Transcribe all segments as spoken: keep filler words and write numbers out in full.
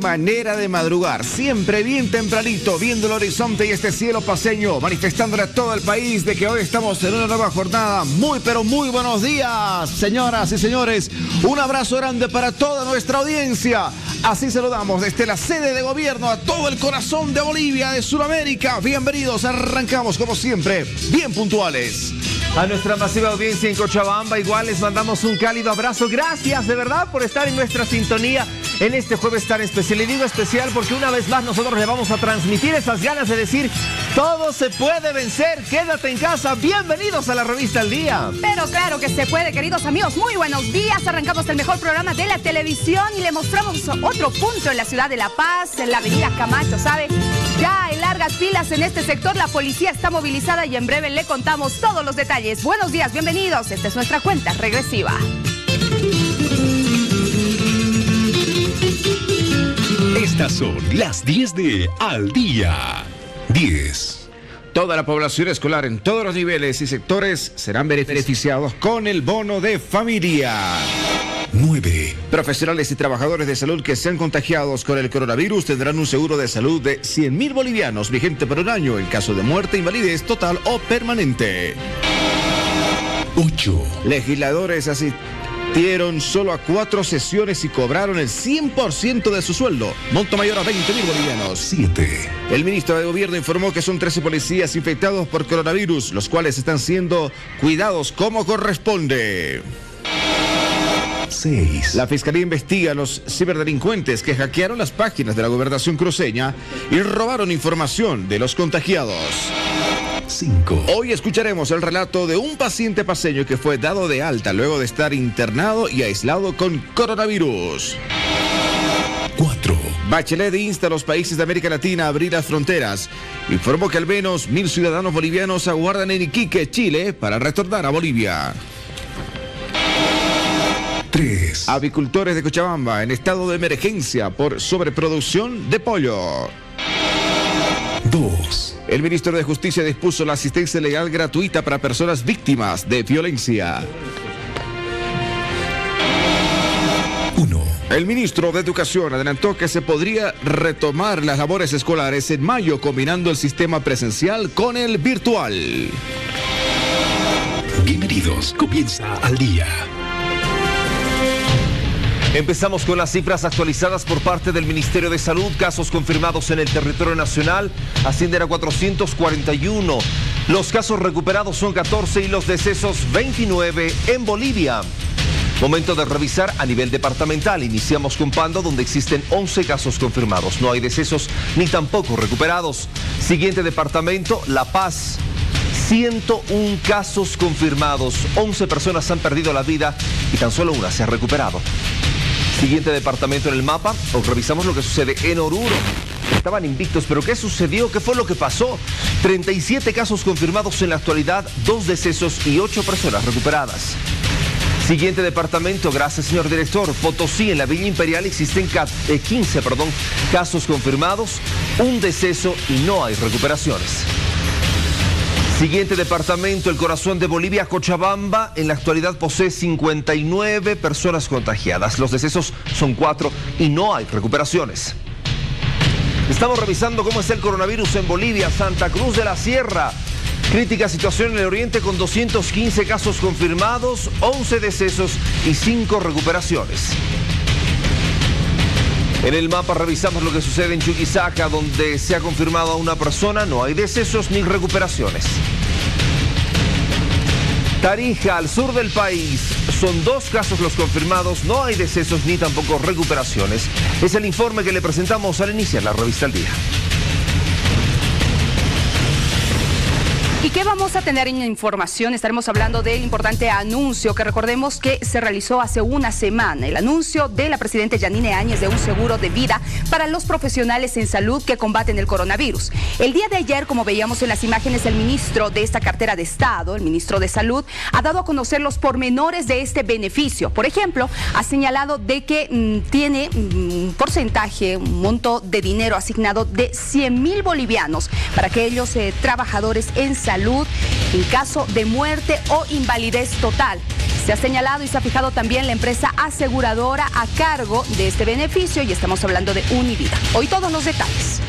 manera de madrugar, siempre bien tempranito, viendo el horizonte y este cielo paceño, manifestándole a todo el país de que hoy estamos en una nueva jornada. Muy, pero muy buenos días, señoras y señores. Un abrazo grande para toda nuestra audiencia. Así saludamos desde la sede de gobierno a todo el corazón de Bolivia, de Sudamérica. Bienvenidos, arrancamos como siempre, bien puntuales. A nuestra masiva audiencia en Cochabamba, igual les mandamos un cálido abrazo. Gracias de verdad por estar en nuestra sintonía en este jueves tan especial. Y digo especial porque una vez más nosotros le vamos a transmitir esas ganas de decir: todo se puede vencer, quédate en casa. Bienvenidos a la revista El Día. Pero claro que se puede, queridos amigos. Muy buenos días. Arrancamos el mejor programa de la televisión y le mostramos otro punto en la ciudad de La Paz, en la avenida Camacho, ¿sabe? Ya hay largas filas en este sector, la policía está movilizada y en breve le contamos todos los detalles. Buenos días, bienvenidos. Esta es nuestra cuenta regresiva. Estas son las diez de Al Día. diez. Toda la población escolar en todos los niveles y sectores serán beneficiados con el bono de familia. nueve. Profesionales y trabajadores de salud que sean contagiados con el coronavirus tendrán un seguro de salud de cien mil bolivianos vigente por un año en caso de muerte, invalidez total o permanente. ocho. Legisladores asistieron solo a cuatro sesiones y cobraron el cien por ciento de su sueldo, monto mayor a veinte mil bolivianos. siete. El ministro de Gobierno informó que son trece policías infectados por coronavirus, los cuales están siendo cuidados como corresponde. seis. La Fiscalía investiga a los ciberdelincuentes que hackearon las páginas de la gobernación cruceña y robaron información de los contagiados. cinco. Hoy escucharemos el relato de un paciente paceño que fue dado de alta luego de estar internado y aislado con coronavirus. cuatro. Bachelet insta a los países de América Latina a abrir las fronteras. Informó que al menos mil ciudadanos bolivianos aguardan en Iquique, Chile, para retornar a Bolivia. tres. Avicultores de Cochabamba en estado de emergencia por sobreproducción de pollo. dos. El ministro de Justicia dispuso la asistencia legal gratuita para personas víctimas de violencia. uno. El ministro de Educación adelantó que se podría retomar las labores escolares en mayo combinando el sistema presencial con el virtual. Bienvenidos, comienza Al Día. Empezamos con las cifras actualizadas por parte del Ministerio de Salud. Casos confirmados en el territorio nacional ascienden a cuatrocientos cuarenta y uno. Los casos recuperados son catorce y los decesos veintinueve en Bolivia. Momento de revisar a nivel departamental. Iniciamos con Pando, donde existen once casos confirmados. No hay decesos ni tampoco recuperados. Siguiente departamento, La Paz. ciento uno casos confirmados. once personas han perdido la vida y tan solo una se ha recuperado. Siguiente departamento en el mapa, os revisamos lo que sucede en Oruro. Estaban invictos, pero ¿qué sucedió? ¿Qué fue lo que pasó? treinta y siete casos confirmados en la actualidad, dos decesos y ocho personas recuperadas. Siguiente departamento, gracias señor director. Potosí, en la Villa Imperial existen quince perdón, casos confirmados, un deceso y no hay recuperaciones. Siguiente departamento, el corazón de Bolivia, Cochabamba, en la actualidad posee cincuenta y nueve personas contagiadas. Los decesos son cuatro y no hay recuperaciones. Estamos revisando cómo está el coronavirus en Bolivia. Santa Cruz de la Sierra, crítica situación en el oriente con doscientos quince casos confirmados, once decesos y cinco recuperaciones. En el mapa revisamos lo que sucede en Chuquisaca, donde se ha confirmado a una persona, no hay decesos ni recuperaciones. Tarija, al sur del país, son dos casos los confirmados, no hay decesos ni tampoco recuperaciones. Es el informe que le presentamos al iniciar la revista El Día. ¿Y qué vamos a tener en información? Estaremos hablando del importante anuncio que recordemos que se realizó hace una semana. El anuncio de la presidenta Yanine Áñez de un seguro de vida para los profesionales en salud que combaten el coronavirus. El día de ayer, como veíamos en las imágenes, el ministro de esta cartera de Estado, el ministro de Salud, ha dado a conocer los pormenores de este beneficio. Por ejemplo, ha señalado de que mmm, tiene un mmm, porcentaje, un monto de dinero asignado de cien mil bolivianos para aquellos eh, trabajadores en salud salud en caso de muerte o invalidez total. Se ha señalado y se ha fijado también la empresa aseguradora a cargo de este beneficio y estamos hablando de Univida. Hoy todos los detalles.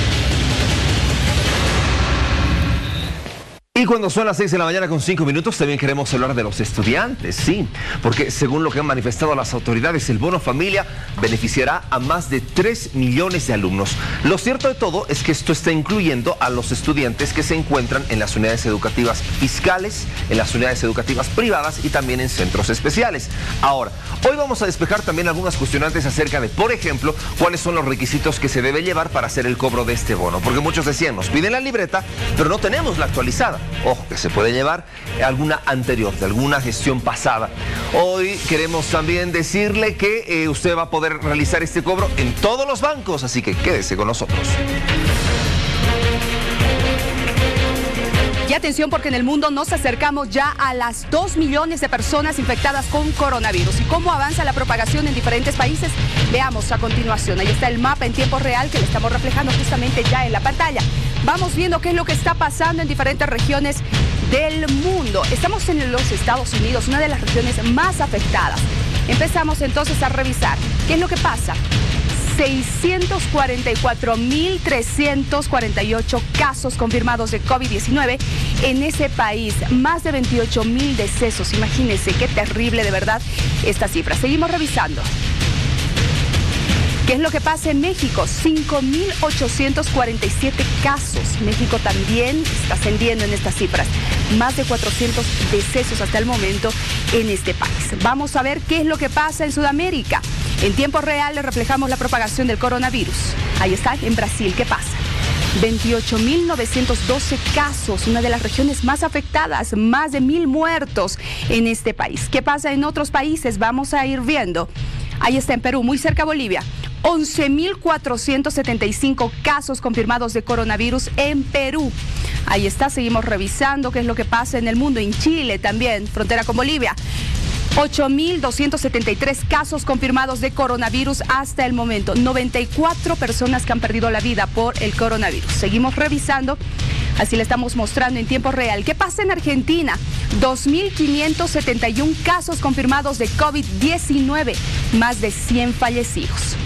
Y cuando son las seis de la mañana con cinco minutos, también queremos hablar de los estudiantes, sí, porque según lo que han manifestado las autoridades, el bono familia beneficiará a más de tres millones de alumnos. Lo cierto de todo es que esto está incluyendo a los estudiantes que se encuentran en las unidades educativas fiscales, en las unidades educativas privadas y también en centros especiales. Ahora, hoy vamos a despejar también algunas cuestionantes acerca de, por ejemplo, cuáles son los requisitos que se debe llevar para hacer el cobro de este bono, porque muchos decían, nos piden la libreta, pero no tenemos la actualizada. Ojo, que se puede llevar alguna anterior, de alguna gestión pasada. Hoy queremos también decirle que eh, usted va a poder realizar este cobro en todos los bancos, así que quédese con nosotros. Y atención porque en el mundo nos acercamos ya a las dos millones de personas infectadas con coronavirus. ¿Y cómo avanza la propagación en diferentes países? Veamos a continuación. Ahí está el mapa en tiempo real que le estamos reflejando justamente ya en la pantalla. Vamos viendo qué es lo que está pasando en diferentes regiones del mundo. Estamos en los Estados Unidos, una de las regiones más afectadas. Empezamos entonces a revisar qué es lo que pasa. seiscientos cuarenta y cuatro mil trescientos cuarenta y ocho casos confirmados de COVID diecinueve en ese país, más de veintiocho mil decesos. Imagínense qué terrible de verdad esta cifra. Seguimos revisando. ¿Qué es lo que pasa en México? cinco mil ochocientos cuarenta y siete casos. México también está ascendiendo en estas cifras. Más de cuatrocientos decesos hasta el momento en este país. Vamos a ver qué es lo que pasa en Sudamérica. En tiempo real le reflejamos la propagación del coronavirus. Ahí está, en Brasil, ¿qué pasa? veintiocho mil novecientos doce casos, una de las regiones más afectadas, más de mil muertos en este país. ¿Qué pasa en otros países? Vamos a ir viendo. Ahí está en Perú, muy cerca a Bolivia. once mil cuatrocientos setenta y cinco casos confirmados de coronavirus en Perú. Ahí está, seguimos revisando qué es lo que pasa en el mundo. En Chile también, frontera con Bolivia. ocho mil doscientos setenta y tres casos confirmados de coronavirus hasta el momento. noventa y cuatro personas que han perdido la vida por el coronavirus. Seguimos revisando, así le estamos mostrando en tiempo real. ¿Qué pasa en Argentina? dos mil quinientos setenta y uno casos confirmados de COVID diecinueve, más de cien fallecidos.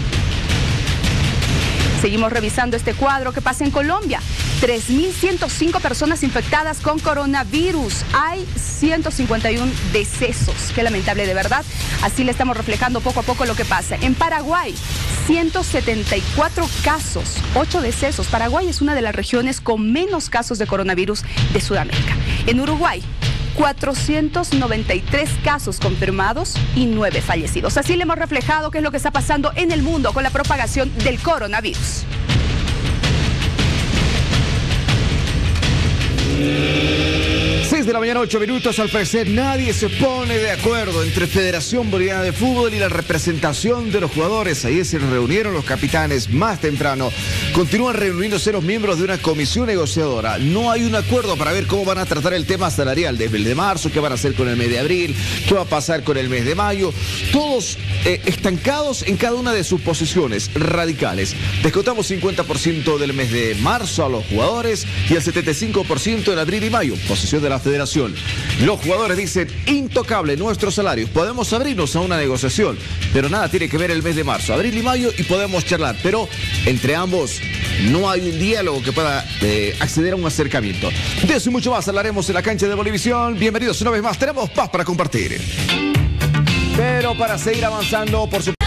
Seguimos revisando este cuadro. ¿Qué pasa en Colombia? tres mil ciento cinco personas infectadas con coronavirus. Hay ciento cincuenta y uno decesos. Qué lamentable de verdad. Así le estamos reflejando poco a poco lo que pasa. En Paraguay, ciento setenta y cuatro casos, ocho decesos. Paraguay es una de las regiones con menos casos de coronavirus de Sudamérica. En Uruguay, cuatrocientos noventa y tres casos confirmados y nueve fallecidos. Así le hemos reflejado qué es lo que está pasando en el mundo con la propagación del coronavirus. seis de la mañana, ocho minutos. Al parecer nadie se pone de acuerdo entre Federación Boliviana de Fútbol y la representación de los jugadores. Ahí se reunieron los capitanes más temprano. Continúan reuniéndose los miembros de una comisión negociadora. No hay un acuerdo para ver cómo van a tratar el tema salarial del mes de marzo, qué van a hacer con el mes de abril, qué va a pasar con el mes de mayo. Todos eh, estancados en cada una de sus posiciones radicales. Descontamos cincuenta por ciento del mes de marzo a los jugadores y el setenta y cinco por ciento en abril y mayo. Posición de la Federación. Los jugadores dicen, intocable nuestros salarios. Podemos abrirnos a una negociación, pero nada tiene que ver el mes de marzo, abril y mayo y podemos charlar. Pero entre ambos no hay un diálogo que pueda eh, acceder a un acercamiento. De eso y mucho más hablaremos en la cancha de Bolivisión. Bienvenidos una vez más. Tenemos paz para compartir. Pero para seguir avanzando, por supuesto.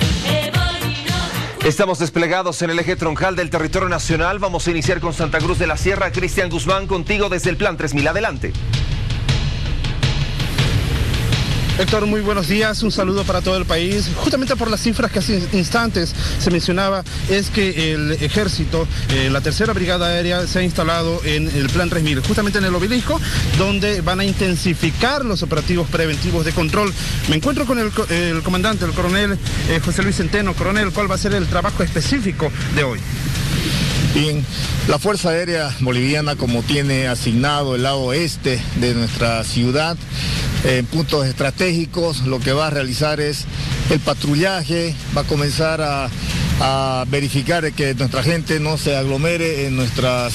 Estamos desplegados en el eje troncal del territorio nacional. Vamos a iniciar con Santa Cruz de la Sierra. Cristian Guzmán, contigo desde el Plan tres mil. Adelante. Héctor, muy buenos días, un saludo para todo el país. Justamente por las cifras que hace instantes se mencionaba, es que el ejército, eh, la tercera brigada aérea se ha instalado en el Plan tres mil, justamente en el obelisco, donde van a intensificar los operativos preventivos de control. Me encuentro con el, el comandante, el coronel eh, José Luis Centeno. Coronel, ¿cuál va a ser el trabajo específico de hoy? Bien, la Fuerza Aérea Boliviana, como tiene asignado el lado este de nuestra ciudad, en puntos estratégicos, lo que va a realizar es el patrullaje, va a comenzar a, a verificar que nuestra gente no se aglomere en nuestras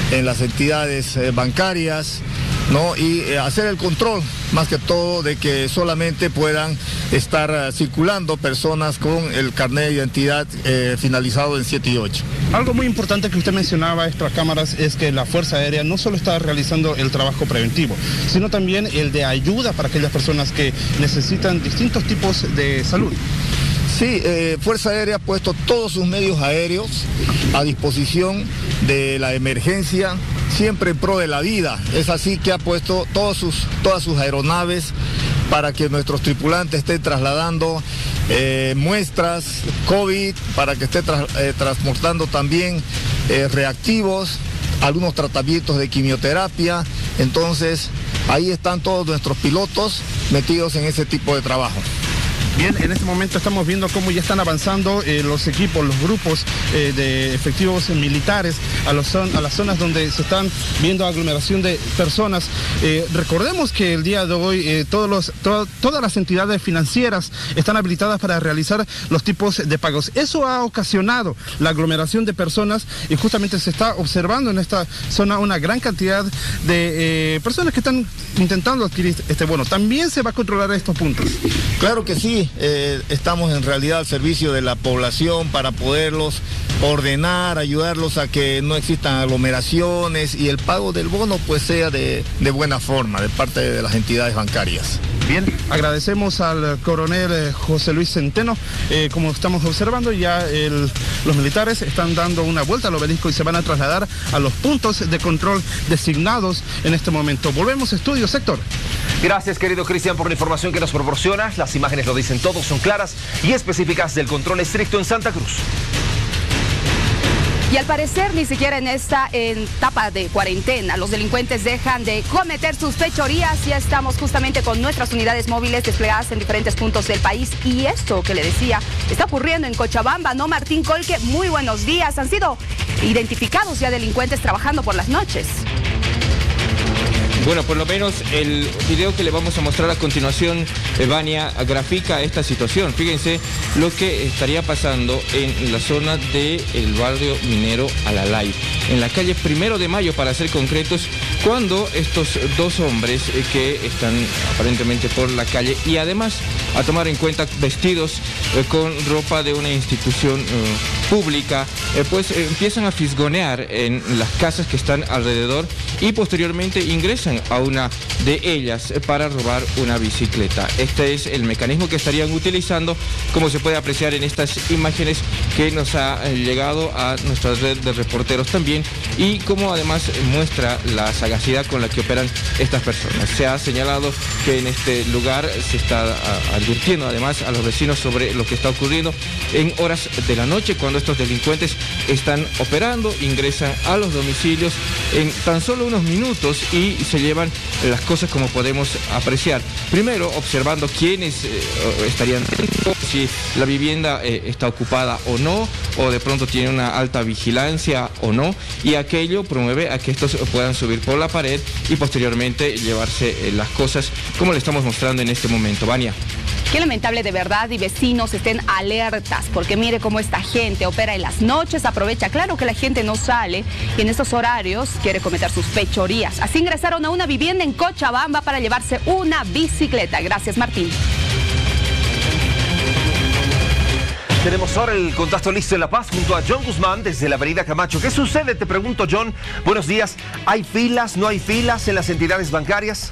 en las entidades eh, bancarias, ¿no? Y eh, hacer el control, más que todo, de que solamente puedan estar uh, circulando personas con el carnet de identidad eh, finalizado en siete y ocho. Algo muy importante que usted mencionaba, extras cámaras, es que la Fuerza Aérea no solo está realizando el trabajo preventivo, sino también el de ayuda para aquellas personas que necesitan distintos tipos de salud. Sí, eh, Fuerza Aérea ha puesto todos sus medios aéreos a disposición de la emergencia, siempre en pro de la vida. Es así que ha puesto todos sus, todas sus aeronaves para que nuestros tripulantes estén trasladando eh, muestras COVID, para que esté tra eh, transportando también eh, reactivos, algunos tratamientos de quimioterapia. Entonces, ahí están todos nuestros pilotos metidos en ese tipo de trabajo. Bien, en este momento estamos viendo cómo ya están avanzando eh, los equipos, los grupos eh, de efectivos militares a, los son, a las zonas donde se están viendo aglomeración de personas. Eh, recordemos que el día de hoy eh, todos los, to todas las entidades financieras están habilitadas para realizar los tipos de pagos. Eso ha ocasionado la aglomeración de personas y justamente se está observando en esta zona una gran cantidad de eh, personas que están intentando adquirir este bono. ¿También se va a controlar estos puntos? Claro que sí. Eh, estamos en realidad al servicio de la población para poderlos ordenar, ayudarlos a que no existan aglomeraciones y el pago del bono pues sea de, de buena forma de parte de las entidades bancarias. Bien, agradecemos al coronel eh, José Luis Centeno. Eh, como estamos observando, ya el, los militares están dando una vuelta al obelisco y se van a trasladar a los puntos de control designados en este momento. Volvemos a estudios, Héctor. Gracias, querido Cristian, por la información que nos proporcionas. Las imágenes lo dicen todo, son claras y específicas del control estricto en Santa Cruz. Y al parecer ni siquiera en esta etapa de cuarentena los delincuentes dejan de cometer sus fechorías. Ya estamos justamente con nuestras unidades móviles desplegadas en diferentes puntos del país. Y esto que le decía está ocurriendo en Cochabamba, ¿no, Martín Colque? Muy buenos días. Han sido identificados ya delincuentes trabajando por las noches. Bueno, por lo menos el video que le vamos a mostrar a continuación, Vania, grafica esta situación. Fíjense lo que estaría pasando en la zona del barrio minero Alalay, en la calle Primero de Mayo, para ser concretos, cuando estos dos hombres que están aparentemente por la calle y además a tomar en cuenta vestidos eh, con ropa de una institución eh, pública, eh, pues eh, empiezan a fisgonear en las casas que están alrededor y posteriormente ingresan a una de ellas para robar una bicicleta. Este es el mecanismo que estarían utilizando, como se puede apreciar en estas imágenes que nos ha llegado a nuestra red de reporteros también, y como además muestra la sagacidad con la que operan estas personas. Se ha señalado que en este lugar se está advirtiendo además a los vecinos sobre lo que está ocurriendo en horas de la noche, cuando estos delincuentes están operando, ingresan a los domicilios en tan solo unos minutos y se llevan las cosas, como podemos apreciar. Primero, observando quiénes eh, estarían dentro, si la vivienda eh, está ocupada o no, o de pronto tiene una alta vigilancia o no, y aquello promueve a que estos puedan subir por la pared y posteriormente llevarse eh, las cosas, como le estamos mostrando en este momento. Vania. Qué lamentable de verdad, y vecinos estén alertas, porque mire cómo esta gente opera en las noches, aprovecha, claro que la gente no sale y en estos horarios quiere cometer sus fechorías. Así ingresaron a una vivienda en Cochabamba para llevarse una bicicleta. Gracias, Martín. Tenemos ahora el contacto listo en La Paz junto a John Guzmán desde la avenida Camacho. ¿Qué sucede? Te pregunto, John. Buenos días. ¿Hay filas, no hay filas en las entidades bancarias?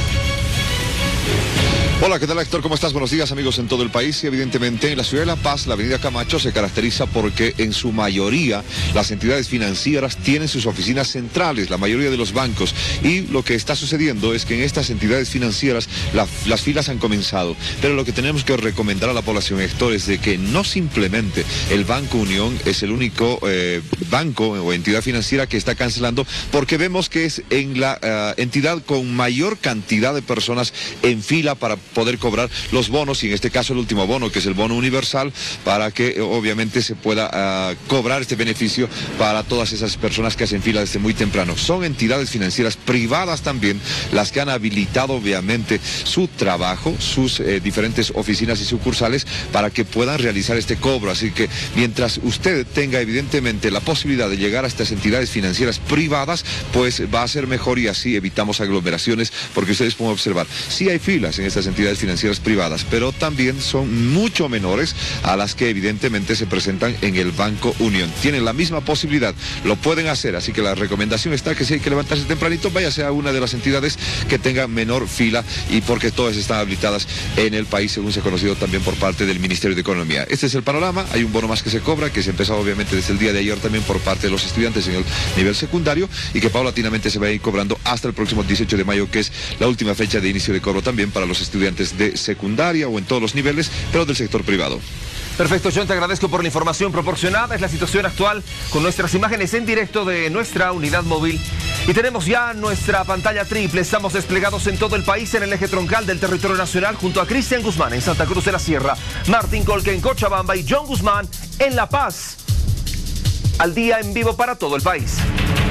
Hola, ¿qué tal, Héctor? ¿Cómo estás? Buenos días, amigos en todo el país. Y evidentemente en la ciudad de La Paz, la avenida Camacho se caracteriza porque en su mayoría las entidades financieras tienen sus oficinas centrales, la mayoría de los bancos. Y lo que está sucediendo es que en estas entidades financieras la, las filas han comenzado. Pero lo que tenemos que recomendar a la población, Héctor, es de que no simplemente el Banco Unión es el único eh, banco o entidad financiera que está cancelando, porque vemos que es en la uh, entidad con mayor cantidad de personas en fila para poder cobrar los bonos, y en este caso el último bono, que es el bono universal, para que eh, obviamente se pueda uh, cobrar este beneficio para todas esas personas que hacen fila desde muy temprano. Son entidades financieras privadas también las que han habilitado obviamente su trabajo, sus eh, diferentes oficinas y sucursales para que puedan realizar este cobro. Así que mientras usted tenga evidentemente la posibilidad de llegar a estas entidades financieras privadas, pues va a ser mejor, y así evitamos aglomeraciones, porque ustedes pueden observar, sí hay filas en estas entidades financieras privadas, pero también son mucho menores a las que evidentemente se presentan en el Banco Unión. Tienen la misma posibilidad, lo pueden hacer, así que la recomendación está que si hay que levantarse tempranito, váyase a una de las entidades que tenga menor fila, y porque todas están habilitadas en el país, según se ha conocido también por parte del Ministerio de Economía. Este es el panorama. Hay un bono más que se cobra, que se empezó obviamente desde el día de ayer también por parte de los estudiantes en el nivel secundario, y que paulatinamente se va a ir cobrando hasta el próximo dieciocho de mayo, que es la última fecha de inicio de cobro también para los estudiantes de secundaria o en todos los niveles, pero del sector privado. Perfecto, John, te agradezco por la información proporcionada. Es la situación actual con nuestras imágenes en directo de nuestra unidad móvil. Y tenemos ya nuestra pantalla triple. Estamos desplegados en todo el país en el eje troncal del territorio nacional, junto a Cristian Guzmán en Santa Cruz de la Sierra, Martín Colque en Cochabamba y John Guzmán en La Paz. Al día en vivo para todo el país.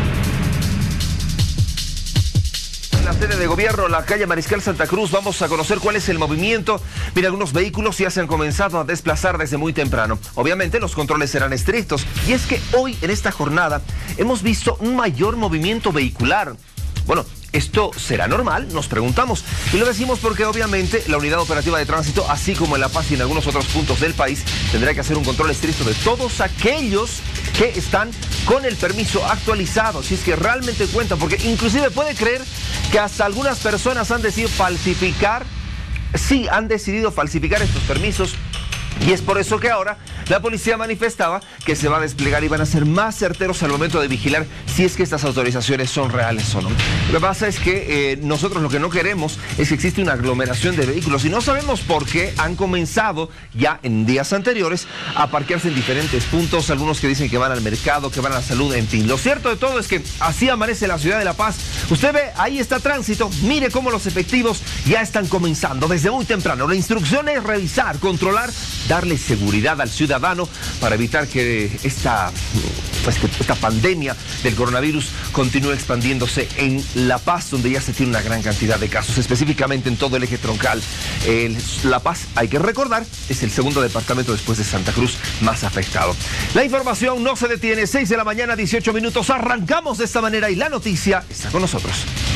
La sede de gobierno, la calle Mariscal Santa Cruz, vamos a conocer cuál es el movimiento. Mira, algunos vehículos ya se han comenzado a desplazar desde muy temprano. Obviamente los controles serán estrictos, y es que hoy en esta jornada hemos visto un mayor movimiento vehicular. Bueno, ¿esto será normal? Nos preguntamos. Y lo decimos porque obviamente la Unidad Operativa de Tránsito, así como en La Paz y en algunos otros puntos del país, tendrá que hacer un control estricto de todos aquellos que están con el permiso actualizado, si es que realmente cuentan, porque inclusive puede creer que hasta algunas personas han decidido falsificar, sí, han decidido falsificar estos permisos. Y es por eso que ahora la policía manifestaba que se va a desplegar y van a ser más certeros al momento de vigilar si es que estas autorizaciones son reales o no. Lo que pasa es que eh, nosotros lo que no queremos es que existe una aglomeración de vehículos, y no sabemos por qué han comenzado ya en días anteriores a parquearse en diferentes puntos. Algunos que dicen que van al mercado, que van a la salud, en fin. Lo cierto de todo es que así amanece la ciudad de La Paz. Usted ve, ahí está tránsito. Mire cómo los efectivos ya están comenzando desde muy temprano. La instrucción es revisar, controlar, darle seguridad al ciudadano para evitar que esta, pues, que esta pandemia del coronavirus continúe expandiéndose en La Paz, donde ya se tiene una gran cantidad de casos, específicamente en todo el eje troncal. El, La Paz, hay que recordar, es el segundo departamento después de Santa Cruz más afectado. La información no se detiene, seis de la mañana, dieciocho minutos, arrancamos de esta manera y la noticia está con nosotros.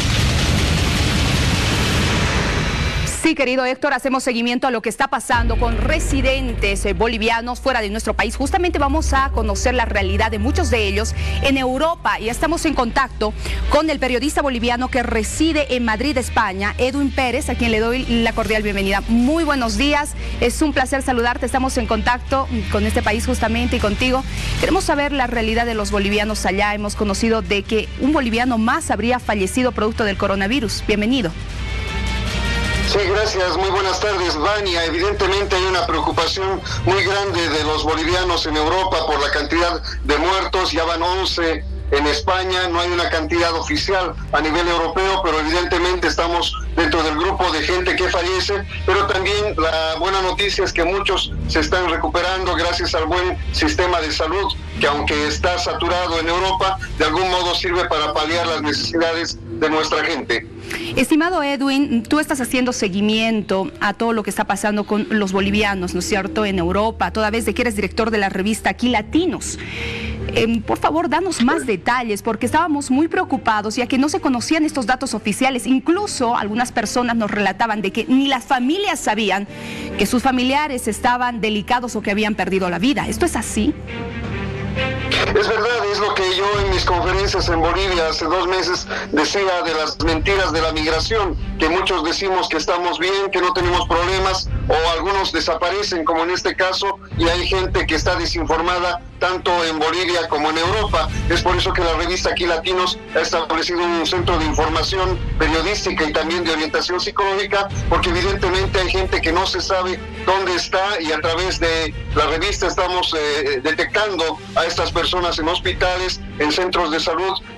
Sí, querido Héctor, hacemos seguimiento a lo que está pasando con residentes eh, bolivianos fuera de nuestro país. Justamente vamos a conocer la realidad de muchos de ellos en Europa, y estamos en contacto con el periodista boliviano que reside en Madrid, España, Edwin Pérez, a quien le doy la cordial bienvenida. Muy buenos días, es un placer saludarte. Estamos en contacto con este país justamente y contigo. Queremos saber la realidad de los bolivianos allá. Hemos conocido de que un boliviano más habría fallecido producto del coronavirus. Bienvenido. Sí, gracias. Muy buenas tardes, Vania. Evidentemente hay una preocupación muy grande de los bolivianos en Europa por la cantidad de muertos. Ya van once en España, no hay una cantidad oficial a nivel europeo, pero evidentemente estamos dentro del grupo de gente que fallece. Pero también la buena noticia es que muchos se están recuperando gracias al buen sistema de salud, que aunque está saturado en Europa, de algún modo sirve para paliar las necesidades de nuestra gente. Estimado Edwin, tú estás haciendo seguimiento a todo lo que está pasando con los bolivianos, ¿no es cierto?, en Europa, toda vez de que eres director de la revista Aquí Latinos. Eh, por favor, danos más detalles, porque estábamos muy preocupados, ya que no se conocían estos datos oficiales. Incluso algunas personas nos relataban de que ni las familias sabían que sus familiares estaban delicados o que habían perdido la vida. ¿Esto es así? Es verdad, es lo que yo en mis conferencias en Bolivia hace dos meses decía de las mentiras de la migración, que muchos decimos que estamos bien, que no tenemos problemas, o algunos desaparecen, como en este caso, y hay gente que está desinformada tanto en Bolivia como en Europa. Es por eso que la revista Aquí Latinos ha establecido un centro de información periodística y también de orientación psicológica, porque evidentemente hay gente que no se sabe dónde está, y a través de la revista estamos eh, detectando a estas personas en hospitales, en centros de salud,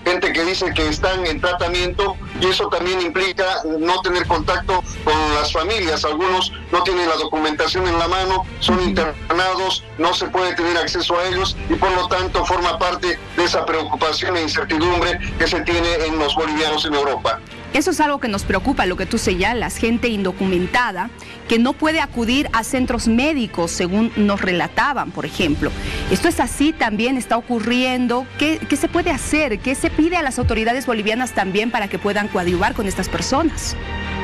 gente que dice que están en tratamiento, y eso también implica no tener contacto con las familias. Algunos no tienen la documentación en la mano, son internados, no se puede tener acceso a ellos, y por lo tanto forma parte de esa preocupación e incertidumbre que se tiene en los bolivianos en Europa. Eso es algo que nos preocupa, lo que tú señalas, gente indocumentada que no puede acudir a centros médicos, según nos relataban, por ejemplo. ¿Esto es así? ¿También está ocurriendo? ¿Qué, qué se puede hacer? ¿Qué se pide a las autoridades bolivianas también para que puedan coadyuvar con estas personas?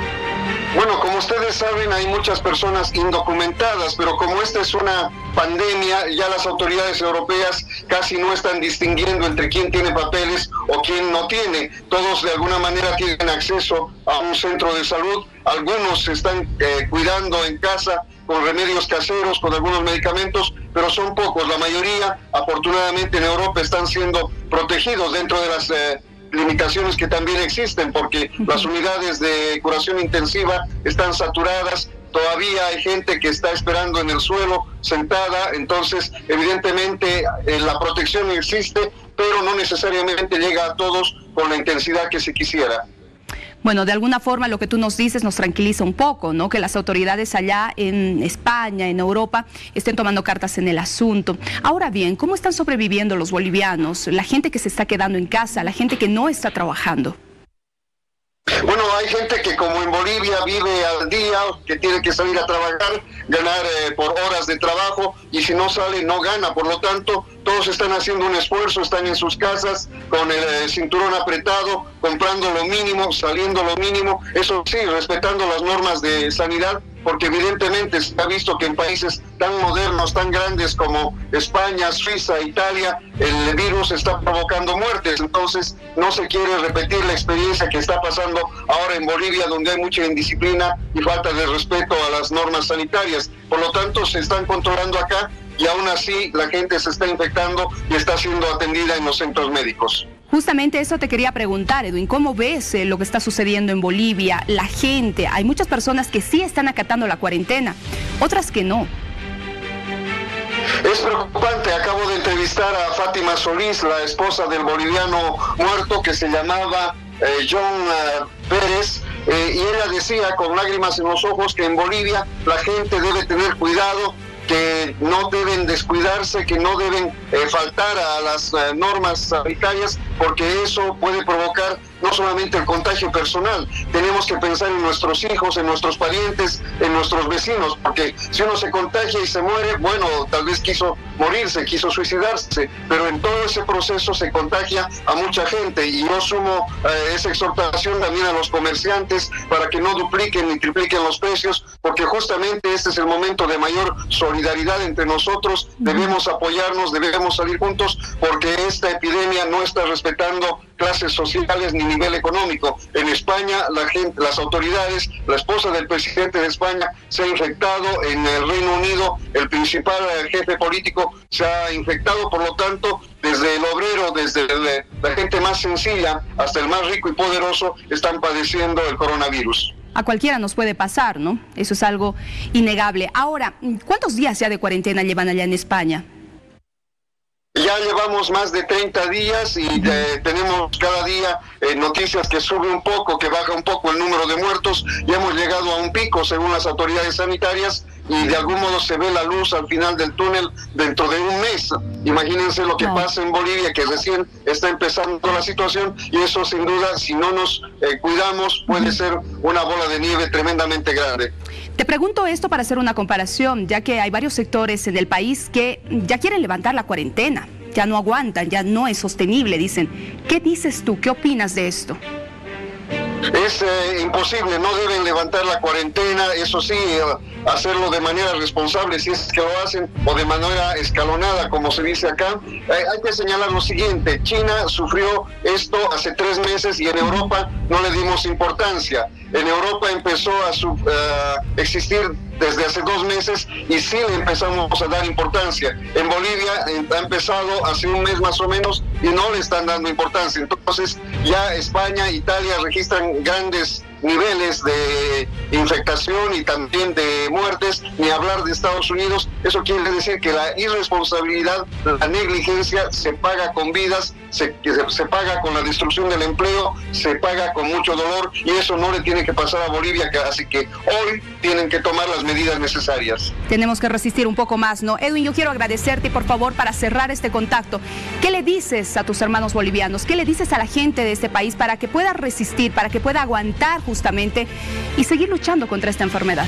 Bueno, como ustedes saben, hay muchas personas indocumentadas, pero como esta es una pandemia, ya las autoridades europeas casi no están distinguiendo entre quién tiene papeles o quién no tiene. Todos de alguna manera tienen acceso a un centro de salud. Algunos se están eh, cuidando en casa con remedios caseros, con algunos medicamentos, pero son pocos. La mayoría, afortunadamente, en Europa están siendo protegidos dentro de las Eh, limitaciones que también existen, porque las unidades de curación intensiva están saturadas, todavía hay gente que está esperando en el suelo, sentada, entonces evidentemente eh, la protección existe, pero no necesariamente llega a todos con la intensidad que se quisiera. Bueno, de alguna forma lo que tú nos dices nos tranquiliza un poco, ¿no? Que las autoridades allá en España, en Europa, estén tomando cartas en el asunto. Ahora bien, ¿cómo están sobreviviendo los bolivianos, la gente que se está quedando en casa, la gente que no está trabajando? Bueno, hay gente que como en Bolivia vive al día, que tiene que salir a trabajar, ganar eh, por horas de trabajo, y si no sale no gana. Por lo tanto, todos están haciendo un esfuerzo, están en sus casas con el eh, cinturón apretado, comprando lo mínimo, saliendo lo mínimo, eso sí, respetando las normas de sanidad, porque evidentemente se ha visto que en países tan modernos, tan grandes como España, Suiza, Italia, el virus está provocando muertes. Entonces no se quiere repetir la experiencia que está pasando ahora en Bolivia, donde hay mucha indisciplina y falta de respeto a las normas sanitarias. Por lo tanto, se están controlando acá, y aún así la gente se está infectando y está siendo atendida en los centros médicos. Justamente eso te quería preguntar, Edwin, ¿cómo ves eh, lo que está sucediendo en Bolivia? La gente, hay muchas personas que sí están acatando la cuarentena, otras que no. Es preocupante. Acabo de entrevistar a Fátima Solís, la esposa del boliviano muerto que se llamaba eh, John uh, Pérez, eh, y ella decía con lágrimas en los ojos que en Bolivia la gente debe tener cuidado, que no deben descuidarse, que no deben eh, faltar a las eh, normas sanitarias, porque eso puede provocar no solamente el contagio personal, tenemos que pensar en nuestros hijos, en nuestros parientes, en nuestros vecinos, porque si uno se contagia y se muere, bueno, tal vez quiso morirse, quiso suicidarse, pero en todo ese proceso se contagia a mucha gente, y yo sumo eh, esa exhortación también a los comerciantes para que no dupliquen ni tripliquen los precios, porque justamente este es el momento de mayor solidaridad entre nosotros. Debemos apoyarnos, debemos salir juntos, porque esta epidemia no está respetando clases sociales ni nivel económico. En España, la gente, las autoridades, la esposa del presidente de España se ha infectado. En el Reino Unido, el principal jefe político se ha infectado. Por lo tanto, desde el obrero, desde el, la gente más sencilla hasta el más rico y poderoso, están padeciendo el coronavirus. A cualquiera nos puede pasar, ¿no? Eso es algo innegable. Ahora, ¿cuántos días ya de cuarentena llevan allá en España? Ya llevamos más de treinta días y eh, tenemos cada día eh, noticias que sube un poco, que baja un poco el número de muertos. Ya hemos llegado a un pico según las autoridades sanitarias, y de algún modo se ve la luz al final del túnel dentro de un mes. Imagínense lo que no. pasa en Bolivia, que recién está empezando la situación, y eso sin duda, si no nos eh, cuidamos, puede ser una bola de nieve tremendamente grande. Te pregunto esto para hacer una comparación, ya que hay varios sectores en el país que ya quieren levantar la cuarentena, ya no aguantan, ya no es sostenible, dicen. ¿Qué dices tú? ¿Qué opinas de esto? Es eh, imposible, no deben levantar la cuarentena, eso sí, eh, hacerlo de manera responsable si es que lo hacen, o de manera escalonada, como se dice acá. Eh, hay que señalar lo siguiente: China sufrió esto hace tres meses y en Europa no le dimos importancia. En Europa empezó a su, uh, existir desde hace dos meses y sí le empezamos a dar importancia. En Bolivia eh, ha empezado hace un mes más o menos y no le están dando importancia. Entonces ya España, Italia registran grandes niveles de infectación y también de muertes, ni hablar de Estados Unidos. Eso quiere decir que la irresponsabilidad, la negligencia se paga con vidas, se, se paga con la destrucción del empleo, se paga con mucho dolor, y eso no le tiene que pasar a Bolivia, así que hoy tienen que tomar las medidas necesarias. Tenemos que resistir un poco más, ¿no? Edwin, yo quiero agradecerte, por favor, para cerrar este contacto. ¿Qué le dices a tus hermanos bolivianos? ¿Qué le dices a la gente de este país para que pueda resistir, para que pueda aguantar justamente y seguir luchando contra esta enfermedad?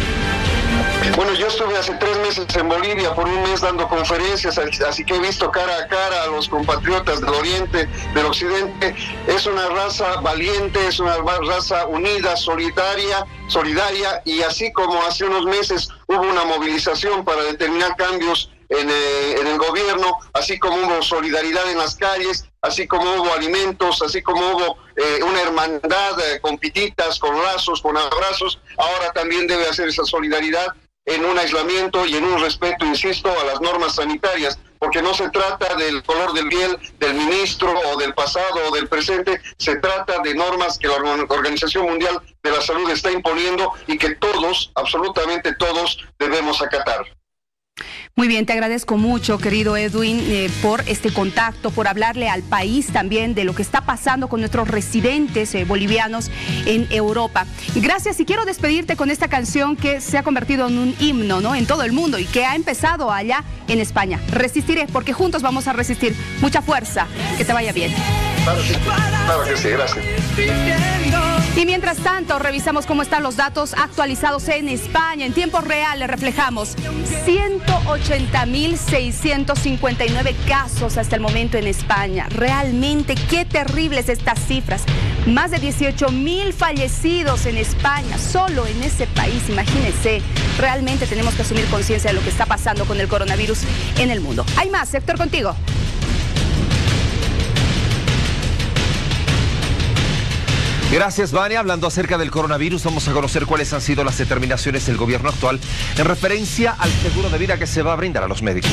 Bueno, yo estuve hace tres meses en Bolivia, por un mes dando conferencias, así que he visto cara a cara a los compatriotas del Oriente, del Occidente. Es una raza valiente, es una raza unida, solidaria, solidaria, y así como hace unos meses hubo una movilización para determinar cambios en, eh, en el gobierno, así como hubo solidaridad en las calles, así como hubo alimentos, así como hubo eh, una hermandad eh, con pititas, con lazos, con abrazos, ahora también debe hacer esa solidaridad en un aislamiento y en un respeto, insisto, a las normas sanitarias, porque no se trata del color del piel del ministro o del pasado o del presente, se trata de normas que la Organización Mundial de la Salud está imponiendo y que todos, absolutamente todos, debemos acatar. Muy bien, te agradezco mucho, querido Edwin, eh, por este contacto, por hablarle al país también de lo que está pasando con nuestros residentes eh, bolivianos en Europa. Gracias, y quiero despedirte con esta canción que se ha convertido en un himno, ¿no?, en todo el mundo, y que ha empezado allá en España. Resistiré, porque juntos vamos a resistir. Mucha fuerza, que te vaya bien. Claro que sí, claro que sí, gracias. Y mientras tanto, revisamos cómo están los datos actualizados en España. En tiempo real le reflejamos ciento ochenta mil seiscientos cincuenta y nueve casos hasta el momento en España. Realmente, qué terribles estas cifras. Más de dieciocho mil fallecidos en España, solo en ese país, imagínense. Realmente tenemos que asumir conciencia de lo que está pasando con el coronavirus en el mundo. Hay más, Héctor, contigo. Gracias, Vania. Hablando acerca del coronavirus, vamos a conocer cuáles han sido las determinaciones del gobierno actual en referencia al seguro de vida que se va a brindar a los médicos.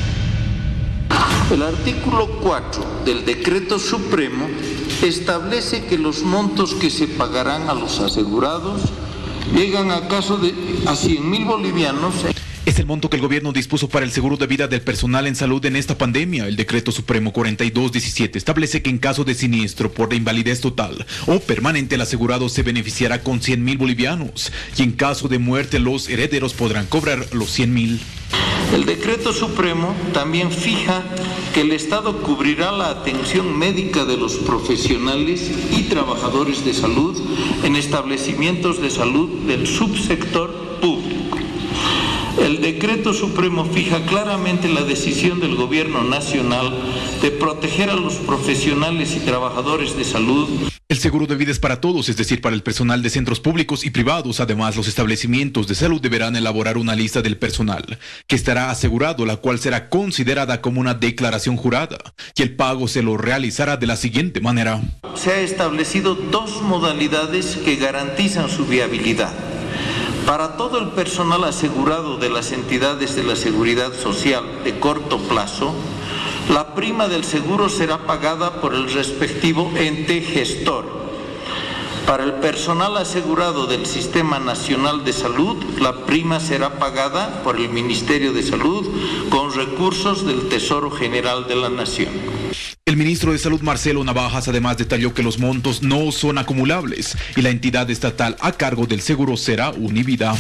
El artículo cuatro del Decreto Supremo establece que los montos que se pagarán a los asegurados llegan a caso de a cien mil bolivianos. Es el monto que el gobierno dispuso para el seguro de vida del personal en salud en esta pandemia. El Decreto Supremo cuarenta y dos diecisiete establece que en caso de siniestro por invalidez total o permanente, el asegurado se beneficiará con cien mil bolivianos, y en caso de muerte los herederos podrán cobrar los cien mil. El Decreto Supremo también fija que el Estado cubrirá la atención médica de los profesionales y trabajadores de salud en establecimientos de salud del subsector público. El Decreto Supremo fija claramente la decisión del Gobierno Nacional de proteger a los profesionales y trabajadores de salud. El seguro de vida es para todos, es decir, para el personal de centros públicos y privados. Además, los establecimientos de salud deberán elaborar una lista del personal que estará asegurado, la cual será considerada como una declaración jurada, y el pago se lo realizará de la siguiente manera. Se ha establecido dos modalidades que garantizan su viabilidad. Para todo el personal asegurado de las entidades de la seguridad social de corto plazo, la prima del seguro será pagada por el respectivo ente gestor. Para el personal asegurado del Sistema Nacional de Salud, la prima será pagada por el Ministerio de Salud con recursos del Tesoro General de la Nación. El ministro de Salud, Marcelo Navajas, además detalló que los montos no son acumulables y la entidad estatal a cargo del seguro será Univida.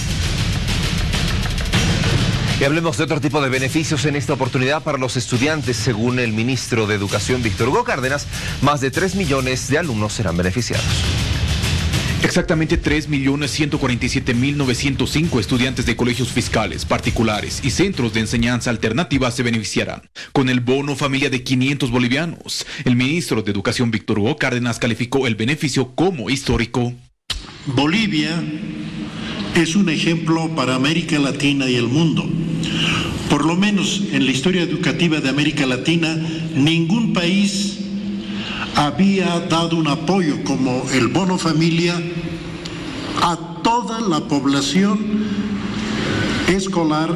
Y hablemos de otro tipo de beneficios en esta oportunidad para los estudiantes. Según el ministro de Educación, Víctor Hugo Cárdenas, más de tres millones de alumnos serán beneficiados. Exactamente tres millones ciento cuarenta y siete mil novecientos cinco estudiantes de colegios fiscales, particulares y centros de enseñanza alternativa se beneficiarán con el bono familia de quinientos bolivianos. El ministro de Educación, Víctor Hugo Cárdenas, calificó el beneficio como histórico. Bolivia es un ejemplo para América Latina y el mundo. Por lo menos en la historia educativa de América Latina, ningún país había dado un apoyo como el bono familia a toda la población escolar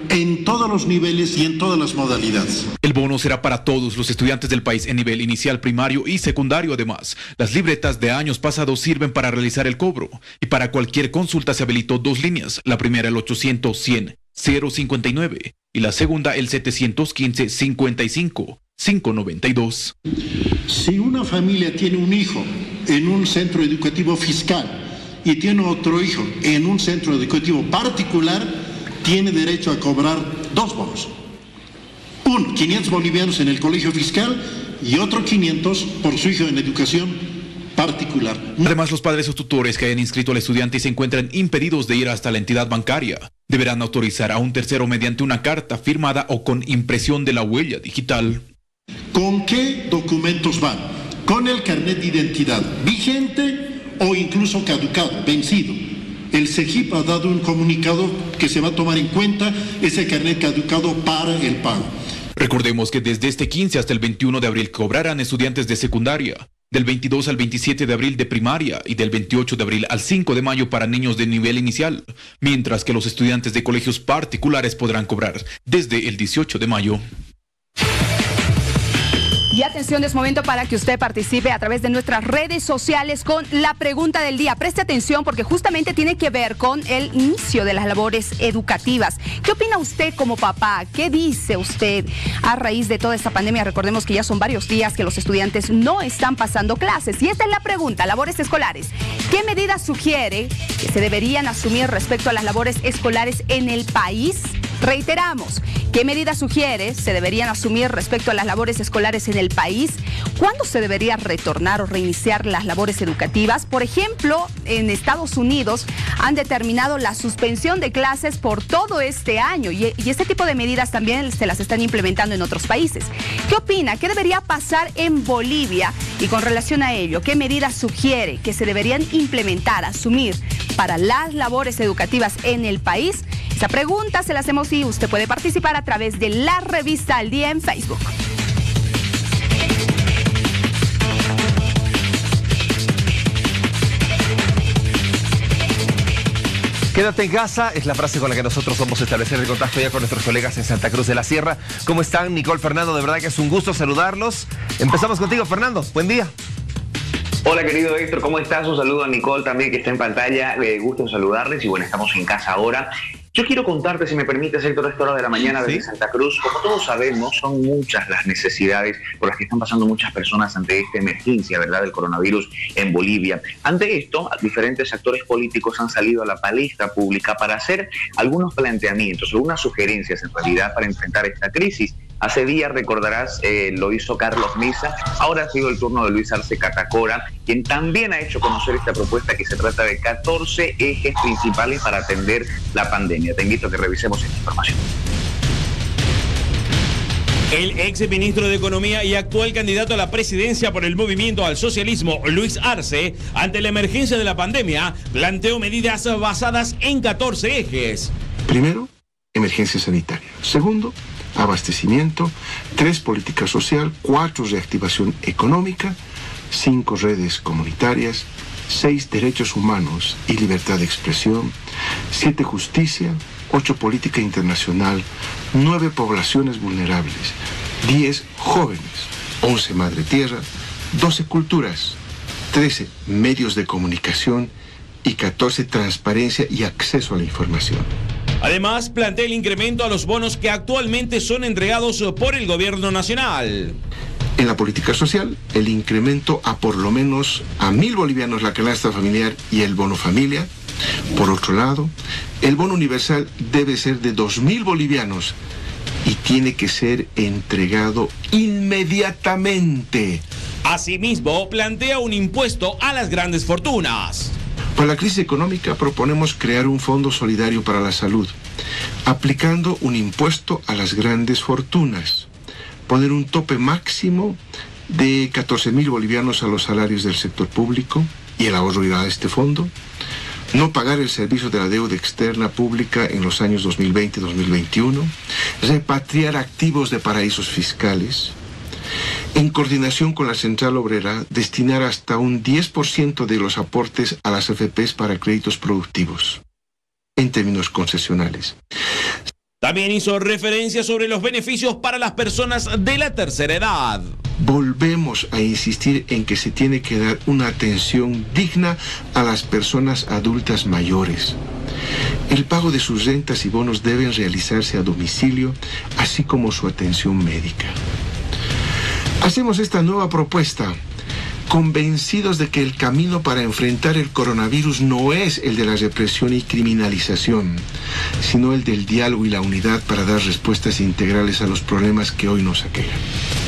en todos los niveles y en todas las modalidades. El bono será para todos los estudiantes del país en nivel inicial, primario y secundario. Además, las libretas de años pasados sirven para realizar el cobro y para cualquier consulta se habilitó dos líneas. La primera el ochocientos cien cero cincuenta y nueve y la segunda el setecientos quince cincuenta y cinco quinientos noventa y dos. Si una familia tiene un hijo en un centro educativo fiscal y tiene otro hijo en un centro educativo particular, tiene derecho a cobrar dos bonos. Uno, quinientos bolivianos en el colegio fiscal y otro quinientos por su hijo en educación particular. Además, los padres o tutores que hayan inscrito al estudiante y se encuentran impedidos de ir hasta la entidad bancaria deberán autorizar a un tercero mediante una carta firmada o con impresión de la huella digital. ¿Con qué documentos van? Con el carnet de identidad vigente o incluso caducado, vencido. El CEGIP ha dado un comunicado que se va a tomar en cuenta ese carnet caducado para el pago. Recordemos que desde este quince hasta el veintiuno de abril cobrarán estudiantes de secundaria, del veintidós al veintisiete de abril de primaria y del veintiocho de abril al cinco de mayo para niños de nivel inicial, mientras que los estudiantes de colegios particulares podrán cobrar desde el dieciocho de mayo. Y atención, es momento para que usted participe a través de nuestras redes sociales con la pregunta del día. Preste atención porque justamente tiene que ver con el inicio de las labores educativas. ¿Qué opina usted como papá? ¿Qué dice usted a raíz de toda esta pandemia? Recordemos que ya son varios días que los estudiantes no están pasando clases. Y esta es la pregunta, labores escolares. ¿Qué medidas sugiere que se deberían asumir respecto a las labores escolares en el país? Reiteramos, ¿qué medidas sugiere se deberían asumir respecto a las labores escolares en el país? ¿Cuándo se debería retornar o reiniciar las labores educativas? Por ejemplo, en Estados Unidos han determinado la suspensión de clases por todo este año y, y este tipo de medidas también se las están implementando en otros países. ¿Qué opina? ¿Qué debería pasar en Bolivia? Y con relación a ello, ¿qué medidas sugiere que se deberían implementar, asumir para las labores educativas en el país? Esa pregunta se la hacemos y usted puede participar a través de la revista Al Día en Facebook. Quédate en casa, es la frase con la que nosotros vamos a establecer el contacto ya con nuestros colegas en Santa Cruz de la Sierra. ¿Cómo están, Nicole, Fernando? De verdad que es un gusto saludarlos. Empezamos contigo, Fernando. Buen día. Hola, querido Héctor, ¿cómo estás? Un saludo a Nicole también, que está en pantalla. Me gusta saludarles y bueno, estamos en casa ahora. Yo quiero contarte, si me permites, Héctor, a esta hora de la mañana desde ¿Sí? Santa Cruz. Como todos sabemos, son muchas las necesidades por las que están pasando muchas personas ante esta emergencia, ¿verdad?, del coronavirus en Bolivia. Ante esto, diferentes actores políticos han salido a la palestra pública para hacer algunos planteamientos, algunas sugerencias en realidad para enfrentar esta crisis. Hace días, recordarás, eh, lo hizo Carlos Mesa, ahora ha sido el turno de Luis Arce Catacora, quien también ha hecho conocer esta propuesta que se trata de catorce ejes principales para atender la pandemia. Te invito a que revisemos esta información. El ex ministro de Economía y actual candidato a la presidencia por el Movimiento al Socialismo, Luis Arce, ante la emergencia de la pandemia, planteó medidas basadas en catorce ejes. Primero, emergencia sanitaria. Segundo, abastecimiento. Tres, política social. Cuatro, reactivación económica. Cinco, redes comunitarias. Seis, derechos humanos y libertad de expresión. Siete, justicia. Ocho, política internacional. Nueve, poblaciones vulnerables. Diez, jóvenes. Once, madre tierra. Doce, culturas. Trece, medios de comunicación. Y catorce, transparencia y acceso a la información. Además, plantea el incremento a los bonos que actualmente son entregados por el gobierno nacional. En la política social, el incremento a por lo menos a mil bolivianos la canasta familiar y el bono familia. Por otro lado, el bono universal debe ser de dos mil bolivianos y tiene que ser entregado inmediatamente. Asimismo, plantea un impuesto a las grandes fortunas. Para la crisis económica proponemos crear un fondo solidario para la salud, aplicando un impuesto a las grandes fortunas, poner un tope máximo de catorce mil bolivianos a los salarios del sector público y el ahorro irá a este fondo, no pagar el servicio de la deuda externa pública en los años dos mil veinte y dos mil veintiuno, repatriar activos de paraísos fiscales, en coordinación con la Central Obrera, destinar hasta un diez por ciento de los aportes a las A F Pes para créditos productivos, en términos concesionales. También hizo referencia sobre los beneficios para las personas de la tercera edad. Volvemos a insistir en que se tiene que dar una atención digna a las personas adultas mayores. El pago de sus rentas y bonos deben realizarse a domicilio, así como su atención médica. Hacemos esta nueva propuesta, convencidos de que el camino para enfrentar el coronavirus no es el de la represión y criminalización, sino el del diálogo y la unidad para dar respuestas integrales a los problemas que hoy nos aquejan.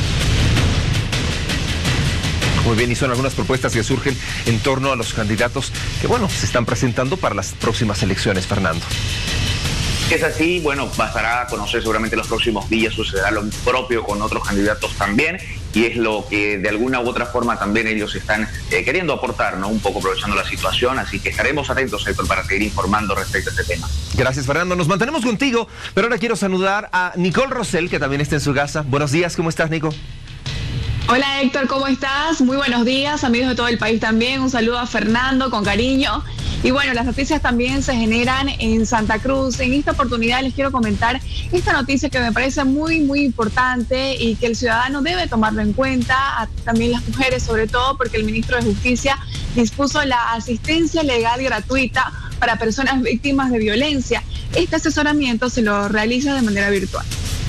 Muy bien, y son algunas propuestas que surgen en torno a los candidatos que, bueno, se están presentando para las próximas elecciones, Fernando. Es así, bueno, bastará conocer seguramente los próximos días, sucederá lo propio con otros candidatos también, y es lo que de alguna u otra forma también ellos están eh, queriendo aportar, ¿no? Un poco aprovechando la situación, así que estaremos atentos, Héctor, para seguir informando respecto a este tema. Gracias, Fernando, nos mantenemos contigo, pero ahora quiero saludar a Nicole Rosell, que también está en su casa. Buenos días, ¿cómo estás, Nico? Hola Héctor, ¿cómo estás? Muy buenos días, amigos de todo el país también. Un saludo a Fernando con cariño. Y bueno, las noticias también se generan en Santa Cruz. En esta oportunidad les quiero comentar esta noticia que me parece muy, muy importante y que el ciudadano debe tomarlo en cuenta, también las mujeres sobre todo, porque el ministro de Justicia dispuso la asistencia legal gratuita para personas víctimas de violencia. Este asesoramiento se lo realiza de manera virtual.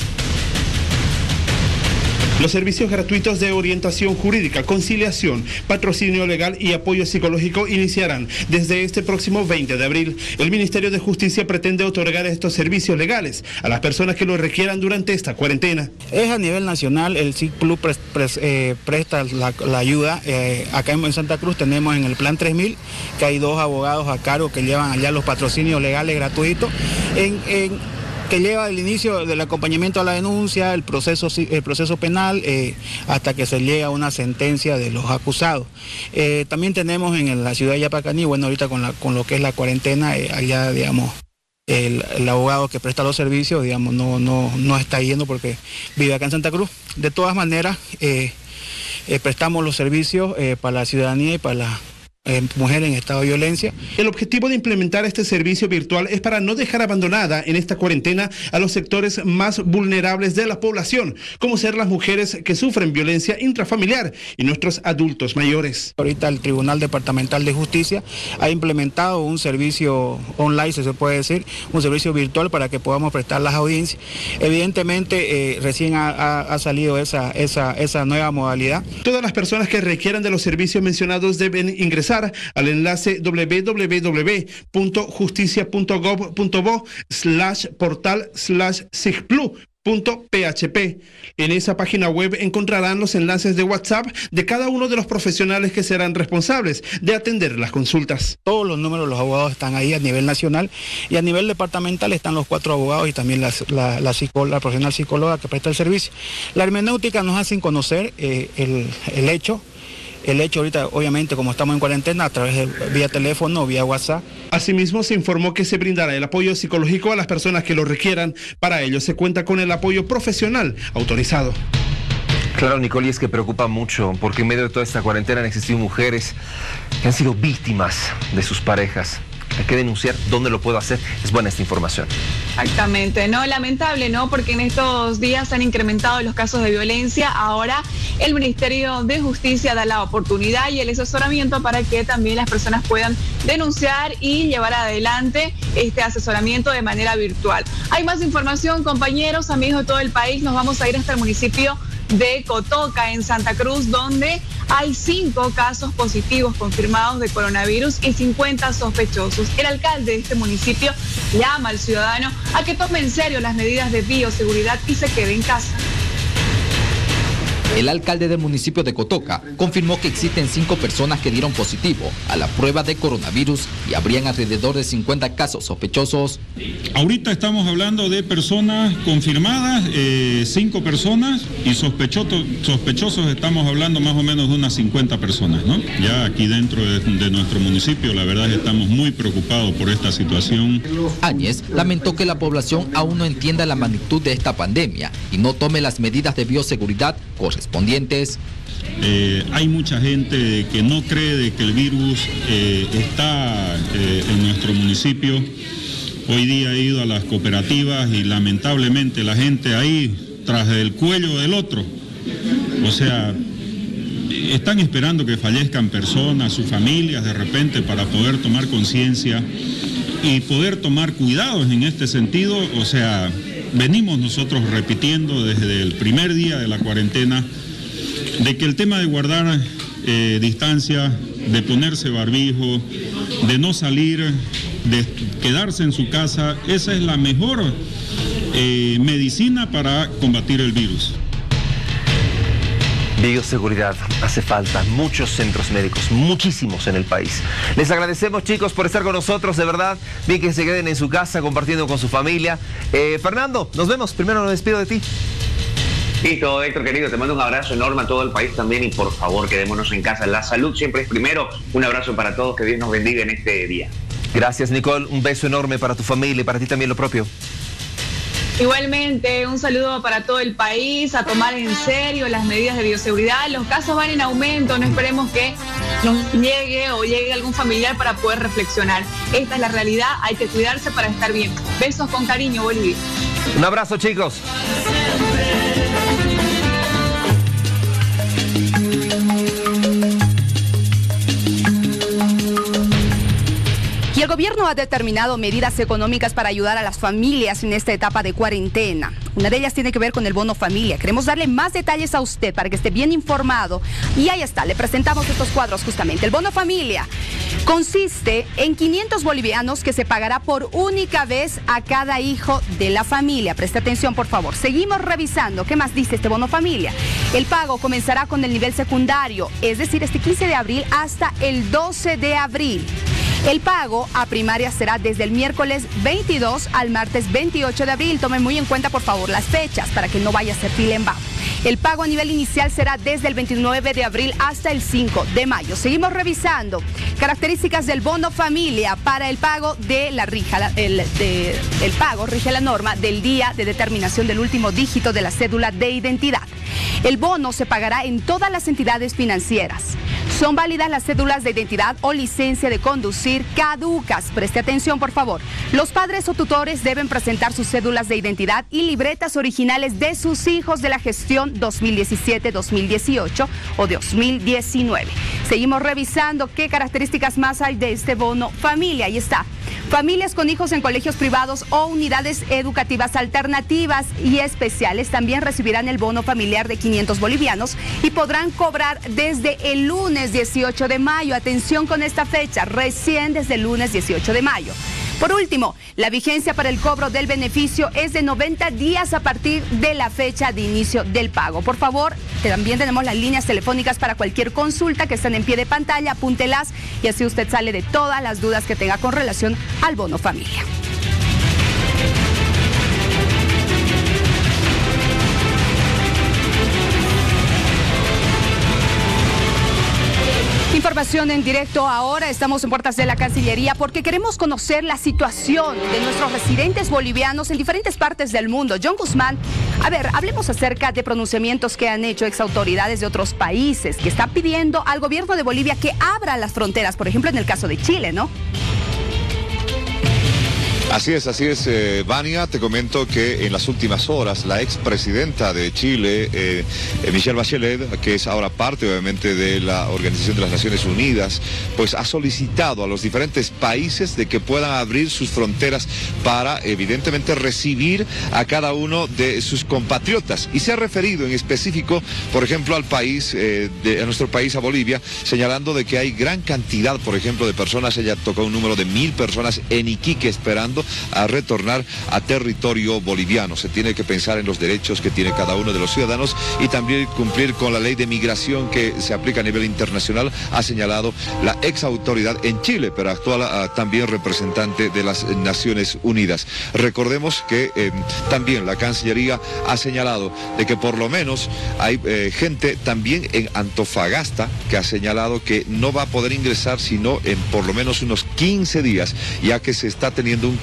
Los servicios gratuitos de orientación jurídica, conciliación, patrocinio legal y apoyo psicológico iniciarán desde este próximo veinte de abril. El Ministerio de Justicia pretende otorgar estos servicios legales a las personas que lo requieran durante esta cuarentena. Es a nivel nacional, el S I C Plus pre, pre, eh, presta la, la ayuda. Eh, acá en Santa Cruz tenemos en el Plan tres mil, que hay dos abogados a cargo que llevan allá los patrocinios legales gratuitos. En, en que lleva el inicio del acompañamiento a la denuncia, el proceso, el proceso penal, eh, hasta que se llega a una sentencia de los acusados. Eh, también tenemos en la ciudad de Yapacaní, bueno, ahorita con, la, con lo que es la cuarentena, eh, allá, digamos, el, el abogado que presta los servicios, digamos, no, no, no está yendo porque vive acá en Santa Cruz. De todas maneras, eh, eh, prestamos los servicios eh, para la ciudadanía y para la Eh, mujeres en estado de violencia. El objetivo de implementar este servicio virtual es para no dejar abandonada en esta cuarentena a los sectores más vulnerables de la población, como ser las mujeres que sufren violencia intrafamiliar y nuestros adultos mayores. Ahorita el Tribunal Departamental de Justicia ha implementado un servicio online, si se puede decir, un servicio virtual para que podamos prestar las audiencias. Evidentemente, eh, recién ha, ha, ha salido esa, esa, esa nueva modalidad. Todas las personas que requieran de los servicios mencionados deben ingresar al enlace w w w punto justicia punto gov punto bo slash portal slash sigplu punto p h p. En esa página web encontrarán los enlaces de WhatsApp de cada uno de los profesionales que serán responsables de atender las consultas. Todos los números de los abogados están ahí a nivel nacional y a nivel departamental están los cuatro abogados y también la, la, la, la profesional psicóloga que presta el servicio. La hermenéutica nos hace conocer eh, el, el hecho El hecho ahorita, obviamente, como estamos en cuarentena, a través de vía teléfono o vía WhatsApp. Asimismo, se informó que se brindará el apoyo psicológico a las personas que lo requieran. Para ello, se cuenta con el apoyo profesional autorizado. Claro, Nicole, y es que preocupa mucho, porque en medio de toda esta cuarentena han existido mujeres que han sido víctimas de sus parejas. Hay que denunciar. ¿Dónde lo puedo hacer? Es buena esta información. Exactamente, no, lamentable, ¿no? Porque en estos días se han incrementado los casos de violencia. Ahora el Ministerio de Justicia da la oportunidad y el asesoramiento para que también las personas puedan denunciar y llevar adelante este asesoramiento de manera virtual. Hay más información, compañeros, amigos de todo el país. Nos vamos a ir hasta el municipio de Cotoca, en Santa Cruz, donde hay cinco casos positivos confirmados de coronavirus y cincuenta sospechosos. El alcalde de este municipio llama al ciudadano a que tome en serio las medidas de bioseguridad y se quede en casa. El alcalde del municipio de Cotoca confirmó que existen cinco personas que dieron positivo a la prueba de coronavirus y habrían alrededor de cincuenta casos sospechosos. Ahorita estamos hablando de personas confirmadas, eh, cinco personas, y sospechosos, sospechosos estamos hablando más o menos de unas cincuenta personas, ¿no? Ya aquí dentro de, de nuestro municipio, la verdad es que estamos muy preocupados por esta situación. Áñez lamentó que la población aún no entienda la magnitud de esta pandemia y no tome las medidas de bioseguridad correspondientes. Eh, hay mucha gente que no cree de que el virus eh, está eh, en nuestro municipio. Hoy día he ido a las cooperativas y lamentablemente la gente ahí tras el cuello del otro. O sea, están esperando que fallezcan personas, sus familias de repente para poder tomar conciencia y poder tomar cuidados en este sentido. O sea, venimos nosotros repitiendo desde el primer día de la cuarentena de que el tema de guardar eh, distancia, de ponerse barbijo, de no salir, de quedarse en su casa, esa es la mejor eh, medicina para combatir el virus. Bioseguridad, hace falta muchos centros médicos, muchísimos en el país. Les agradecemos, chicos, por estar con nosotros, de verdad. Bien que se queden en su casa compartiendo con su familia. Eh, Fernando, nos vemos. Primero me despido de ti. Listo, Héctor querido, te mando un abrazo enorme a todo el país también y por favor quedémonos en casa. La salud siempre es primero. Un abrazo para todos, que Dios nos bendiga en este día. Gracias, Nicole. Un beso enorme para tu familia y para ti también lo propio. Igualmente, un saludo para todo el país, a tomar en serio las medidas de bioseguridad. Los casos van en aumento, no esperemos que nos llegue o llegue algún familiar para poder reflexionar. Esta es la realidad, hay que cuidarse para estar bien. Besos con cariño, Bolivia. Un abrazo, chicos. Y el gobierno ha determinado medidas económicas para ayudar a las familias en esta etapa de cuarentena. Una de ellas tiene que ver con el bono familia. Queremos darle más detalles a usted para que esté bien informado. Y ahí está, le presentamos estos cuadros justamente. El bono familia consiste en quinientos bolivianos que se pagará por única vez a cada hijo de la familia. Preste atención, por favor. Seguimos revisando. ¿Qué más dice este bono familia? El pago comenzará con el nivel secundario, es decir, este quince de abril hasta el doce de abril. El pago a primaria será desde el miércoles veintidós al martes veintiocho de abril. Tomen muy en cuenta, por favor, las fechas para que no vaya a ser fila en bajo. El pago a nivel inicial será desde el veintinueve de abril hasta el cinco de mayo. Seguimos revisando características del bono familia. Para el pago de la rija, el, de, el pago rige la norma del día de determinación del último dígito de la cédula de identidad. El bono se pagará en todas las entidades financieras. Son válidas las cédulas de identidad o licencia de conducir caducas. Preste atención, por favor. Los padres o tutores deben presentar sus cédulas de identidad y libretas originales de sus hijos de la gestión dos mil diecisiete dos mil dieciocho o dos mil diecinueve. Seguimos revisando qué características más hay de este bono familia. Ahí está. Familias con hijos en colegios privados o unidades educativas alternativas y especiales también recibirán el bono familiar de quinientos bolivianos y podrán cobrar desde el lunes dieciocho de mayo. Atención con esta fecha, recién desde el lunes dieciocho de mayo. Por último, la vigencia para el cobro del beneficio es de noventa días a partir de la fecha de inicio del pago. Por favor, también tenemos las líneas telefónicas para cualquier consulta que están en pie de pantalla, apúntelas y así usted sale de todas las dudas que tenga con relación al bono familia. Información en directo ahora, estamos en puertas de la Cancillería porque queremos conocer la situación de nuestros residentes bolivianos en diferentes partes del mundo. John Guzmán, a ver, hablemos acerca de pronunciamientos que han hecho exautoridades de otros países que están pidiendo al gobierno de Bolivia que abra las fronteras, por ejemplo en el caso de Chile, ¿no? Así es, así es, eh, Vania, te comento que en las últimas horas la expresidenta de Chile, eh, eh, Michelle Bachelet, que es ahora parte obviamente de la Organización de las Naciones Unidas, pues ha solicitado a los diferentes países de que puedan abrir sus fronteras para evidentemente recibir a cada uno de sus compatriotas. Y se ha referido en específico, por ejemplo, al país, eh, de, a nuestro país, a Bolivia, señalando de que hay gran cantidad, por ejemplo, de personas. Ella tocó un número de mil personas en Iquique esperando a retornar a territorio boliviano. Se tiene que pensar en los derechos que tiene cada uno de los ciudadanos y también cumplir con la ley de migración que se aplica a nivel internacional, ha señalado la ex autoridad en Chile, pero actual uh, también representante de las Naciones Unidas. Recordemos que eh, también la Cancillería ha señalado de que por lo menos hay eh, gente también en Antofagasta que ha señalado que no va a poder ingresar sino en por lo menos unos quince días, ya que se está teniendo un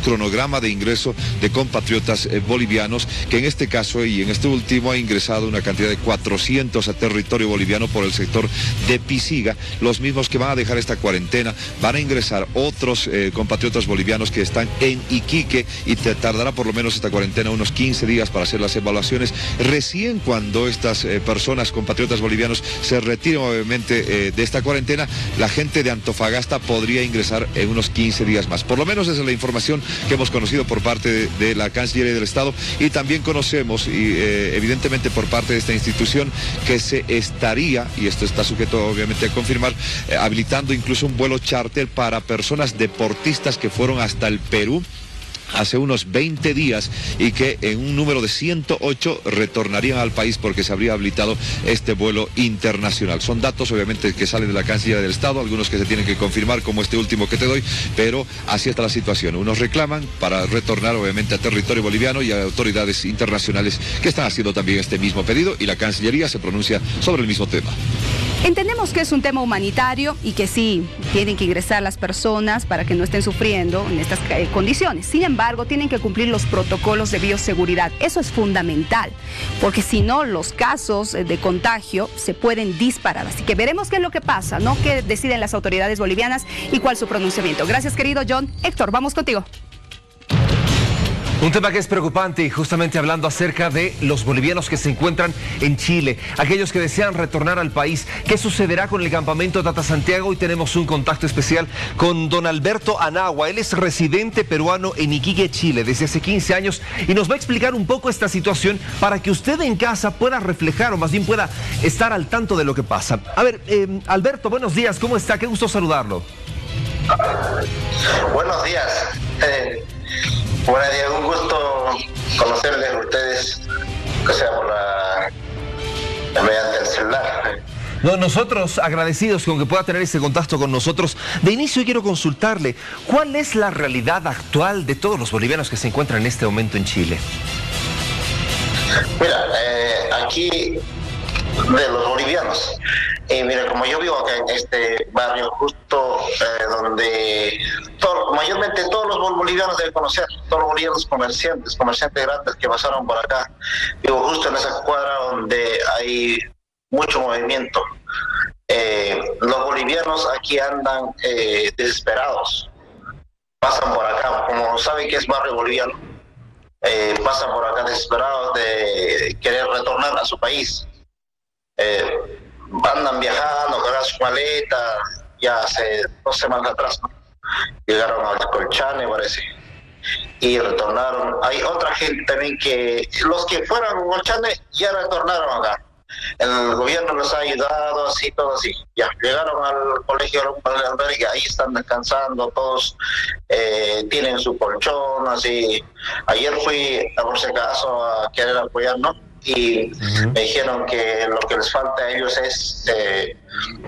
cronograma de ingreso de compatriotas eh, bolivianos, que en este caso y en este último ha ingresado una cantidad de cuatrocientos a territorio boliviano por el sector de Pisiga, los mismos que van a dejar esta cuarentena. Van a ingresar otros eh, compatriotas bolivianos que están en Iquique y te tardará por lo menos esta cuarentena unos quince días para hacer las evaluaciones. Recién cuando estas eh, personas, compatriotas bolivianos, se retiren obviamente eh, de esta cuarentena, la gente de Antofagasta podría ingresar en unos quince días más. Por lo menos esa es la información que hemos conocido por parte de, de la Cancillería del Estado, y también conocemos, y eh, evidentemente por parte de esta institución, que se estaría, y esto está sujeto obviamente a confirmar, eh, habilitando incluso un vuelo charter para personas deportistas que fueron hasta el Perú hace unos veinte días y que en un número de ciento ocho retornarían al país porque se habría habilitado este vuelo internacional. Son datos obviamente que salen de la Cancillería del Estado, algunos que se tienen que confirmar como este último que te doy, pero así está la situación. Unos reclaman para retornar obviamente a territorio boliviano y a autoridades internacionales que están haciendo también este mismo pedido, y la Cancillería se pronuncia sobre el mismo tema. Entendemos que es un tema humanitario y que sí, tienen que ingresar las personas para que no estén sufriendo en estas eh, condiciones. Sin embargo, tienen que cumplir los protocolos de bioseguridad. Eso es fundamental, porque si no, los casos de contagio se pueden disparar. Así que veremos qué es lo que pasa, ¿no? Qué deciden las autoridades bolivianas y cuál su pronunciamiento. Gracias, querido John. Héctor, vamos contigo. Un tema que es preocupante, y justamente hablando acerca de los bolivianos que se encuentran en Chile, aquellos que desean retornar al país. ¿Qué sucederá con el campamento Tata Santiago? Hoy tenemos un contacto especial con don Alberto Anagua. Él es residente peruano en Iquique, Chile, desde hace quince años, y nos va a explicar un poco esta situación para que usted en casa pueda reflejar, o más bien pueda estar al tanto de lo que pasa. A ver, eh, Alberto, buenos días, ¿cómo está? Qué gusto saludarlo. Buenos días. Eh... Buenos días, un gusto conocerles a ustedes, que sea por la, mediante el celular. No, nosotros agradecidos con que pueda tener este contacto con nosotros. De inicio quiero consultarle, ¿cuál es la realidad actual de todos los bolivianos que se encuentran en este momento en Chile? Mira, eh, aquí de los bolivianos, eh, mira, como yo vivo acá en este barrio justo eh, donde todo, mayormente todos los bolivianos deben conocer, todos los bolivianos comerciantes, comerciantes grandes que pasaron por acá. Vivo justo en esa cuadra donde hay mucho movimiento. Eh, los bolivianos aquí andan eh, desesperados, pasan por acá, como saben que es barrio boliviano, eh, pasan por acá desesperados de querer retornar a su país. Eh, andan viajando, cargan su maleta, ya hace dos semanas atrás, ¿no? Llegaron al Colchane, parece, y retornaron. Hay otra gente también que, los que fueron a Colchane ya retornaron acá. El gobierno los ha ayudado, así, todo así. Ya llegaron al colegio de albergue, ahí están descansando, todos eh, tienen su colchón, así. Ayer fui, por si acaso, a querer apoyar, ¿no? Y uh-huh. me dijeron que lo que les falta a ellos es eh,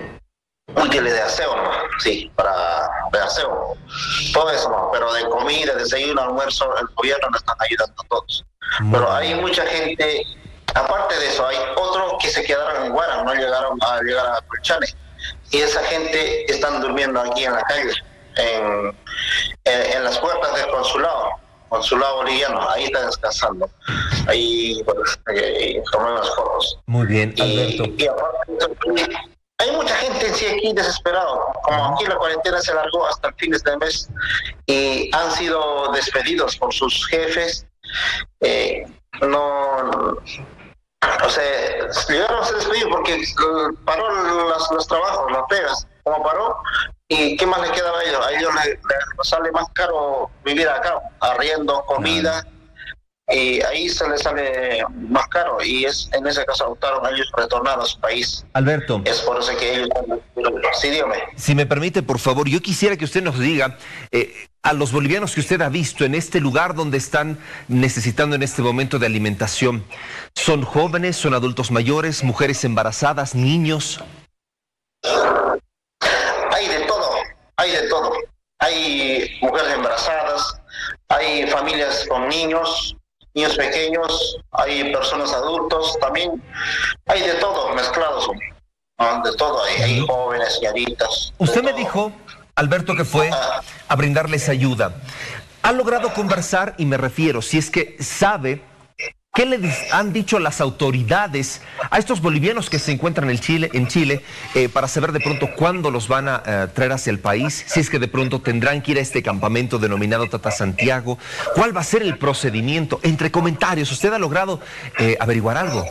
útiles de aseo, ¿no? Sí, para de aseo. Todo eso, ¿no? Pero de comida, desayuno, almuerzo, el gobierno nos están ayudando a todos. Uh-huh. Pero hay mucha gente, aparte de eso, hay otros que se quedaron en Guara, no llegaron a llegar a Colchane. Y esa gente están durmiendo aquí en la calle, en, en, en las puertas del consulado. Consulado boliviano, ahí está descansando, ahí pues, eh, tomé las fotos. Muy bien, Alberto. Y, y aparte, hay mucha gente en sí aquí desesperado, como aquí la cuarentena se alargó hasta el fin de este mes y han sido despedidos por sus jefes, eh, no, o sea, llegaron a ser despedidos porque paró los, los trabajos, las pegas, como paró. ¿Y qué más les quedaba a ellos? A ellos les, les sale más caro vivir acá, arriendo, comida, y ahí se les sale más caro, y es en ese caso optaron a ellos retornar a su país. Alberto. Es por eso que ellos... Sí, dígame. Si me permite, por favor, yo quisiera que usted nos diga eh, a los bolivianos que usted ha visto en este lugar donde están necesitando en este momento de alimentación. ¿Son jóvenes, son adultos mayores, mujeres embarazadas, niños? Hay de todo, hay de todo. Hay mujeres embarazadas, hay familias con niños, niños pequeños, hay personas adultos también. Hay de todo, mezclados, ¿no? De todo, hay, hay jóvenes, señoritas. Usted me dijo, Alberto, que fue a brindarles ayuda. ¿Ha logrado conversar? Y me refiero, si es que sabe, ¿qué le han dicho las autoridades a estos bolivianos que se encuentran en Chile, en Chile eh, para saber de pronto cuándo los van a eh, traer hacia el país? Si es que de pronto tendrán que ir a este campamento denominado Tata Santiago. ¿Cuál va a ser el procedimiento? Entre comentarios, ¿usted ha logrado eh, averiguar algo?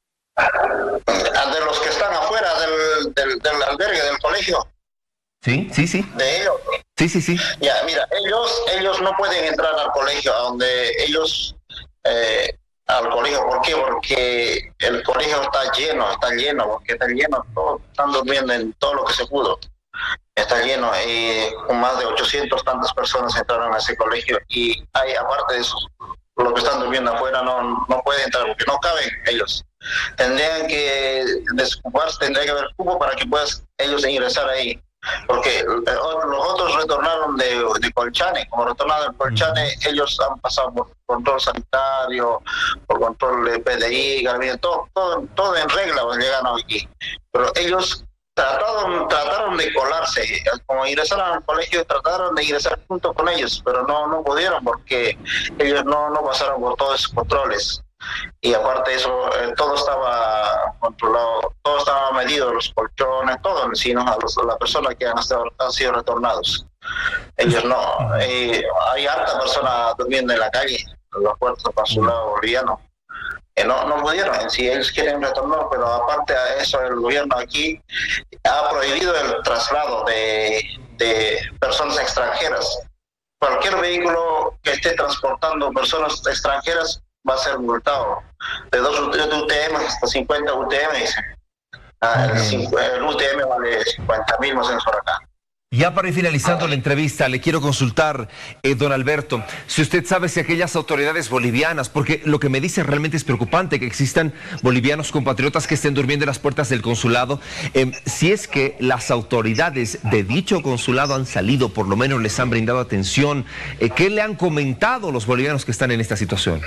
De los que están afuera del, del, del albergue, del colegio. Sí, sí, sí. De ellos. Sí, sí, sí. Ya, mira, ellos ellos no pueden entrar al colegio, a donde ellos, eh, al colegio, ¿por qué? Porque el colegio está lleno, está lleno, porque está lleno, todo, están durmiendo en todo lo que se pudo. Está lleno, y con más de ochocientas tantas personas entraron a ese colegio, y hay, aparte de eso, los que están durmiendo afuera no, no pueden entrar, porque no caben ellos. Tendrían que desocuparse, tendría que haber cupo para que puedan ellos ingresar ahí. Porque los otros retornaron de, de Colchane, como retornaron de Colchane, ellos han pasado por control sanitario, por control de P D I, todo, todo, todo en regla, pues llegaron aquí. Pero ellos trataron, trataron de colarse, como ingresaron al colegio, trataron de ingresar junto con ellos, pero no, no pudieron porque ellos no, no pasaron por todos esos controles. Y aparte de eso, eh, todo estaba controlado, todo estaba medido, los colchones, todo, sino a, los, a las personas que han, estado, han sido retornados. Ellos no. Eh, hay harta personas durmiendo en la calle, en los puertos consulados bolivianos. Eh, no, no pudieron, si ellos quieren retornar, pero aparte de eso, el gobierno aquí ha prohibido el traslado de, de personas extranjeras. Cualquier vehículo que esté transportando personas extranjeras va a ser multado de dos U T M hasta cincuenta U T M. Ah, el, el U T M vale cincuenta mil más o menos por acá. Ya para ir finalizando la entrevista, le quiero consultar, eh, don Alberto, si usted sabe si aquellas autoridades bolivianas, porque lo que me dice realmente es preocupante que existan bolivianos compatriotas que estén durmiendo en las puertas del consulado, eh, si es que las autoridades de dicho consulado han salido, por lo menos les han brindado atención, eh, ¿qué le han comentado los bolivianos que están en esta situación?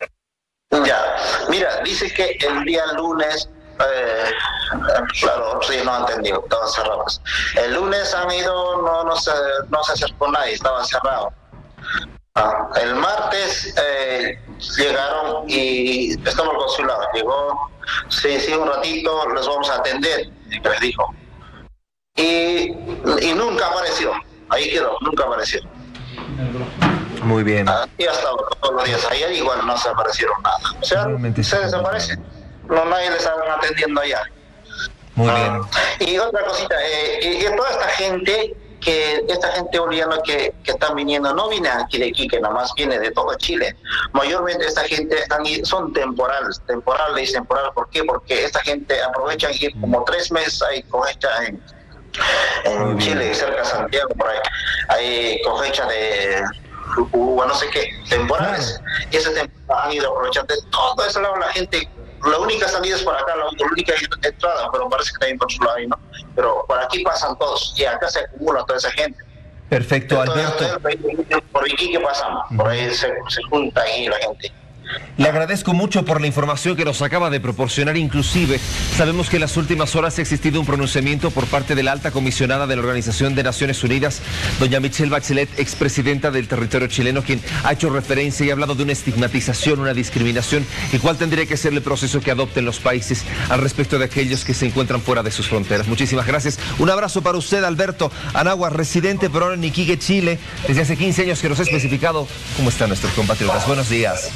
Ya, mira, dice que el día lunes, eh, claro, sí, no han entendido, estaban cerrados. El lunes han ido, no, no, se, no se acercó nadie, estaba cerrado. Ah, el martes eh, llegaron y estaba el consulado, llegó, sí, sí, un ratito, les vamos a atender, les dijo. Y, y nunca apareció, ahí quedó, nunca apareció. Muy bien. Ah, y hasta todos los días ayer igual no se aparecieron nada. O sea, realmente se desaparecen. No, nadie les están atendiendo allá. Muy ah, bien. Y otra cosita, eh, y, y toda esta gente, que esta gente boliviana que, que están viniendo, no viene aquí de Iquique, nada más viene de todo Chile. Mayormente esta gente han, son temporales, temporales, temporales. ¿Por qué? Porque esta gente aprovecha ir como tres meses, hay cosecha en, en Chile, cerca de Santiago, por ahí. Hay cosecha de o no sé qué, temporales, y ese temporada han ido aprovechando de todo ese lado. La gente, la única salida es por acá, la única entrada, pero parece que también por su lado ahí, ¿no? Pero por aquí pasan todos, y acá se acumula toda esa gente. Perfecto, Alberto. Por aquí que pasamos, por ahí se, se junta ahí la gente. Le agradezco mucho por la información que nos acaba de proporcionar. Inclusive, sabemos que en las últimas horas ha existido un pronunciamiento por parte de la alta comisionada de la Organización de Naciones Unidas, doña Michelle Bachelet, expresidenta del territorio chileno, quien ha hecho referencia y ha hablado de una estigmatización, una discriminación, y cuál tendría que ser el proceso que adopten los países al respecto de aquellos que se encuentran fuera de sus fronteras. Muchísimas gracias. Un abrazo para usted, Alberto Anagua, residente pero ahora en Iquique, Chile, desde hace quince años, que nos ha especificado cómo están nuestros compatriotas. Buenos días.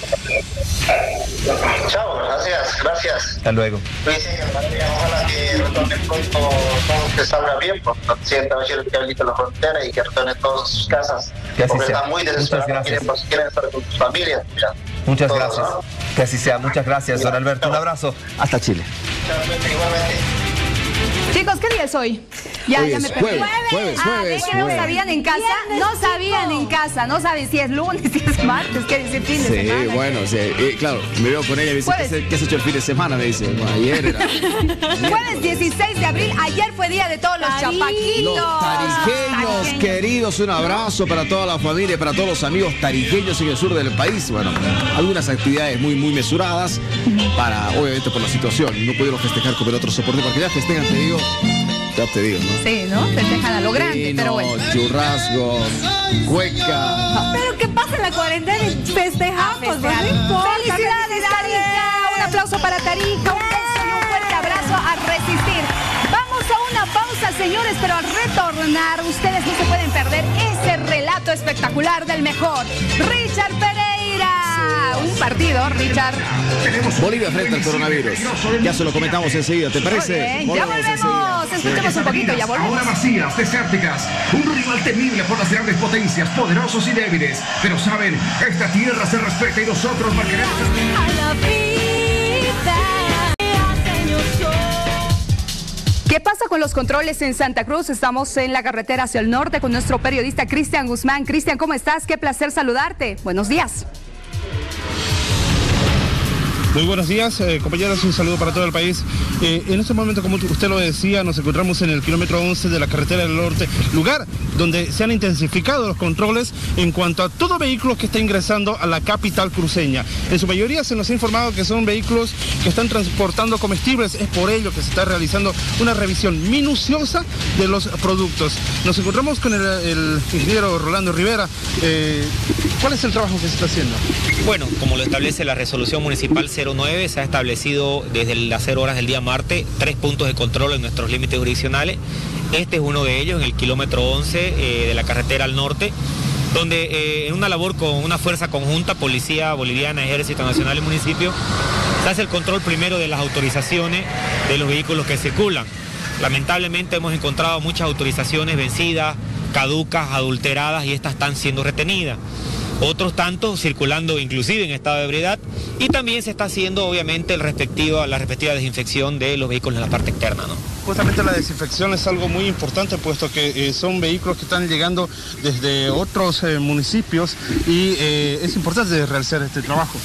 Chao, gracias, gracias. Hasta luego. Ojalá que retornen pronto, todo que salga bien, porque el presidente Bachelet que habilite la frontera y que retornen todas sus casas. Que así porque sea. están muy desesperados, quieren, pues, quieren estar con sus familias. Mira. Muchas Todos, gracias. ¿no? Que así sea. Muchas gracias, don Alberto. Un abrazo. Hasta Chile. Igualmente. Chicos, ¿qué día es hoy? Ya, Hoy ya es me perdí. jueves, jueves, Ah, jueves, ¿ves que no jueves. sabían en casa? No sabían en casa, no saben si es lunes, si es martes, qué dice fin de Sí, semana. bueno, sí, eh, claro, me veo con ella y me dice, ¿qué, Jueves. se- qué has hecho el fin de semana? Me dice, bueno, ayer era... Jueves dieciséis de abril, ayer fue día de todos los chapaquitos. Los tarijeños queridos, un abrazo para toda la familia, para todos los amigos tarijeños en el sur del país. Bueno, algunas actividades muy, muy mesuradas para, obviamente, por la situación. No pudieron festejar como el otro soporte, porque ya festejan, te digo, Ya te digo, ¿no? Sí, ¿no? Festejan a lo grande, Vino, pero bueno. churrascos, cueca. Pero que pase la cuarentena y festejamos, pues no importa. ¡Felicidades, Tarija! Un aplauso para Tarija, un beso y un fuerte abrazo a resistir. Vamos a una pausa, señores, pero al retornar, ustedes no se pueden perder ese relato espectacular del mejor, Richard Pereira. Un partido, Richard. Bolivia frente al coronavirus. Ya se lo comentamos enseguida, ¿te parece? Bien, ya volvemos. Escuchemos un poquito, ya volvemos. Ahora vacías, desérticas, un rival temible por las grandes potencias, poderosos y débiles. Pero saben, esta tierra se respeta y nosotros marcaremos. ¿Qué pasa con los controles en Santa Cruz? Estamos en la carretera hacia el norte con nuestro periodista Cristian Guzmán. Cristian, ¿cómo estás? Qué placer saludarte. Buenos días. Muy buenos días, eh, compañeros, un saludo para todo el país. Eh, en este momento, como usted lo decía, nos encontramos en el kilómetro once de la carretera del norte, lugar donde se han intensificado los controles en cuanto a todo vehículo que está ingresando a la capital cruceña. En su mayoría se nos ha informado que son vehículos que están transportando comestibles, es por ello que se está realizando una revisión minuciosa de los productos. Nos encontramos con el, el ingeniero Rolando Rivera. Eh, ¿Cuál es el trabajo que se está haciendo? Bueno, como lo establece la resolución municipal cero nueve, se ha establecido desde las cero horas del día martes tres puntos de control en nuestros límites jurisdiccionales. Este es uno de ellos, en el kilómetro once eh, de la carretera al norte, donde eh, en una labor con una fuerza conjunta, Policía Boliviana, Ejército Nacional y Municipio, se hace el control primero de las autorizaciones de los vehículos que circulan. Lamentablemente hemos encontrado muchas autorizaciones vencidas, caducas, adulteradas, y estas están siendo retenidas. Otros tantos circulando inclusive en estado de ebriedad, y también se está haciendo obviamente el respectivo, la respectiva desinfección de los vehículos en la parte externa, ¿no? Justamente la desinfección es algo muy importante, puesto que eh, son vehículos que están llegando desde otros eh, municipios y eh, es importante realizar este trabajo.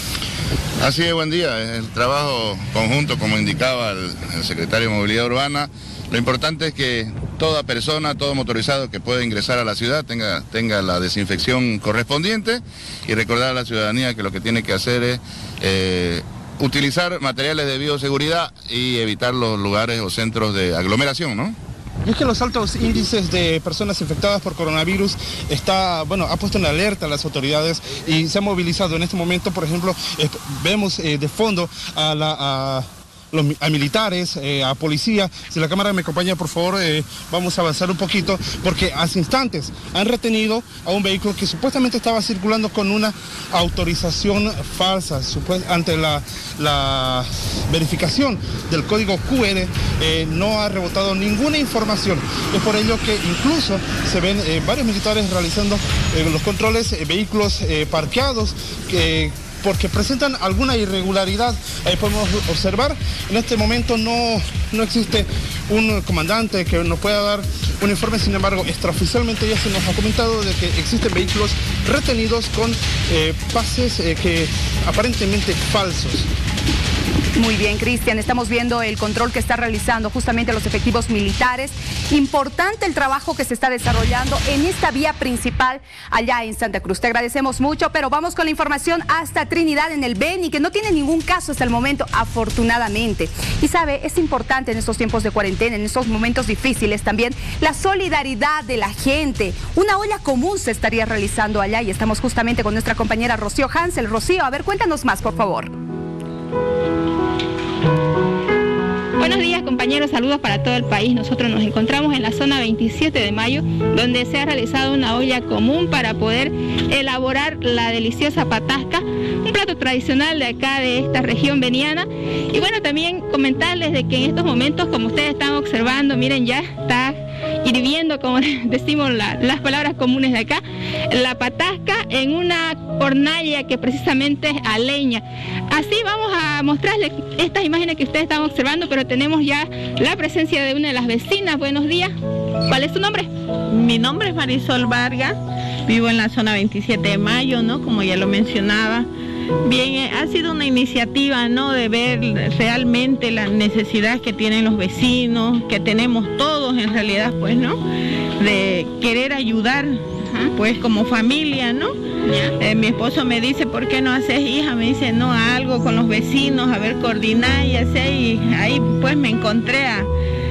Así es, buen día. El trabajo conjunto, como indicaba el, el secretario de Movilidad Urbana, lo importante es que toda persona, todo motorizado que pueda ingresar a la ciudad tenga, tenga la desinfección correspondiente, y recordar a la ciudadanía que lo que tiene que hacer es eh, utilizar materiales de bioseguridad y evitar los lugares o centros de aglomeración, ¿no? Y es que los altos índices de personas infectadas por coronavirus está, bueno, ha puesto en alerta a las autoridades y se ha movilizado. En este momento, por ejemplo, eh, vemos eh, de fondo a la... A... Los, a militares, eh, a policía. Si la cámara me acompaña, por favor, eh, vamos a avanzar un poquito, porque hace instantes han retenido a un vehículo que supuestamente estaba circulando con una autorización falsa. Ante la, la verificación del código Q R, eh, no ha rebotado ninguna información. Es por ello que incluso se ven eh, varios militares realizando eh, los controles, eh, vehículos eh, parqueados que porque presentan alguna irregularidad. Ahí podemos observar, en este momento no, no existe un comandante que nos pueda dar un informe, sin embargo, extraoficialmente ya se nos ha comentado de que existen vehículos retenidos con eh, pases eh, que aparentemente falsos. Muy bien, Cristian, estamos viendo el control que está realizando justamente los efectivos militares. Importante el trabajo que se está desarrollando en esta vía principal allá en Santa Cruz. Te agradecemos mucho, pero vamos con la información hasta Trinidad, en el Beni, que no tiene ningún caso hasta el momento, afortunadamente. Y sabe, es importante en estos tiempos de cuarentena, en estos momentos difíciles también, la solidaridad de la gente. Una olla común se estaría realizando allá y estamos justamente con nuestra compañera Rocío Hansel. Rocío, a ver, cuéntanos más, por favor. Buenos días, compañeros, saludos para todo el país. Nosotros nos encontramos en la zona veintisiete de mayo, donde se ha realizado una olla común para poder elaborar la deliciosa patasca, un plato tradicional de acá, de esta región beniana. Y bueno, también comentarles de que en estos momentos, como ustedes están observando, miren, ya está hirviendo, como decimos la, las palabras comunes de acá, la patasca en una hornalla que precisamente es a leña. Así vamos a mostrarles estas imágenes que ustedes están observando, pero tenemos ya la presencia de una de las vecinas. Buenos días. ¿Cuál es su nombre? Mi nombre es Marisol Vargas, vivo en la zona veintisiete de mayo, ¿no? Como ya lo mencionaba. Bien, eh, ha sido una iniciativa, ¿no?, de ver realmente la necesidad que tienen los vecinos, que tenemos todos en realidad, pues, ¿no?, de querer ayudar, pues, como familia, ¿no? Eh, mi esposo me dice, ¿por qué no haces, hija? Me dice, no, algo con los vecinos, a ver, coordinar y hacer, y ahí pues me encontré a,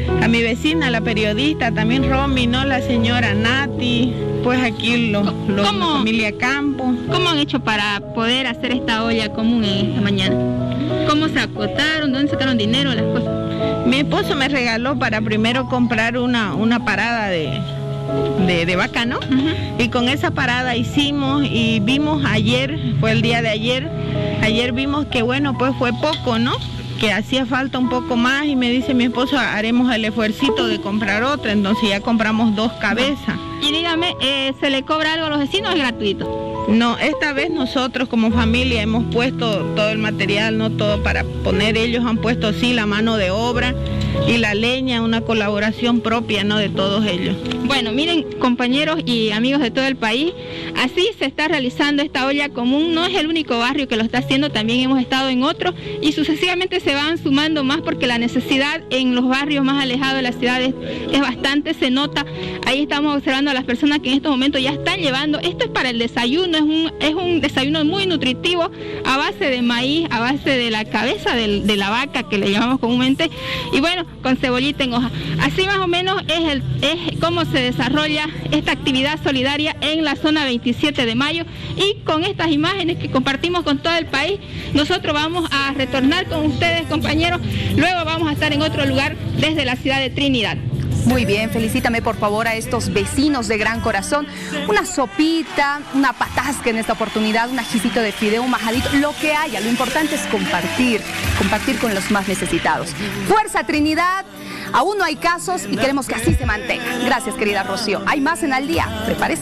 a mi vecina, la periodista, también Romy, ¿no? La señora Nati, pues aquí los, los la familia Campos. ¿Cómo han hecho para poder hacer esta olla común en esta mañana? ¿Cómo se acotaron? ¿Dónde sacaron dinero? Las cosas. Mi esposo me regaló para primero comprar una, una parada de, de, de vaca, ¿no? Uh-huh. Y con esa parada hicimos y vimos ayer, fue el día de ayer, ayer vimos que bueno, pues fue poco, ¿no? Que hacía falta un poco más y me dice mi esposo, haremos el esfuercito de comprar otra, entonces ya compramos dos cabezas. Y dígame, eh, ¿se le cobra algo a los vecinos o es gratuito? No, esta vez nosotros como familia hemos puesto todo el material, no todo para poner, ellos han puesto sí la mano de obra y la leña, una colaboración propia, ¿no? De todos ellos. Bueno, miren, compañeros y amigos de todo el país, así se está realizando esta olla común. No es el único barrio que lo está haciendo, también hemos estado en otros y sucesivamente se van sumando más porque la necesidad en los barrios más alejados de las ciudades es bastante, se nota. Ahí estamos observando a las personas que en estos momentos ya están llevando, esto es para el desayuno, es un, es un desayuno muy nutritivo a base de maíz, a base de la cabeza de, de la vaca que le llamamos comúnmente y bueno, con cebollita en hoja. Así más o menos es, el, es cómo se desarrolla esta actividad solidaria en la zona veintisiete de mayo y con estas imágenes que compartimos con todo el país, nosotros vamos a retornar con ustedes, compañeros, luego vamos a estar en otro lugar desde la ciudad de Trinidad. Muy bien, felicítame por favor a estos vecinos de gran corazón. Una sopita, una patasca en esta oportunidad, un ajicito de fideo, un majadito, lo que haya. Lo importante es compartir, compartir con los más necesitados. Fuerza Trinidad, aún no hay casos y queremos que así se mantenga. Gracias, querida Rocío. Hay más en Al Día, ¿prepárese?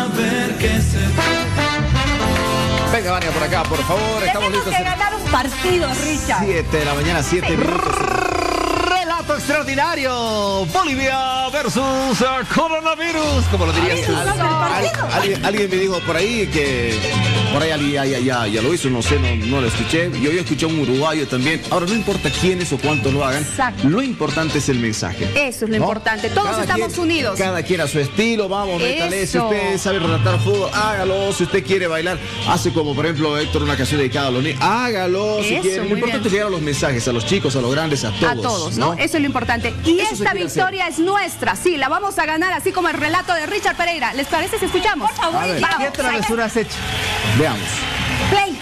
Venga, Vania, por acá, por favor. Estamos Tenemos listos. que ganar un partido, Richard. siete de la mañana, siete Sí. minutos. Relato extraordinario. Bolivia versus uh, coronavirus. Como lo dirías tú. Al- alguien, alguien me dijo por ahí que por ahí alguien ya, ya, ya, ya lo hizo, no sé, no, no lo escuché. Yo había escuchado a un uruguayo también. Ahora, no importa quiénes o cuántos lo hagan. Exacto. Lo importante es el mensaje. Eso es lo ¿no? importante. Todos Cada estamos quien- unidos. Cada quien a su estilo, vamos, métale. Si Eso. usted sabe relatar fútbol, hágalo. Si usted quiere bailar, hace como por ejemplo Héctor, una canción dedicada a los niños, hágalo. Si Eso, quiere. Lo muy importante bien. es llegar a los mensajes, a los chicos, a los grandes, a todos. A todos, ¿no? Eso es lo importante. Y Eso se esta quiere victoria es nuestra, sí, la vamos a ganar, así como el relato de Richard Pereira. ¿Les parece si escuchamos? Por favor, A ver, vamos. ¿qué travesura has hecho? Veamos. Play.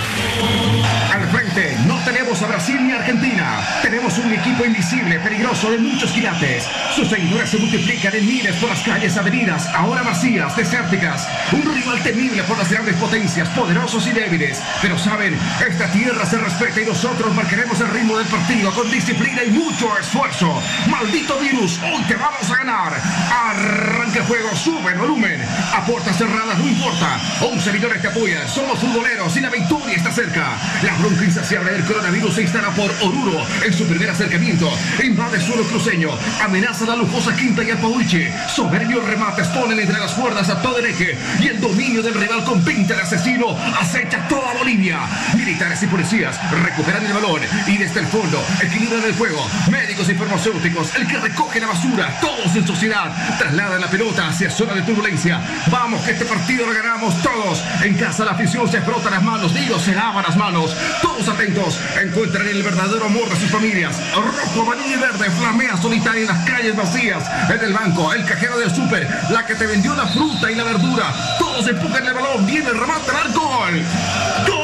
Al frente no tenemos a Brasil ni a Argentina. Tenemos un equipo invisible, peligroso, de muchos quilates. Sus seguidores se multiplican en miles por las calles, avenidas, ahora vacías, desérticas. Un rival temible por las grandes potencias, poderosos y débiles. Pero saben, esta tierra se respeta y nosotros marcaremos el ritmo del partido con disciplina y mucho esfuerzo. Maldito virus, hoy te vamos a ganar. Arranca el juego, sube el volumen. A puertas cerradas no importa. once millones te apoyan, somos futboleros y la victoria está cerca. La bronca insaciable del coronavirus se instala por Oruro en su primer acercamiento. Invade suelo cruceño, amenaza la lujosa Quinta y Alpauiche. Soberbios remates ponen entre las cuerdas a todo el eje y el dominio del rival con pinta de asesino acecha toda Bolivia. Militares y policías recuperan el balón y desde el fondo equilibran el juego. Médicos y farmacéuticos, el que recoge la basura, todos en sociedad, trasladan la pelota hacia zona de turbulencia. Vamos, que este partido lo ganamos todos. En casa la afición se frota las manos, digo, se lava las manos. Todos atentos, encuentran el verdadero amor de sus familias. Rojo, amarillo y verde flamea solitaria en las calles vacías. En el banco, el cajero del súper, la que te vendió la fruta y la verdura. Todos empujan el balón, viene el remate al gol. ¡Gol!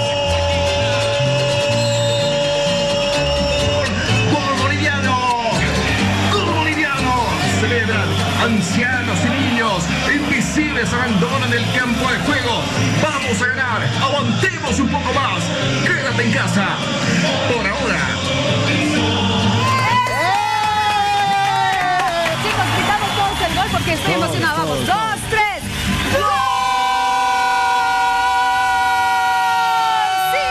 ¡Gol boliviano! ¡Gol boliviano! Celebran ancianos y niños, invisibles abandonan el campo de juego. Vamos a ganar, aguantemos un poco más. Quédate en casa. Por ahora. Chicos, gritamos todos el gol porque estoy Todos, emocionada. Vamos, todos, dos, tres. ¡Gol! ¡Sí,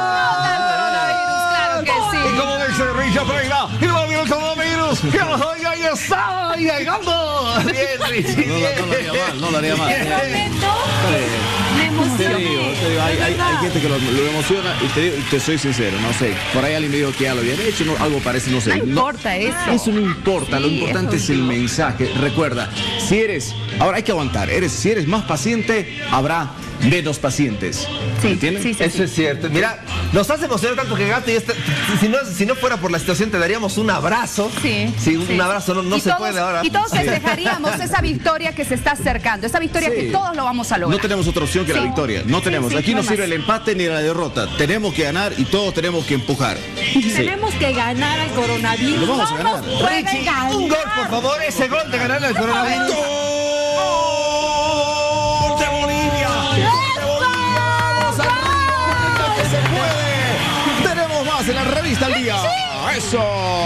Bolivia! ¡No, coronavirus! ¡Claro que sí! Y como dice Richard Pereira, y lo vio el coronavirus, que lo oiga ahí está, llegando. Bien, Richie. No, no, no lo haría mal, no lo haría mal. Me emocioné. Te digo, te digo, hay, hay, hay gente que lo, lo emociona y te, digo, te soy sincero, no sé. Por ahí alguien me dijo que ya lo habían hecho, no, algo parece, no sé. No importa eso. Eso no importa, Sí, lo importante es el mensaje. Recuerda, si eres, ahora hay que aguantar, eres, si eres más paciente, habrá menos pacientes. Sí, ¿entiendes? sí, sí, Eso es cierto. Mira, nos hace emocionar tanto que Gato y este, si no, si no fuera por la situación te daríamos un abrazo. Sí. Sí, un sí. abrazo no, no Y se todos- puede ahora. Y todos Sí. festejaríamos esa victoria que se está acercando, esa victoria Sí. que todos lo vamos a lograr. No tenemos otra opción que la Sí. victoria. No Sí, tenemos. sí, Aquí no no sirve más. el empate ni la derrota. Tenemos que ganar y todos tenemos que empujar. Sí. Tenemos que ganar al coronavirus. Lo vamos a ganar. pueden Richie, ganar. un gol, por favor, ese gol de ganar el coronavirus. ¡Gol de Bolivia! ¡Vamos a ganar que se puede! Tenemos más en la revista al día. ¡Eso!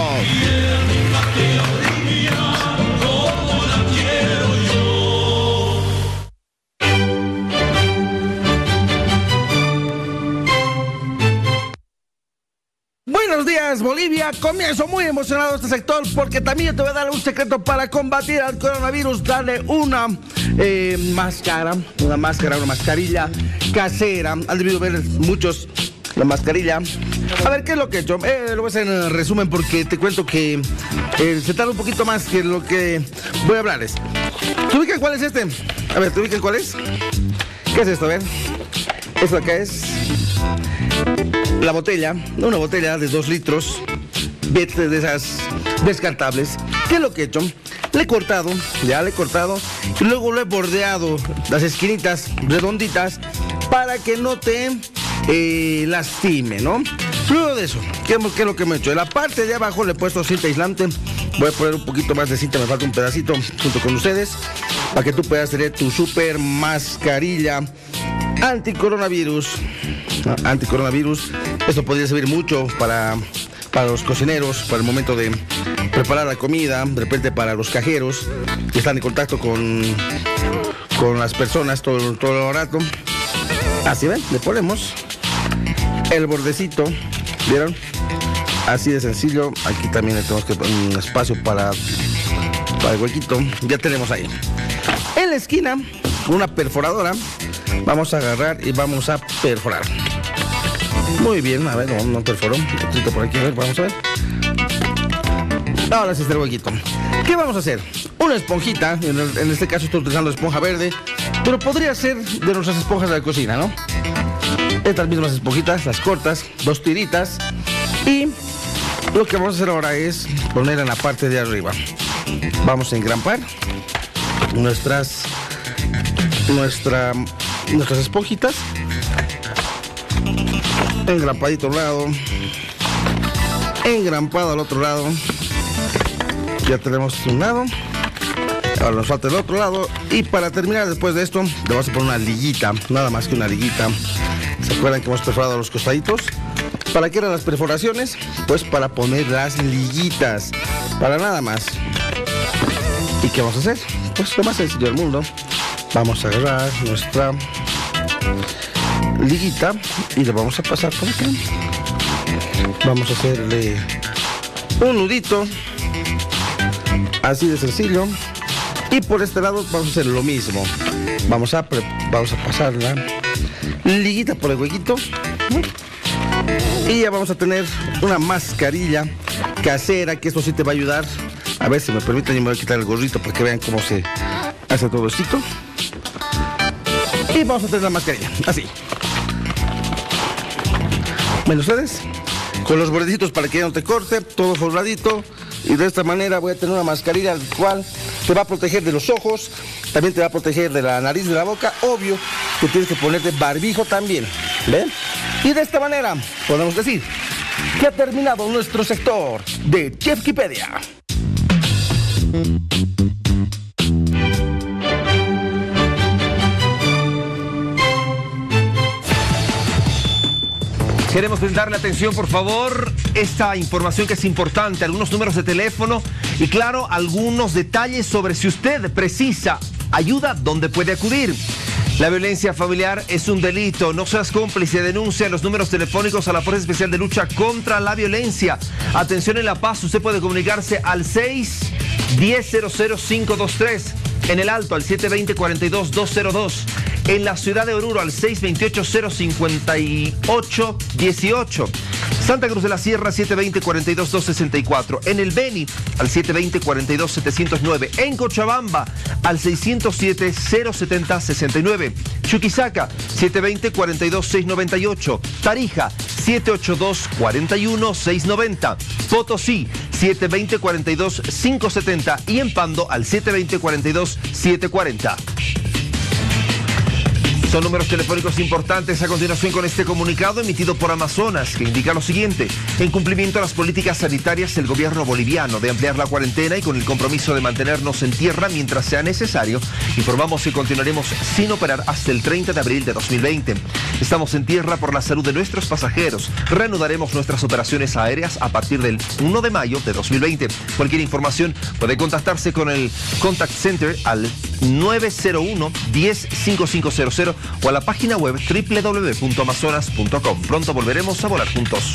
Buenos días, Bolivia. Comienzo muy emocionado este sector porque también te voy a dar un secreto para combatir al coronavirus. Darle una eh, máscara, una máscara, una mascarilla casera. Han debido ver muchos la mascarilla. A ver, ¿qué es lo que he hecho? Eh, lo voy a hacer en resumen porque te cuento que eh, se tarda un poquito más que lo que voy a hablarles. ¿Te ubican cuál es este? A ver, ¿te ubican cuál es? ¿Qué es esto? A ver. Esto acá es la botella, una botella de dos litros, de de esas descartables. ¿Qué es lo que he hecho? Le he cortado, ya le he cortado, y luego lo he bordeado las esquinitas redonditas para que no te eh, lastime, ¿no? Luego de eso, ¿qué, ¿qué es lo que me he hecho? En la parte de abajo le he puesto cinta aislante. Voy a poner un poquito más de cinta, me falta un pedacito junto con ustedes, para que tú puedas tener tu super mascarilla anticoronavirus. Anticoronavirus. Esto podría servir mucho para, para los cocineros, para el momento de preparar la comida, de repente para los cajeros que están en contacto con, con las personas todo, todo el rato. Así ven, le ponemos el bordecito, ¿vieron? Así de sencillo. Aquí también le tenemos que poner un espacio para, para el huequito. Ya tenemos ahí. En la esquina, con una perforadora, vamos a agarrar y vamos a perforar. Muy bien, a ver, no, no perforó. Un poquito por aquí, a ver, vamos a ver. Ahora sí está el huequito. ¿Qué vamos a hacer? Una esponjita, en, el, en este caso estoy utilizando esponja verde, pero podría ser de nuestras esponjas de la cocina, ¿no? Estas mismas esponjitas, las cortas, dos tiritas, y lo que vamos a hacer ahora es poner en la parte de arriba. Vamos a engrampar nuestras, nuestra, nuestras esponjitas. Engrampadito a un lado, engrampado al otro lado. Ya tenemos un lado. Ahora nos falta el otro lado. Y para terminar después de esto, le vamos a poner una liguita, nada más que una liguita. ¿Se acuerdan que hemos perforado los costaditos? ¿Para qué eran las perforaciones? Pues para poner las liguitas, para nada más. ¿Y qué vamos a hacer? Pues lo más sencillo del mundo. Vamos a agarrar nuestra liguita y le vamos a pasar por acá. Vamos a hacerle un nudito, así de sencillo, y por este lado vamos a hacer lo mismo. Vamos a, vamos a pasar la liguita por el huequito y ya vamos a tener una mascarilla casera, que esto sí te va a ayudar. A ver si me permiten, yo me voy a quitar el gorrito para que vean cómo se hace todo esto. Y vamos a tener la mascarilla, así. ¿Ven ustedes? Con los bordecitos para que ya no te corte, todo forradito. Y de esta manera voy a tener una mascarilla al cual te va a proteger de los ojos, también te va a proteger de la nariz, de la boca. Obvio que tienes que ponerte barbijo también, ¿ven? Y de esta manera podemos decir que ha terminado nuestro sector de Chefkipedia. Queremos brindarle atención, por favor, esta información que es importante, algunos números de teléfono y, claro, algunos detalles sobre si usted precisa ayuda, dónde puede acudir. La violencia familiar es un delito. No seas cómplice. Denuncia los números telefónicos a la Fuerza Especial de Lucha contra la Violencia. Atención en La Paz. Usted puede comunicarse al seis uno cero cero cinco dos tres. En el Alto al siete dos cero, cuatro dos dos cero dos. En la ciudad de Oruro al seis dos ocho, cero cinco ocho uno ocho. Santa Cruz de la Sierra siete dos cero, cuatro dos dos seis cuatro. En el Beni al siete dos cero, cuatro dos siete cero nueve. En Cochabamba al seis cero siete, cero siete cero seis nueve. Chuquisaca siete dos cero, cuatro dos seis nueve ocho. Tarija siete ocho dos, cuatro uno seis nueve cero. Potosí siete dos cero, cuatro dos cinco siete cero. Y en Pando al siete dos cero, cuatro dos siete cuatro cero. Son números telefónicos importantes a continuación con este comunicado emitido por Amazonas, que indica lo siguiente. En cumplimiento a las políticas sanitarias del gobierno boliviano de ampliar la cuarentena y con el compromiso de mantenernos en tierra mientras sea necesario, informamos que continuaremos sin operar hasta el treinta de abril de dos mil veinte. Estamos en tierra por la salud de nuestros pasajeros. Reanudaremos nuestras operaciones aéreas a partir del uno de mayo de dos mil veinte. Cualquier información puede contactarse con el Contact Center al nueve cero uno, diez, cinco cinco cero cero o a la página web doble u doble u doble u punto amazonas punto com. Pronto volveremos a volar juntos.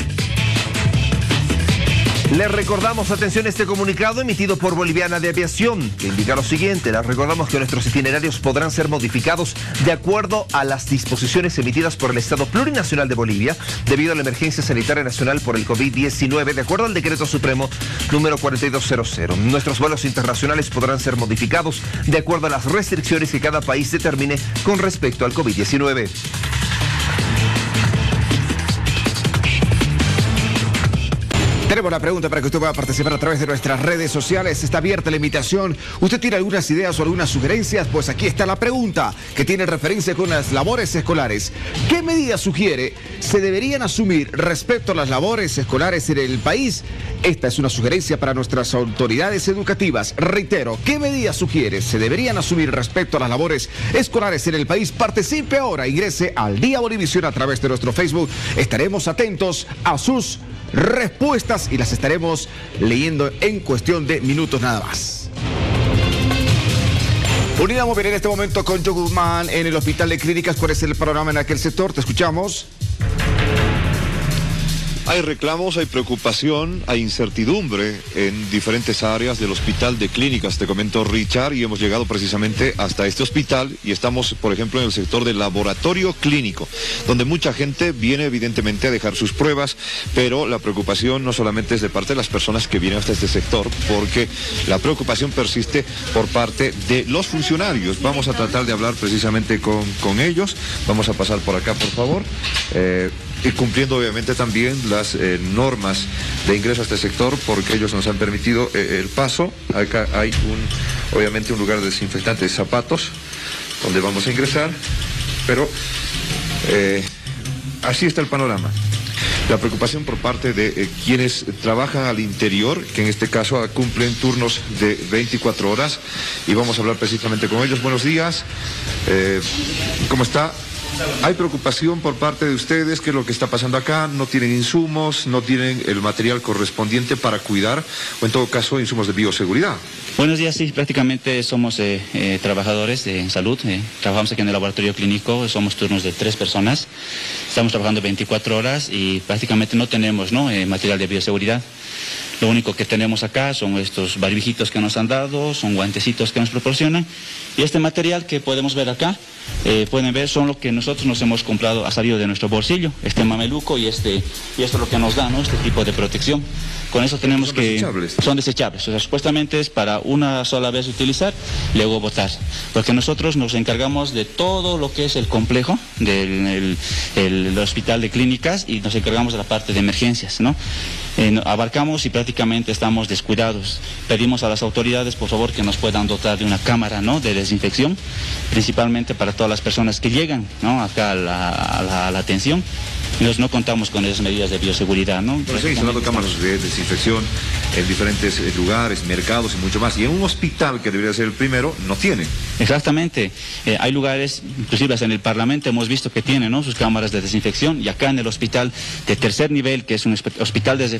Les recordamos, atención, este comunicado emitido por Boliviana de Aviación, que indica lo siguiente. Les recordamos que nuestros itinerarios podrán ser modificados de acuerdo a las disposiciones emitidas por el Estado Plurinacional de Bolivia debido a la emergencia sanitaria nacional por el COVID diecinueve, de acuerdo al Decreto Supremo número cuatro dos cero cero. Nuestros vuelos internacionales podrán ser modificados de acuerdo a las restricciones que cada país determine con respecto al COVID diecinueve. Tenemos la pregunta para que usted pueda participar a través de nuestras redes sociales. Está abierta la invitación. ¿Usted tiene algunas ideas o algunas sugerencias? Pues aquí está la pregunta, que tiene referencia con las labores escolares. ¿Qué medidas sugiere se deberían asumir respecto a las labores escolares en el país? Esta es una sugerencia para nuestras autoridades educativas. Reitero, ¿qué medidas sugiere se deberían asumir respecto a las labores escolares en el país? Participe ahora, ingrese al Día Bolivisión a través de nuestro Facebook. Estaremos atentos a sus respuestas y las estaremos leyendo en cuestión de minutos nada más. Unidad Móvil en este momento con Joe Guzmán en el Hospital de Clínicas. ¿Cuál es el panorama en aquel sector? Te escuchamos. Hay reclamos, hay preocupación, hay incertidumbre en diferentes áreas del Hospital de Clínicas, te comentó Richard, y hemos llegado precisamente hasta este hospital y estamos, por ejemplo, en el sector del laboratorio clínico, donde mucha gente viene evidentemente a dejar sus pruebas, pero la preocupación no solamente es de parte de las personas que vienen hasta este sector, porque la preocupación persiste por parte de los funcionarios. Vamos a tratar de hablar precisamente con, con ellos. Vamos a pasar por acá, por favor. Eh, Y cumpliendo obviamente también las eh, normas de ingreso a este sector, porque ellos nos han permitido eh, el paso. Acá hay un, obviamente un lugar de desinfectante de zapatos donde vamos a ingresar, pero eh, así está el panorama. La preocupación por parte de eh, quienes trabajan al interior, que en este caso cumplen turnos de veinticuatro horas, y vamos a hablar precisamente con ellos. Buenos días, eh, ¿cómo está? ¿Hay preocupación por parte de ustedes? ¿Qué es lo que está pasando acá? ¿No tienen insumos? ¿No tienen el material correspondiente para cuidar? O en todo caso, insumos de bioseguridad. Buenos días, sí, prácticamente somos eh, eh, trabajadores de salud. Eh, trabajamos aquí en el laboratorio clínico, somos turnos de tres personas. Estamos trabajando veinticuatro horas y prácticamente no tenemos ¿no? Eh, material de bioseguridad. Lo único que tenemos acá son estos barbijitos que nos han dado, son guantecitos que nos proporcionan. Y este material que podemos ver acá, eh, pueden ver, son lo que nosotros nos hemos comprado, ha salido de nuestro bolsillo, este mameluco y, este, y esto es lo que nos da, ¿no? Este tipo de protección. Con eso tenemos ¿Son que... desechables? Son desechables, o sea, supuestamente es para una sola vez utilizar, luego botar. Porque nosotros nos encargamos de todo lo que es el complejo del el, el hospital de clínicas y nos encargamos de la parte de emergencias, ¿no? Eh, abarcamos y prácticamente estamos descuidados. Pedimos a las autoridades, por favor, que nos puedan dotar de una cámara, ¿no? de desinfección, principalmente para todas las personas que llegan, ¿no? acá a la, a la, a la atención. Y nosotros no contamos con esas medidas de bioseguridad, ¿no? Pero se han instalado cámaras de desinfección en diferentes lugares, mercados y mucho más. Y en un hospital que debería ser el primero, no tiene. Exactamente. Eh, hay lugares, inclusive en el Parlamento hemos visto que tienen ¿no? sus cámaras de desinfección, y acá en el hospital de tercer nivel, que es un hospital de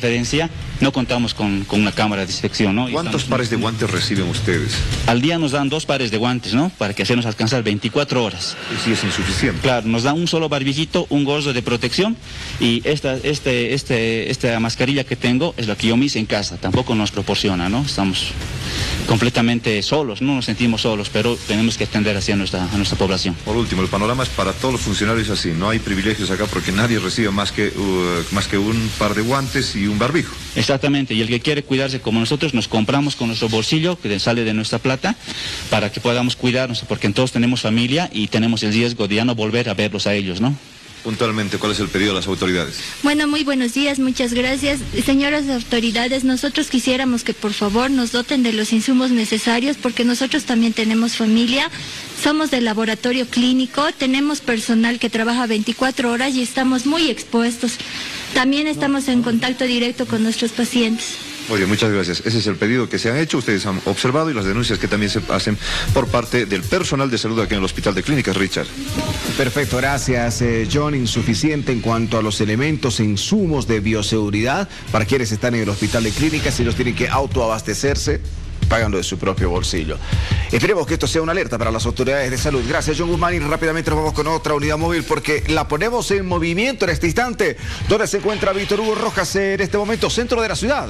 referencia, no contamos con, con una cámara de inspección, ¿no? ¿Cuántos estamos, pares de guantes reciben ustedes? Al día nos dan dos pares de guantes, ¿no? Para que así nos alcanzar veinticuatro horas. ¿Y si es insuficiente? Claro, nos dan un solo barbijito, un gorro de protección y esta, este, este, esta mascarilla que tengo es la que yo me hice en casa, tampoco nos proporciona, ¿no? Estamos completamente solos, no nos sentimos solos, pero tenemos que atender hacia nuestra, a nuestra población. Por último, el panorama es para todos los funcionarios así, no hay privilegios acá porque nadie recibe más que, uh, más que un par de guantes y un barbijo. Exactamente, y el que quiere cuidarse como nosotros, nos compramos con nuestro bolsillo, que sale de nuestra plata, para que podamos cuidarnos, porque todos tenemos familia y tenemos el riesgo de ya no volver a verlos a ellos, ¿no? Puntualmente, ¿cuál es el pedido de las autoridades? Bueno, muy buenos días, muchas gracias. Señoras autoridades, nosotros quisiéramos que por favor nos doten de los insumos necesarios porque nosotros también tenemos familia, somos del laboratorio clínico, tenemos personal que trabaja veinticuatro horas y estamos muy expuestos. También estamos en contacto directo con nuestros pacientes. Muy bien, muchas gracias. Ese es el pedido que se han hecho, ustedes han observado y las denuncias que también se hacen por parte del personal de salud aquí en el Hospital de Clínicas, Richard. Perfecto, gracias, eh, John. Insuficiente en cuanto a los elementos e insumos de bioseguridad para quienes están en el Hospital de Clínicas y los tienen que autoabastecerse pagando de su propio bolsillo. Esperemos que esto sea una alerta para las autoridades de salud. Gracias, John Guzmán, y rápidamente nos vamos con otra unidad móvil porque la ponemos en movimiento en este instante. ¿Dónde se encuentra Víctor Hugo Rojas en este momento? Centro de la ciudad.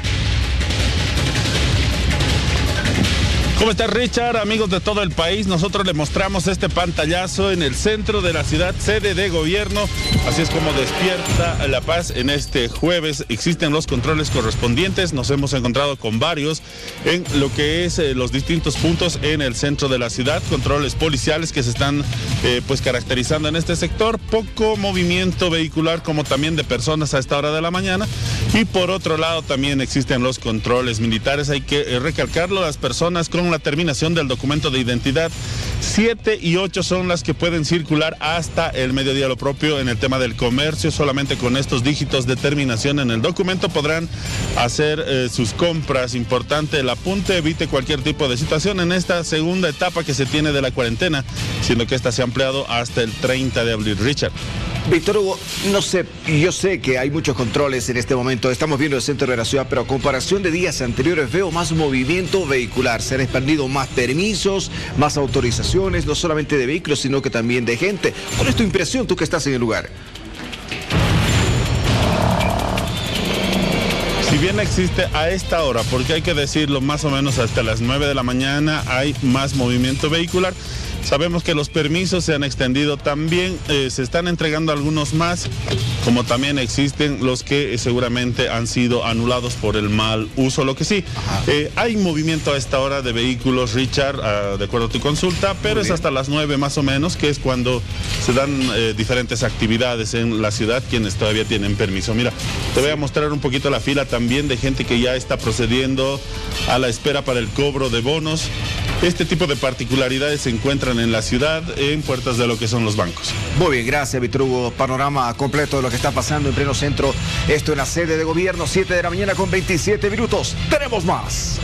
¿Cómo está, Richard? Amigos de todo el país, nosotros le mostramos este pantallazo en el centro de la ciudad, sede de gobierno. Así es como despierta La Paz en este jueves. Existen los controles correspondientes, nos hemos encontrado con varios en lo que es eh, los distintos puntos en el centro de la ciudad, controles policiales que se están eh, pues caracterizando en este sector, poco movimiento vehicular como también de personas a esta hora de la mañana, y por otro lado también existen los controles militares. Hay que eh, recalcarlo, las personas con la terminación del documento de identidad siete y ocho son las que pueden circular hasta el mediodía. Lo propio en el tema del comercio, solamente con estos dígitos de terminación en el documento podrán hacer eh, sus compras. Importante el apunte, evite cualquier tipo de situación en esta segunda etapa que se tiene de la cuarentena, siendo que esta se ha ampliado hasta el treinta de abril. Richard. Víctor Hugo, no sé, yo sé que hay muchos controles en este momento, estamos viendo el centro de la ciudad, pero a comparación de días anteriores veo más movimiento vehicular, se han expandido más permisos, más autorizaciones, no solamente de vehículos, sino que también de gente. ¿Cuál es tu impresión, tú que estás en el lugar? Si bien existe a esta hora, porque hay que decirlo, más o menos hasta las nueve de la mañana hay más movimiento vehicular. Sabemos que los permisos se han extendido también, eh, se están entregando algunos más, como también existen los que eh, seguramente han sido anulados por el mal uso. Lo que sí, eh, hay movimiento a esta hora de vehículos, Richard, uh, de acuerdo a tu consulta, pero es hasta las nueve más o menos, que es cuando se dan eh, diferentes actividades en la ciudad, quienes todavía tienen permiso. Mira, te voy a mostrar un poquito la fila también de gente que ya está procediendo a la espera para el cobro de bonos. Este tipo de particularidades se encuentran en la ciudad, en puertas de lo que son los bancos. Muy bien, gracias, Víctor Hugo. Panorama completo de lo que está pasando en pleno centro. Esto en la sede de gobierno, siete de la mañana con veintisiete minutos. ¡Tenemos más!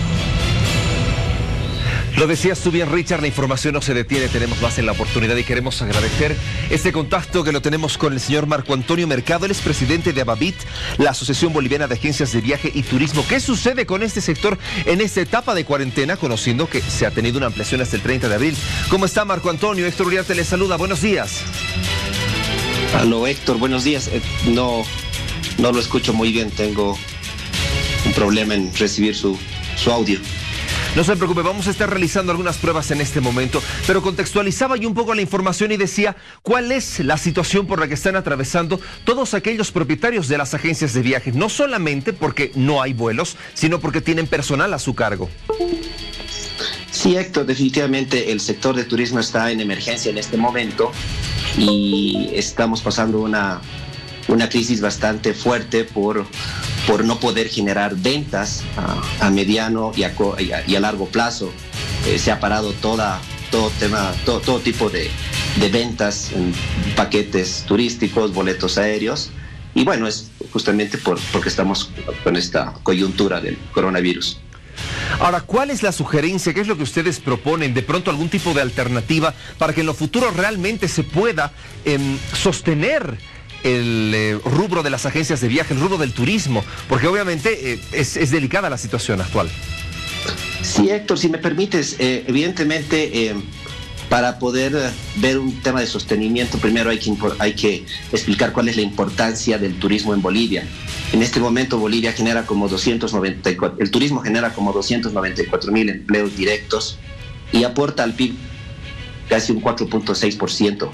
Lo decías tú bien, Richard, la información no se detiene, tenemos más en la oportunidad y queremos agradecer este contacto que lo tenemos con el señor Marco Antonio Mercado. Él es presidente de Abavit, la Asociación Boliviana de Agencias de Viaje y Turismo. ¿Qué sucede con este sector en esta etapa de cuarentena, conociendo que se ha tenido una ampliación hasta el treinta de abril? ¿Cómo está, Marco Antonio? Héctor Uriarte le saluda, buenos días. Aló, Héctor, buenos días. Eh, no, no lo escucho muy bien, tengo un problema en recibir su, su audio. No se preocupe, vamos a estar realizando algunas pruebas en este momento, pero contextualizaba yo un poco la información y decía cuál es la situación por la que están atravesando todos aquellos propietarios de las agencias de viajes, no solamente porque no hay vuelos, sino porque tienen personal a su cargo. Sí, Héctor, definitivamente el sector de turismo está en emergencia en este momento y estamos pasando una, una crisis bastante fuerte por... por no poder generar ventas a, a mediano y a, y a, y a largo plazo. Eh, se ha parado toda, todo, tema, todo, todo tipo de, de ventas en paquetes turísticos, boletos aéreos, y bueno, es justamente por, porque estamos con esta coyuntura del coronavirus. Ahora, ¿cuál es la sugerencia? ¿Qué es lo que ustedes proponen? ¿De pronto algún tipo de alternativa para que en lo futuro realmente se pueda eh, sostener el eh, rubro de las agencias de viaje, el rubro del turismo, porque obviamente eh, es, es delicada la situación actual. Sí, Héctor, si me permites, eh, evidentemente eh, para poder ver un tema de sostenimiento, primero hay que, hay que explicar cuál es la importancia del turismo en Bolivia. En este momento Bolivia genera como doscientos noventa y cuatro, el turismo genera como doscientos noventa y cuatro mil empleos directos y aporta al P I B casi un cuatro punto seis por ciento.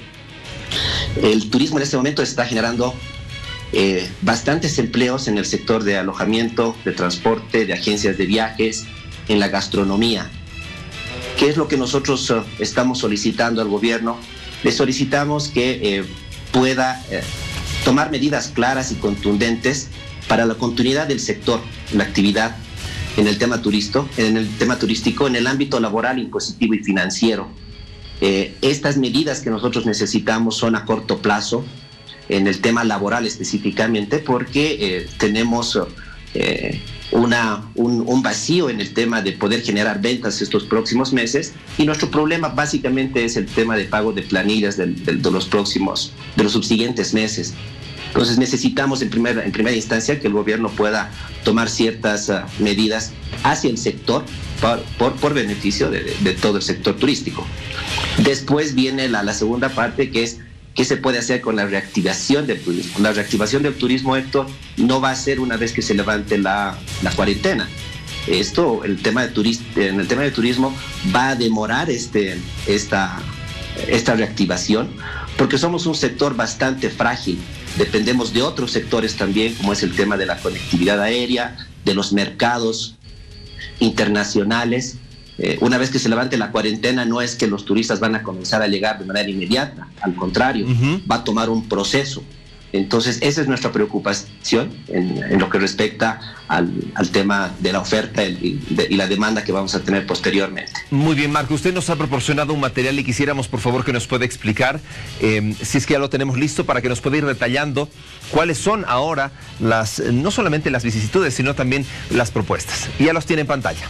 El turismo en este momento está generando eh, bastantes empleos en el sector de alojamiento, de transporte, de agencias de viajes, en la gastronomía. ¿Qué es lo que nosotros uh, estamos solicitando al gobierno? Le solicitamos que eh, pueda eh, tomar medidas claras y contundentes para la continuidad del sector, la actividad en el tema turístico, en el tema turístico, en el ámbito laboral, impositivo y financiero. Eh, estas medidas que nosotros necesitamos son a corto plazo, en el tema laboral específicamente, porque eh, tenemos eh, una, un, un vacío en el tema de poder generar ventas estos próximos meses, y nuestro problema básicamente es el tema de pago de planillas de, de, de los próximos, de los subsiguientes meses. Entonces necesitamos en primera, en primera instancia que el gobierno pueda tomar ciertas uh, medidas hacia el sector por, por, por beneficio de, de, de todo el sector turístico. Después viene la, la segunda parte, que es qué se puede hacer con la reactivación del turismo. La reactivación del turismo, Héctor, no va a ser una vez que se levante la, la cuarentena. Esto, el tema de turismo, en el tema de turismo va a demorar este, esta, esta reactivación, porque somos un sector bastante frágil. Dependemos de otros sectores también, como es el tema de la conectividad aérea, de los mercados internacionales. Eh, una vez que se levante la cuarentena, no es que los turistas van a comenzar a llegar de manera inmediata, al contrario, uh-huh. va a tomar un proceso. Entonces, esa es nuestra preocupación en, en lo que respecta al, al tema de la oferta y, de, y la demanda que vamos a tener posteriormente. Muy bien, Marco, usted nos ha proporcionado un material y quisiéramos, por favor, que nos pueda explicar, eh, si es que ya lo tenemos listo, para que nos pueda ir detallando cuáles son ahora las, no solamente las vicisitudes, sino también las propuestas. Y ya los tiene en pantalla.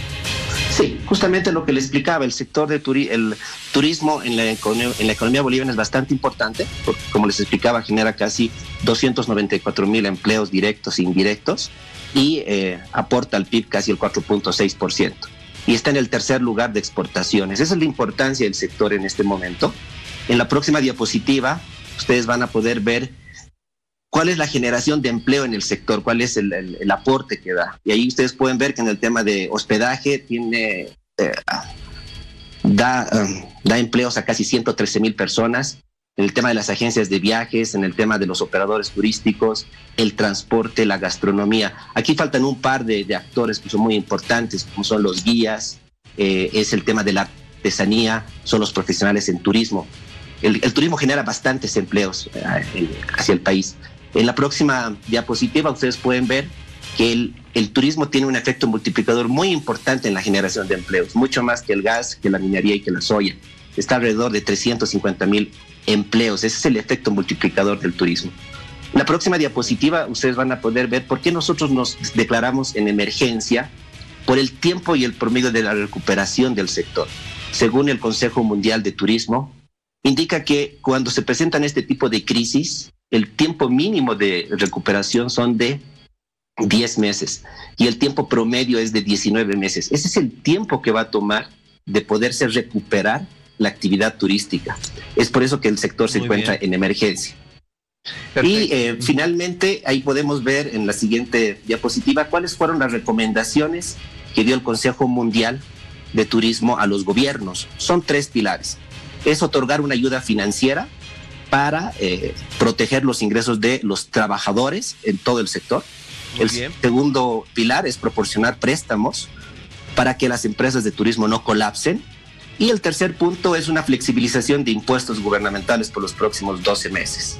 Sí, justamente lo que le explicaba, el sector del turi el turismo en la, en la economía boliviana es bastante importante, porque como les explicaba, genera casi doscientos noventa y cuatro mil empleos directos e indirectos y eh, aporta al P I B casi el cuatro punto seis por ciento. Y está en el tercer lugar de exportaciones. Esa es la importancia del sector en este momento. En la próxima diapositiva, ustedes van a poder ver cuál es la generación de empleo en el sector, cuál es el, el, el aporte que da. Y ahí ustedes pueden ver que en el tema de hospedaje tiene, eh, da, um, da empleos a casi ciento trece mil personas, en el tema de las agencias de viajes, en el tema de los operadores turísticos, el transporte, la gastronomía. Aquí faltan un par de, de actores que son muy importantes, como son los guías, eh, es el tema de la artesanía, son los profesionales en turismo. El, el turismo genera bastantes empleos eh, hacia el país. En la próxima diapositiva ustedes pueden ver que el, el turismo tiene un efecto multiplicador muy importante en la generación de empleos, mucho más que el gas, que la minería y que la soya. Está alrededor de trescientos cincuenta mil empleos. Ese es el efecto multiplicador del turismo. En la próxima diapositiva ustedes van a poder ver por qué nosotros nos declaramos en emergencia por el tiempo y el promedio de la recuperación del sector. Según el Consejo Mundial de Turismo, indica que cuando se presentan este tipo de crisis, el tiempo mínimo de recuperación son de diez meses y el tiempo promedio es de diecinueve meses. Ese es el tiempo que va a tomar de poderse recuperar la actividad turística. Es por eso que el sector se Muy encuentra bien. en emergencia. Perfecto. Y eh, finalmente ahí podemos ver en la siguiente diapositiva cuáles fueron las recomendaciones que dio el Consejo Mundial de Turismo a los gobiernos. Son tres pilares. Es otorgar una ayuda financiera para eh, proteger los ingresos de los trabajadores en todo el sector. Muy el bien. segundo pilar es proporcionar préstamos para que las empresas de turismo no colapsen. Y el tercer punto es una flexibilización de impuestos gubernamentales por los próximos doce meses.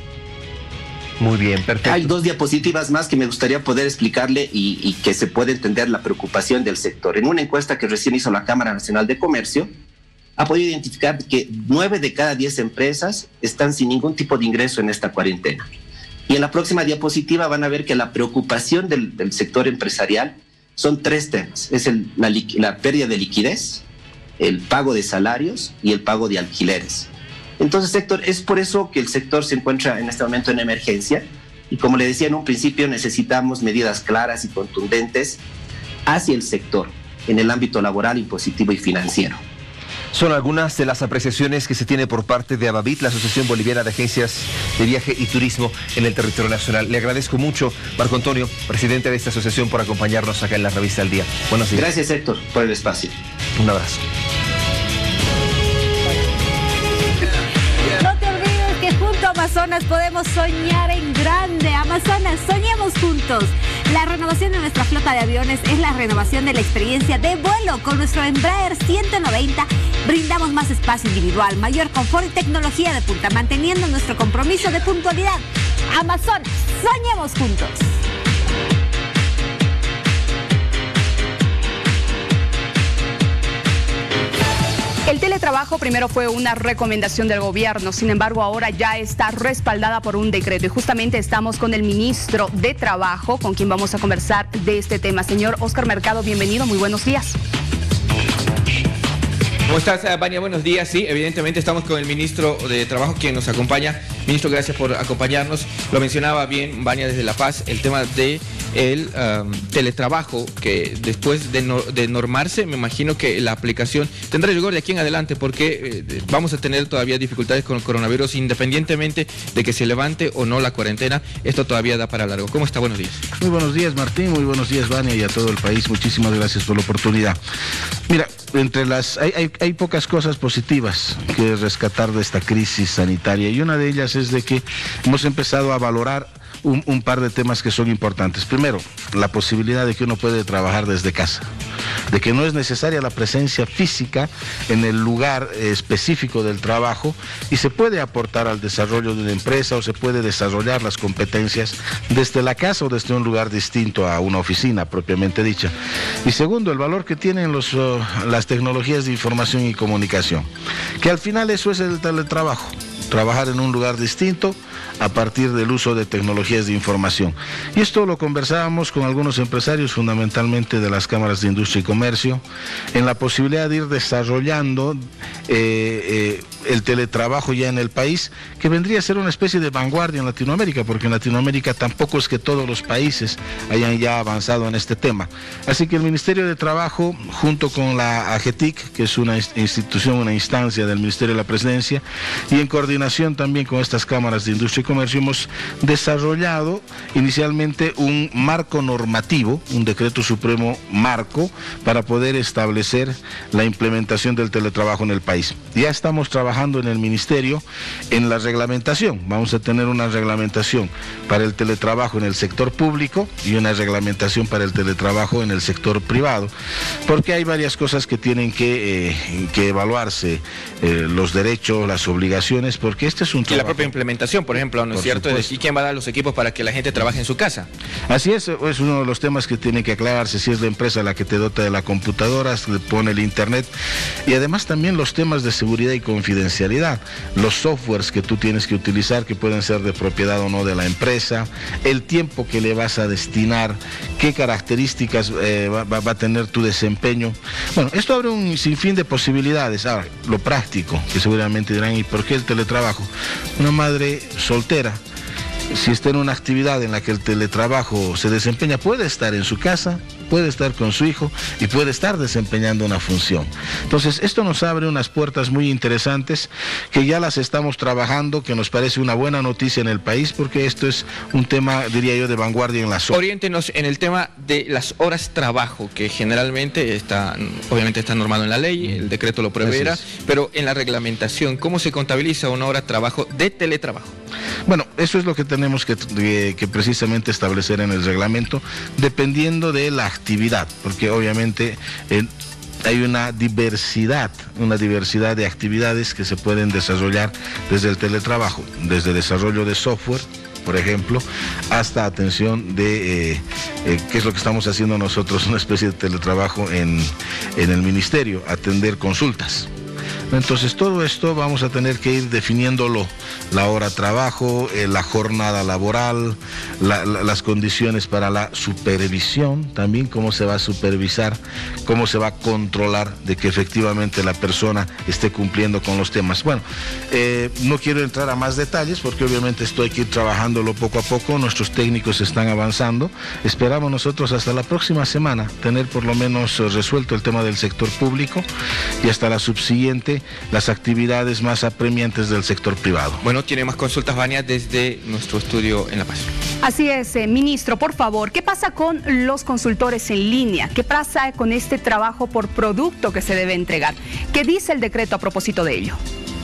Muy bien, perfecto. Hay dos diapositivas más que me gustaría poder explicarle y, y que se puede entender la preocupación del sector. En una encuesta que recién hizo la Cámara Nacional de Comercio, ha podido identificar que nueve de cada diez empresas están sin ningún tipo de ingreso en esta cuarentena. Y en la próxima diapositiva van a ver que la preocupación del, del sector empresarial son tres temas. Es el, la, la pérdida de liquidez, el pago de salarios y el pago de alquileres. Entonces, Héctor, es por eso que el sector se encuentra en este momento en emergencia y, como le decía en un principio, necesitamos medidas claras y contundentes hacia el sector en el ámbito laboral, impositivo y financiero. Son algunas de las apreciaciones que se tiene por parte de ABAVIT, la Asociación Boliviana de Agencias de Viaje y Turismo en el territorio nacional. Le agradezco mucho, Marco Antonio, presidente de esta asociación, por acompañarnos acá en la Revista del Día. Buenos días. Gracias, Héctor, por el espacio. Un abrazo. No te olvides que junto a Amazonas podemos soñar en grande. Amazonas, soñemos juntos. La renovación de nuestra flota de aviones es la renovación de la experiencia de vuelo. Con nuestro Embraer ciento noventa brindamos más espacio individual, mayor confort y tecnología de punta, manteniendo nuestro compromiso de puntualidad. Amazonas, soñemos juntos. El teletrabajo primero fue una recomendación del gobierno, sin embargo ahora ya está respaldada por un decreto y justamente estamos con el ministro de Trabajo, con quien vamos a conversar de este tema. Señor Oscar Mercado, bienvenido, muy buenos días. ¿Cómo estás, Vania? Buenos días. Sí, evidentemente estamos con el ministro de Trabajo, quien nos acompaña. Ministro, gracias por acompañarnos. Lo mencionaba bien, Vania, desde La Paz, el tema de el um, teletrabajo, que después de, no, de normarse, me imagino que la aplicación tendrá rigor de aquí en adelante, porque eh, vamos a tener todavía dificultades con el coronavirus, independientemente de que se levante o no la cuarentena. Esto todavía da para largo. ¿Cómo está? Buenos días. Muy buenos días, Martín. Muy buenos días, Vania, y a todo el país. Muchísimas gracias por la oportunidad. Mira, entre las hay, hay, hay pocas cosas positivas que rescatar de esta crisis sanitaria, y una de ellas es de que hemos empezado a valorar un, un par de temas que son importantes. Primero, la posibilidad de que uno puede trabajar desde casa, de que no es necesaria la presencia física en el lugar específico del trabajo y se puede aportar al desarrollo de una empresa o se puede desarrollar las competencias desde la casa o desde un lugar distinto a una oficina propiamente dicha. Y segundo, el valor que tienen los, uh, las tecnologías de información y comunicación, que al final eso es el teletrabajo. Trabajar en un lugar distinto a partir del uso de tecnologías de información. Y esto lo conversábamos con algunos empresarios, fundamentalmente de las cámaras de industria y comercio, en la posibilidad de ir desarrollando eh, eh, el teletrabajo ya en el país, que vendría a ser una especie de vanguardia en Latinoamérica, porque en Latinoamérica tampoco es que todos los países hayan ya avanzado en este tema. Así que el Ministerio de Trabajo, junto con la AGETIC, que es una institución, una instancia del Ministerio de la Presidencia, y en coordinación también con estas cámaras de industria y comercio, hemos desarrollado inicialmente un marco normativo, un decreto supremo marco, para poder establecer la implementación del teletrabajo en el país. Ya estamos trabajando en el Ministerio en la reglamentación. Vamos a tener una reglamentación para el teletrabajo en el sector público y una reglamentación para el teletrabajo en el sector privado, porque hay varias cosas que tienen que, eh, que evaluarse, eh, los derechos, las obligaciones, porque este es un trabajo. Y la propia implementación, por ejemplo, ¿no es cierto? ¿Y quién va a dar los equipos para que la gente trabaje en su casa? Así es, es uno de los temas que tiene que aclararse, si es la empresa la que te dota de la computadora, le pone el internet, y además también los temas de seguridad y confidencialidad, los softwares que tú tienes que utilizar, que pueden ser de propiedad o no de la empresa, el tiempo que le vas a destinar, qué características eh, va, va, va a tener tu desempeño. Bueno, esto abre un sinfín de posibilidades. Ahora, lo práctico, que seguramente dirán, ¿y por qué el teletrabajo? Una madre soltera, si está en una actividad en la que el teletrabajo se desempeña, puede estar en su casa, puede estar con su hijo y puede estar desempeñando una función. Entonces, esto nos abre unas puertas muy interesantes que ya las estamos trabajando, que nos parece una buena noticia en el país, porque esto es un tema, diría yo, de vanguardia en la zona. Oriéntenos en el tema de las horas trabajo, que generalmente está, obviamente está normado en la ley, el decreto lo preverá, pero en la reglamentación, ¿cómo se contabiliza una hora de trabajo de teletrabajo? Bueno, eso es lo que tenemos que, que, que precisamente establecer en el reglamento, dependiendo de la actividad, porque obviamente eh, hay una diversidad, una diversidad de actividades que se pueden desarrollar desde el teletrabajo, desde desarrollo de software, por ejemplo, hasta atención de eh, eh, qué es lo que estamos haciendo nosotros, una especie de teletrabajo en, en el ministerio, atender consultas. Entonces todo esto vamos a tener que ir definiéndolo, la hora de trabajo, eh, la jornada laboral, la, la, las condiciones para la supervisión, también cómo se va a supervisar, cómo se va a controlar de que efectivamente la persona esté cumpliendo con los temas. Bueno, eh, no quiero entrar a más detalles porque obviamente esto hay que ir trabajándolo poco a poco, nuestros técnicos están avanzando, esperamos nosotros hasta la próxima semana tener por lo menos resuelto el tema del sector público y hasta la subsiguiente las actividades más apremiantes del sector privado. Bueno, tiene más consultas, Vania, desde nuestro estudio en La Paz. Así es, eh, ministro, por favor, ¿qué pasa con los consultores en línea? ¿Qué pasa con este trabajo por producto que se debe entregar? ¿Qué dice el decreto a propósito de ello?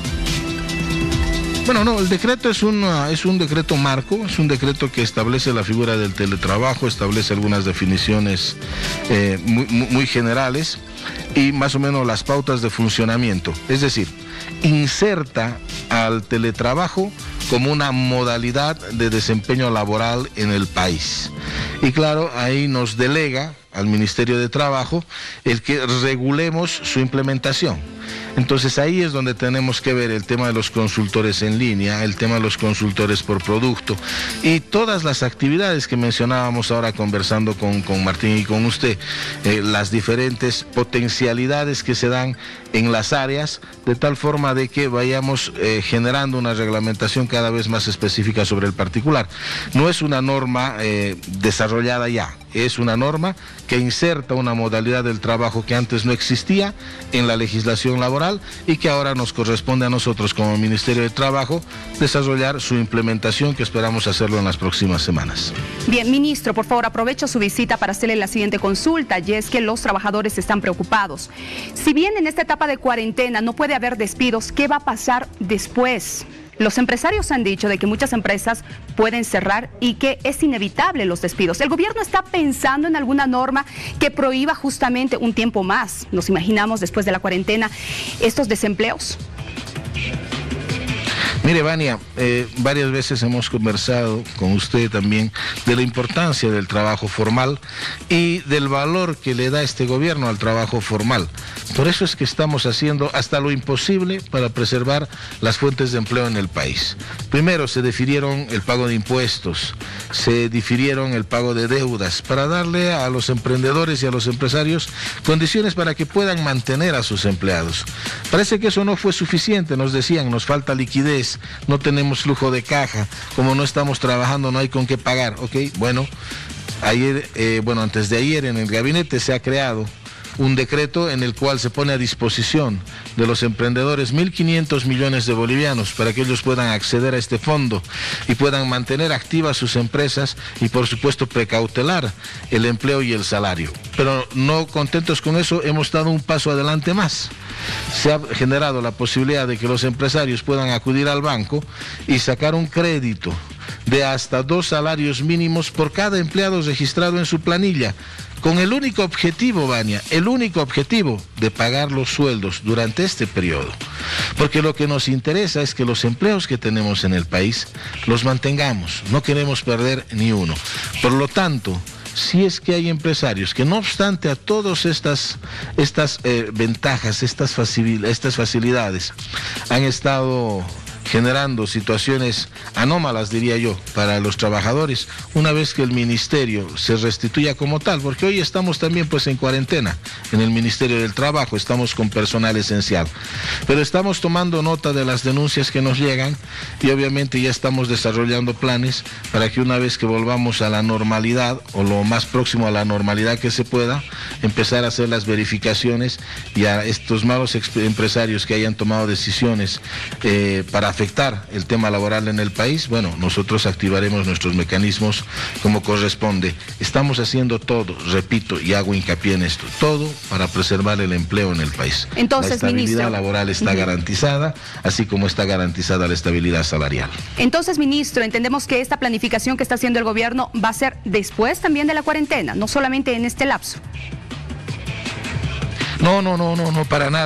Bueno, no, el decreto es, una, es un decreto marco, es un decreto que establece la figura del teletrabajo, establece algunas definiciones eh, muy, muy generales y más o menos las pautas de funcionamiento. Es decir, inserta al teletrabajo como una modalidad de desempeño laboral en el país. Y claro, ahí nos delega al Ministerio de Trabajo el que regulemos su implementación. Entonces ahí es donde tenemos que ver el tema de los consultores en línea, el tema de los consultores por producto y todas las actividades que mencionábamos ahora conversando con, con Martín y con usted, eh, las diferentes potencialidades que se dan en las áreas, de tal forma de que vayamos eh, generando una reglamentación cada vez más específica sobre el particular. No es una norma eh, desarrollada ya, es una norma que inserta una modalidad del trabajo que antes no existía en la legislación laboral y que ahora nos corresponde a nosotros como Ministerio de Trabajo desarrollar su implementación, que esperamos hacerlo en las próximas semanas. Bien, ministro, por favor, aprovecho su visita para hacerle la siguiente consulta, y es que los trabajadores están preocupados. Si bien en esta etapa de cuarentena no puede haber despidos, ¿qué va a pasar después? Los empresarios han dicho de que muchas empresas pueden cerrar y que es inevitable los despidos. ¿El gobierno está pensando en alguna norma que prohíba justamente un tiempo más, nos imaginamos, después de la cuarentena, estos desempleos? Mire, Vania, eh, varias veces hemos conversado con usted también de la importancia del trabajo formal y del valor que le da este gobierno al trabajo formal. Por eso es que estamos haciendo hasta lo imposible para preservar las fuentes de empleo en el país. Primero, se difirieron el pago de impuestos, se difirieron el pago de deudas para darle a los emprendedores y a los empresarios condiciones para que puedan mantener a sus empleados. Parece que eso no fue suficiente, nos decían, nos falta liquidez, no tenemos flujo de caja, como no estamos trabajando no hay con qué pagar, ¿ok? Bueno, ayer, eh, bueno, antes de ayer en el gabinete se ha creado un decreto en el cual se pone a disposición de los emprendedores mil quinientos millones de bolivianos para que ellos puedan acceder a este fondo y puedan mantener activas sus empresas y por supuesto precautelar el empleo y el salario. Pero no contentos con eso, hemos dado un paso adelante más. Se ha generado la posibilidad de que los empresarios puedan acudir al banco y sacar un crédito de hasta dos salarios mínimos por cada empleado registrado en su planilla, con el único objetivo, Vania, el único objetivo de pagar los sueldos durante este periodo. Porque lo que nos interesa es que los empleos que tenemos en el país los mantengamos, no queremos perder ni uno. Por lo tanto, si es que hay empresarios que no obstante a todas estas, estas eh, ventajas, estas, facil, estas facilidades, han estado generando situaciones anómalas, diría yo, para los trabajadores, una vez que el ministerio se restituya como tal, porque hoy estamos también pues en cuarentena en el Ministerio del Trabajo, estamos con personal esencial, pero estamos tomando nota de las denuncias que nos llegan y obviamente ya estamos desarrollando planes para que una vez que volvamos a la normalidad o lo más próximo a la normalidad que se pueda, empezar a hacer las verificaciones y a estos malos empresarios que hayan tomado decisiones eh, para afectar el tema laboral en el país, bueno, nosotros activaremos nuestros mecanismos como corresponde. Estamos haciendo todo, repito, y hago hincapié en esto, todo para preservar el empleo en el país. Entonces, la estabilidad ministro, laboral está uh-huh. garantizada, así como está garantizada la estabilidad salarial. Entonces, ministro, entendemos que esta planificación que está haciendo el gobierno va a ser después también de la cuarentena, no solamente en este lapso. No, no, no, no, no, para nada.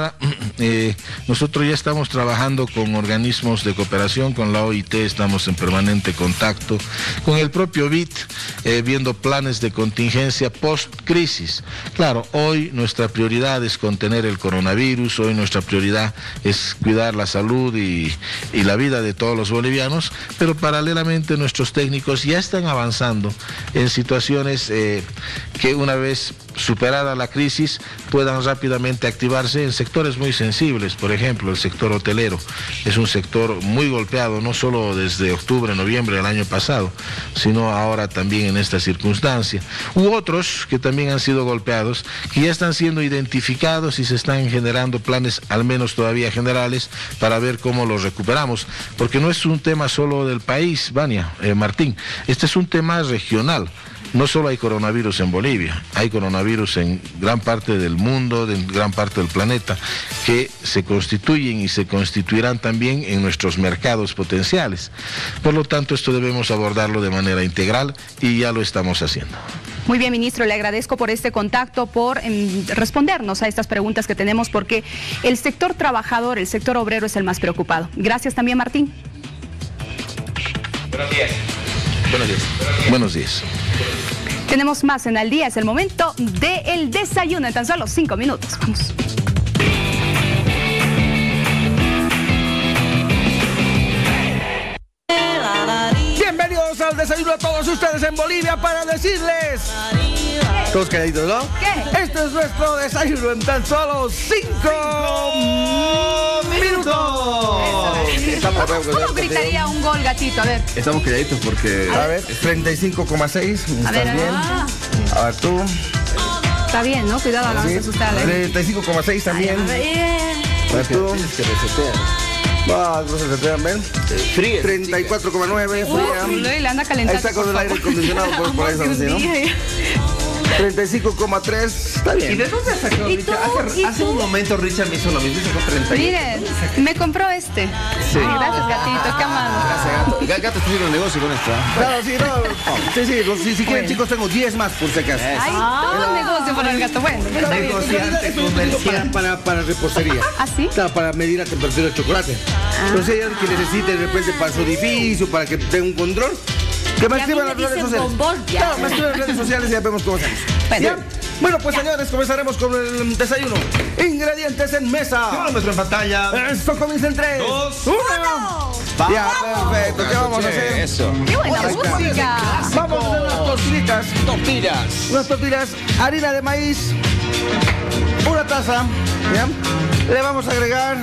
eh, nosotros ya estamos trabajando con organismos de cooperación, con la O I T, estamos en permanente contacto, con el propio B I T, eh, viendo planes de contingencia post-crisis. Claro, hoy nuestra prioridad es contener el coronavirus, hoy nuestra prioridad es cuidar la salud y, y la vida de todos los bolivianos, pero paralelamente nuestros técnicos ya están avanzando en situaciones eh, que una vez superada la crisis puedan rápidamente activarse en sectores muy sensibles. Por ejemplo, el sector hotelero es un sector muy golpeado, no solo desde octubre, noviembre del año pasado, sino ahora también en esta circunstancia. U otros que también han sido golpeados, que ya están siendo identificados y se están generando planes, al menos todavía generales, para ver cómo los recuperamos. Porque no es un tema solo del país, Vania, eh, Martín, este es un tema regional. No solo hay coronavirus en Bolivia, hay coronavirus en gran parte del mundo, en gran parte del planeta, que se constituyen y se constituirán también en nuestros mercados potenciales. Por lo tanto, esto debemos abordarlo de manera integral y ya lo estamos haciendo. Muy bien, ministro, le agradezco por este contacto, por eh, respondernos a estas preguntas que tenemos, porque el sector trabajador, el sector obrero es el más preocupado. Gracias también, Martín. Buenos días. Buenos días. Buenos días. Tenemos más en Al Día, es el momento del desayuno en tan solo cinco minutos. Vamos. Bienvenidos al desayuno a todos ustedes en Bolivia para decirles... Todos calladitos, ¿no? ¿Qué? Este es nuestro desayuno en tan solo cinco minutos. Estamos ¿Cómo gritaría un gol, gatito? A ver. Estamos calladitos porque... A ver, treinta y cinco coma seis. A ver, bien. ah. A ver, tú. Está bien, ¿no? Cuidado, no Sí. vamos a asustarle. treinta y cinco coma seis también. A ver. A ver, tú. Tienes que resetear. Va, no se resetean, ven. Frío. treinta y cuatro coma nueve, fría. Uy, le anda calentando. Ahí está con el aire acondicionado, por, por eso, Dios ¿sí, no? mío. treinta y cinco coma tres, está bien. ¿Y de dónde sacó ¿Y Richard? tú? Hace, ¿Y hace tú? un momento Richard me hizo lo mismo y sacó treinta y uno. Miren, me compró este. Sí. Ay, gracias, gatito, qué amable. Gracias, gato. Gato está haciendo negocio con esto. ¿eh? Claro, sí, no. Sí, sí, los- si, si quieren, chicos, tengo diez más por si acaso. Ay, todo negocio para el gato. Bueno, está bien. Negociante comercial para, para repostería. ¿Ah, sí? Claro, para medir la temperatura del chocolate. Entonces, hay alguien que necesite de repente para su edificio, para que tenga un control, que me Y a mí escriban me en las redes dicen sociales. bombón, ya. Claro, me escriban en las redes sociales y ya vemos cómo hacemos. Bueno. ¿Ya? Bueno, pues señores, comenzaremos con el desayuno. Ingredientes en mesa. ¿Qué muestra en pantalla? Esto comienza en tres, Dos, uno. Ya, perfecto. ¿Qué vamos a hacer? Eso. Qué buena Ahí está. música. Vamos a hacer unas tortillitas. Tortillas. Unas tortillas, harina de maíz, una taza, ¿ya? Le vamos a agregar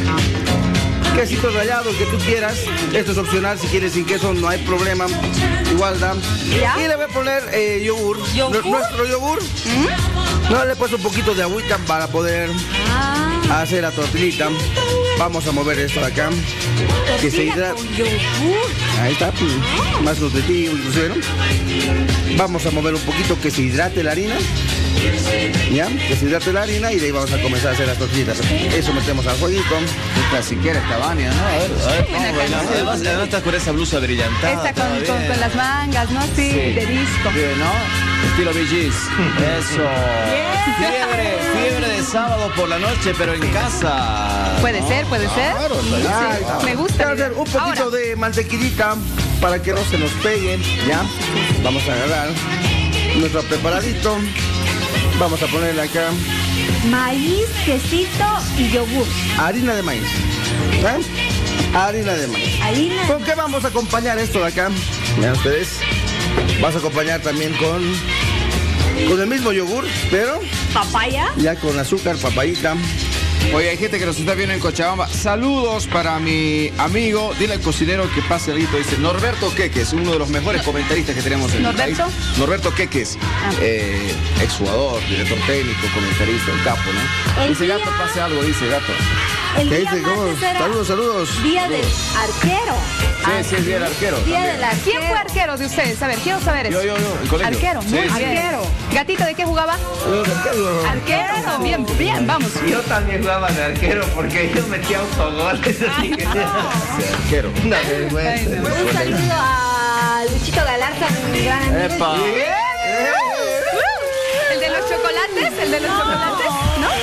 quesito rallado, el que tú quieras. Esto es opcional, si quieres sin queso no hay problema. Igual da. ¿Ya? Y le voy a poner eh, yogur. ¿Yogur? Nuestro yogur. No, le he puesto un poquito de agüita para poder Ah, hacer la tortillita. Vamos a mover esto de acá. Que se Tortilla hidrate. con yogur. Ahí está, pues, más nutritivo, inclusive, ¿no? Vamos a mover un poquito que se hidrate la harina. ¿Ya? Que se hidrate la harina y de ahí vamos a comenzar a hacer las tortillitas. Eso metemos al jueguito. Esta siquiera está Vania, ¿no? A ver, a ver, buena vamos bailando. canción. Además, además estás con esa blusa brillantada. esta con, todo con, bien. con las mangas, ¿no? Sí, Sí. de disco. Bien, ¿no? Estilo Bee Gees. Eso. Fiebre, fiebre de sábado por la noche, pero en casa. Puede ser, puede ser. Claro, está bien. Ahí Sí, está. me gusta. Vamos a hacer un poquito Ahora, de mantequillita para que no se nos pegue. ¿Ya? Vamos a agarrar nuestro preparadito. Vamos a ponerle acá Maíz, quesito y yogur. harina de maíz. ¿Eh? Harina de maíz. Harina. ¿Con qué vamos a acompañar esto de acá? Vean ustedes. Vas a acompañar también con, con el mismo yogur, pero Papaya. ya con azúcar, papayita. Oye, hay gente que nos está viendo en Cochabamba. Saludos para mi amigo, dile al cocinero que pase el grito. Dice Norberto Queques, uno de los mejores comentaristas que tenemos en ¿Norberto? el país. Norberto Queques, Ah. eh, exjugador, director técnico, comentarista, un capo, ¿no? El Dice día- gato, pase algo, dice gato. El ¿Qué día dice? ¿Cómo? martes era Saludos, saludos. Día del arquero. Sí, sí, es día del arquero. Día también. del arquero. ¿quién fue arquero de ustedes? A ver, quiero saber eso. Yo, yo, yo, el colegio. Arquero, Sí, muy sí. bien. Arquero. Gatito, ¿de qué jugaba? Arquero también, bien, vamos. Yo también jugaba de arquero porque yo metía autogoles, así que... Arquero. Una vergüenza. Un saludo a Luchito Galarza, mi gran amigo. Epa. El de los chocolates, el de los chocolates, ¿no?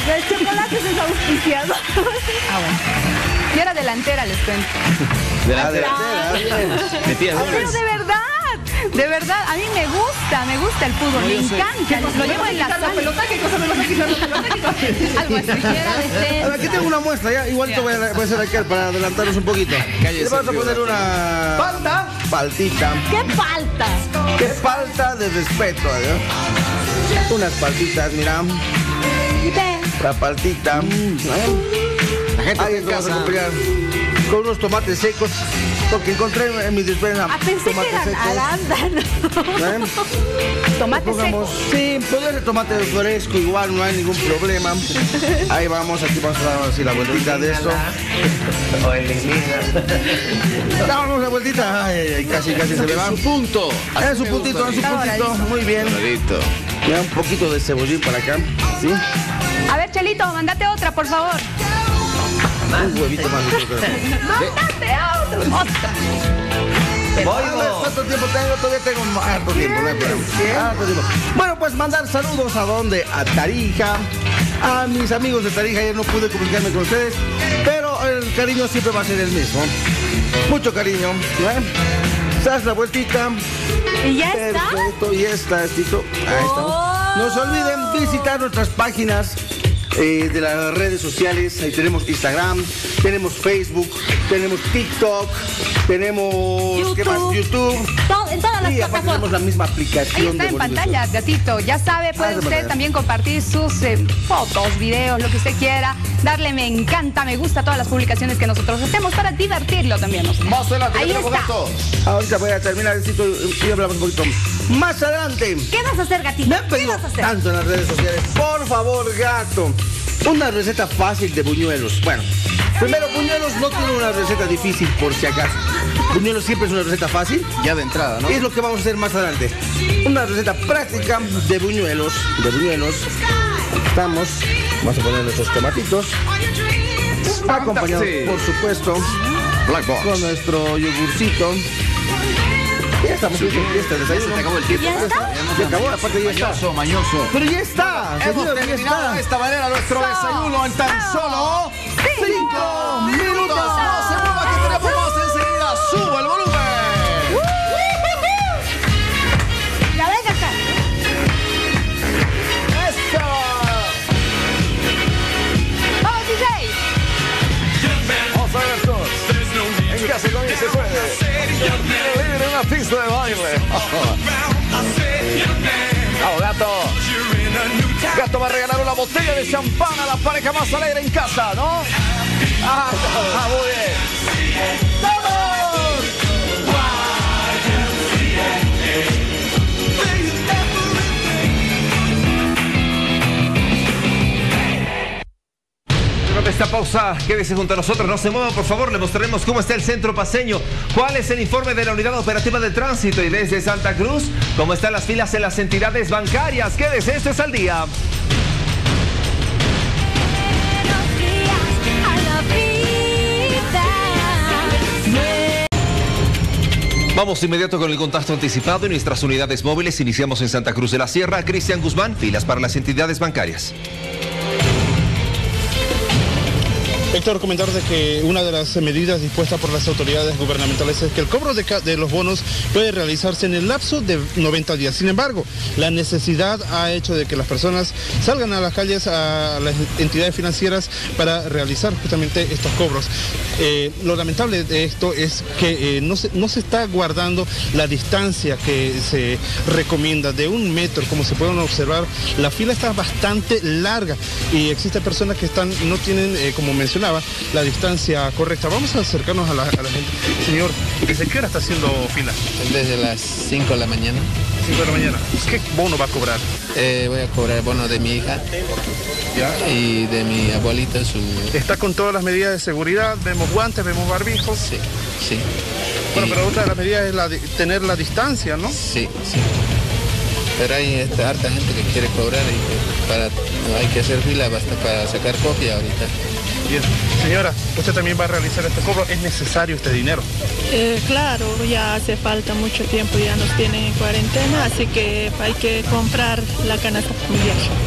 El chocolate es auspiciado. Ah, bueno. Y era delantera, les cuento. De la delantera. Metías Pero goles. de verdad, de verdad, a mí me gusta, me gusta el fútbol, No, me yo sé. encanta. Lo llevo en la sangre. pelota? ¿Qué cosa me vas a quitar la pelota? ¿Qué cosa? Algo así, quiera A ver, aquí tengo una muestra, ya. Igual te voy a, voy a hacer aquí para adelantarnos un poquito. Le vamos a poner una... ¿Falta? Faltita. ¿Qué falta? Qué falta de respeto, ¿eh? Unas paltitas, mira. La paltita. La gente Ahí vamos a acompañar con unos tomates secos. Porque encontré en mi despensa. Ah, pensé que eran arándanos. ¿Eh? Tomate Pongamos, sí, puede ser tomate fresco, igual, no hay ningún problema. Ahí vamos, aquí vamos a dar así la vueltita de esto. O el limina. Damos la vueltita. Ay, ay, casi, casi se me va. En su punto. Así En su me puntito, en su gusta a mí. puntito. Muy bien. Doradito. Ya un poquito de cebollín para acá. ¿Sí? A ver, Chelito, mandate otra, por favor. Un huevito más. Mandate otra. Otra. ¿Cuánto tiempo tengo? Todavía tengo harto tiempo. No hay problema. Harto tiempo. Bueno, pues mandar saludos a dónde? A Tarija. A mis amigos de Tarija. Ayer no pude comunicarme con ustedes. Pero el cariño siempre va a ser el mismo. Mucho cariño. ¿Eh? Das la vueltita. ¿Y ya está? Perfecto, ya está, Tito. Ahí estamos. No se olviden visitar nuestras páginas eh, de las redes sociales. Ahí tenemos Instagram, tenemos Facebook, tenemos TikTok, tenemos YouTube. ¿qué más? YouTube. Todo, en todas las Y aparte plataformas. tenemos la misma aplicación. Ahí está de en Bolivia pantalla, gatito. Ya sabe, puede Ah, de usted manera. también compartir sus eh, fotos, videos, lo que usted quiera. Darle me encanta, me gusta a todas las publicaciones que nosotros hacemos para divertirlo también. nosotros. Más adelante, Ahí ¿qué tenemos está. esto? Ahorita voy a terminar esto y hablamos un poquito más adelante. ¿Qué vas a hacer, gatito? Me han ¿Qué pedido vas a hacer? tanto en las redes sociales. Por favor, gato. Una receta fácil de buñuelos. Bueno, primero, buñuelos no tiene una receta difícil, por si acaso. Buñuelos siempre es una receta fácil. Ya de entrada, ¿no? Y es lo que vamos a hacer más adelante. Una receta práctica de buñuelos. De buñuelos. Estamos. Vamos a poner nuestros tomatitos. Acompañados, Sí. por supuesto, Black Box. con nuestro yogurcito. Ya estamos, ya está el Ya se desayuno. te acabó el tiempo. ¿Ya está? Ya acabó, aparte ya está. Mañoso, mañoso. Pero ya está. Hemos señor, ya terminado está. de esta manera nuestro desayuno en tan solo Cinco minutos. No se mueva que tenemos más enseguida. Suba el volumen. Ya venga acá. ¡Eso! ¡Vamos, D J! Vamos a ver esto. En casa también se puede. Libre una pista de baile. Vamos, gato. Gato va a regalar una botella de champán a la pareja más alegre en casa, ¿no? Ah, ah, muy bien. ¡Vamos! Durante esta pausa, quédese junto a nosotros, no se muevan, por favor, le mostraremos cómo está el centro paceño, cuál es el informe de la Unidad Operativa de Tránsito y desde Santa Cruz, cómo están las filas en las entidades bancarias. Quédese, esto es Al Día. Vamos inmediato con el contacto anticipado en nuestras unidades móviles. Iniciamos en Santa Cruz de la Sierra. Cristian Guzmán, filas para las entidades bancarias. Héctor, comentar de que una de las medidas dispuestas por las autoridades gubernamentales es que el cobro de, ca- de los bonos puede realizarse en el lapso de noventa días. Sin embargo, la necesidad ha hecho de que las personas salgan a las calles, a las entidades financieras para realizar justamente estos cobros. Eh, lo lamentable de esto es que eh, no, se, no se está guardando la distancia que se recomienda de un metro. Como se pueden observar, la fila está bastante larga y existen personas que están no tienen, eh, como mencionaba, la distancia correcta. Vamos a acercarnos a la, a la gente. Señor, ¿desde qué hora está haciendo fila? Desde las cinco de la mañana. cinco de la mañana. ¿Qué bono va a cobrar? Eh, voy a cobrar bono de mi hija y de mi abuelita. Su... Está con todas las medidas de seguridad, vemos guantes, vemos barbijos. Sí, sí. Bueno, Y- pero otra de las medidas es la de tener la distancia, ¿no? Sí, sí. Pero hay esta, harta gente que quiere cobrar y que para, no hay que hacer fila basta para sacar copia ahorita. Bien. Señora, usted también va a realizar este cobro. ¿Es necesario este dinero? Eh, claro, ya hace falta mucho tiempo, ya nos tienen en cuarentena, así que hay que comprar la canasta familiar.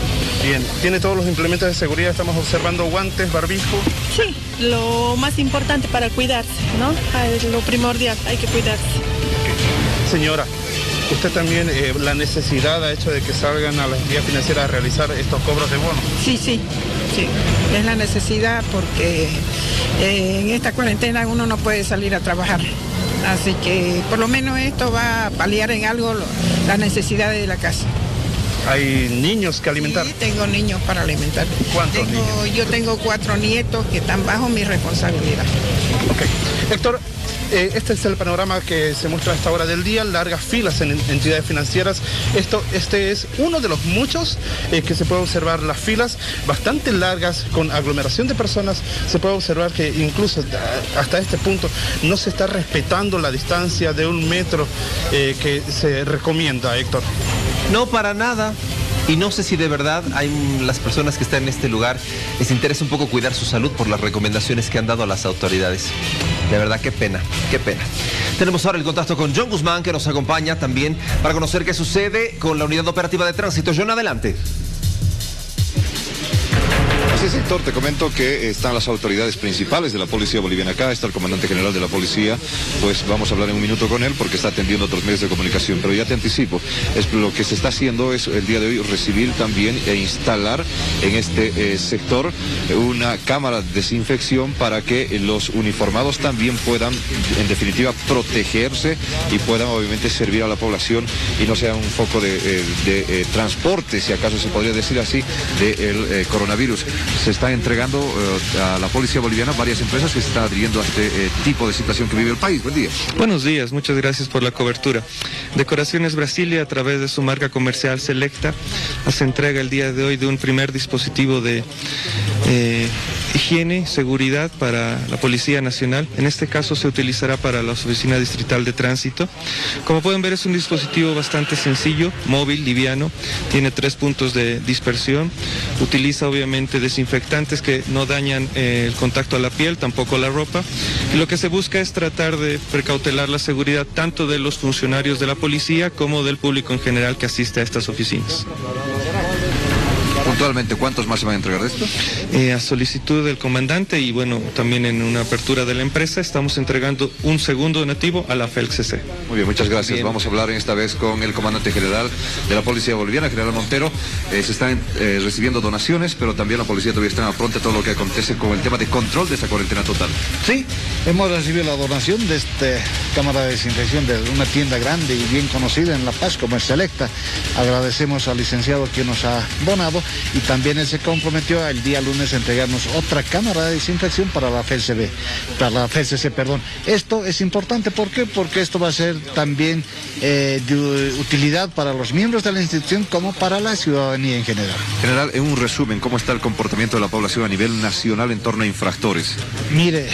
Bien, ¿tiene todos los implementos de seguridad? Estamos observando guantes, barbijo. Sí, lo más importante para cuidarse, ¿no? Lo primordial, hay que cuidarse. Señora, ¿usted también eh, la necesidad ha hecho de que salgan a las entidades financieras a realizar estos cobros de bono? Sí, sí, sí. Es la necesidad porque eh, en esta cuarentena uno no puede salir a trabajar. Así que por lo menos esto va a paliar en algo lo, las necesidades de la casa. ¿Hay niños que alimentar? Sí, tengo niños para alimentar. ¿Cuántos tengo, niños? Yo tengo cuatro nietos que están bajo mi responsabilidad. Ok. Héctor, eh, este es el panorama que se muestra a esta hora del día, largas filas en entidades financieras. Esto, este es uno de los muchos eh, que se puede observar las filas bastante largas con aglomeración de personas. Se puede observar que incluso hasta este punto no se está respetando la distancia de un metro eh, que se recomienda, Héctor. No, para nada. Y no sé si de verdad hay las personas que están en este lugar les interesa un poco cuidar su salud por las recomendaciones que han dado a las autoridades. De verdad, qué pena, qué pena. Tenemos ahora el contacto con John Guzmán, que nos acompaña también para conocer qué sucede con la Unidad Operativa de Tránsito. John, adelante. Así es, Héctor, te comento que están las autoridades principales de la Policía Boliviana acá, está el comandante general de la policía, pues vamos a hablar en un minuto con él porque está atendiendo otros medios de comunicación, pero ya te anticipo, es lo que se está haciendo es el día de hoy recibir también e instalar en este eh, sector una cámara de desinfección para que los uniformados también puedan, en definitiva, protegerse y puedan obviamente servir a la población y no sea un foco de, de, de eh, transporte, si acaso se podría decir así, del eh, coronavirus. Se están entregando uh, a la policía boliviana varias empresas que se están adhiriendo a este eh, tipo de situación que vive el país. Buen día. Buenos días, muchas gracias por la cobertura. Decoraciones Brasilia, a través de su marca comercial Selecta, hace entrega el día de hoy de un primer dispositivo de eh, higiene, seguridad para la Policía Nacional. En este caso se utilizará para la Oficina Distrital de Tránsito. Como pueden ver, es un dispositivo bastante sencillo, móvil, liviano, tiene tres puntos de dispersión, utiliza obviamente desinfectantes que no dañan eh, el contacto a la piel, tampoco la ropa, y lo que se busca es tratar de precautelar la seguridad tanto de los funcionarios de la policía como del público en general que asiste a estas oficinas. Puntualmente, ¿cuántos más se van a entregar de esto? Eh, a solicitud del comandante y bueno, también en una apertura de la empresa, estamos entregando un segundo donativo a la F E L C C. Muy bien, muchas gracias. Bien. Vamos a hablar esta vez con el comandante general de la Policía Boliviana, general Montero. Eh, se están eh, recibiendo donaciones, pero también la policía todavía está pronta a todo lo que acontece con el tema de control de esta cuarentena total. Sí, hemos recibido la donación de esta cámara de desinfección de una tienda grande y bien conocida en La Paz como es Selecta. Agradecemos al licenciado que nos ha donado. Y también él se comprometió el día lunes a entregarnos otra cámara de desinfección para la F E L C B, para la F E L C C, perdón. Esto es importante, ¿por qué? Porque esto va a ser también eh, de utilidad para los miembros de la institución como para la ciudadanía en general. General, en un resumen, ¿cómo está el comportamiento de la población a nivel nacional en torno a infractores? Mire,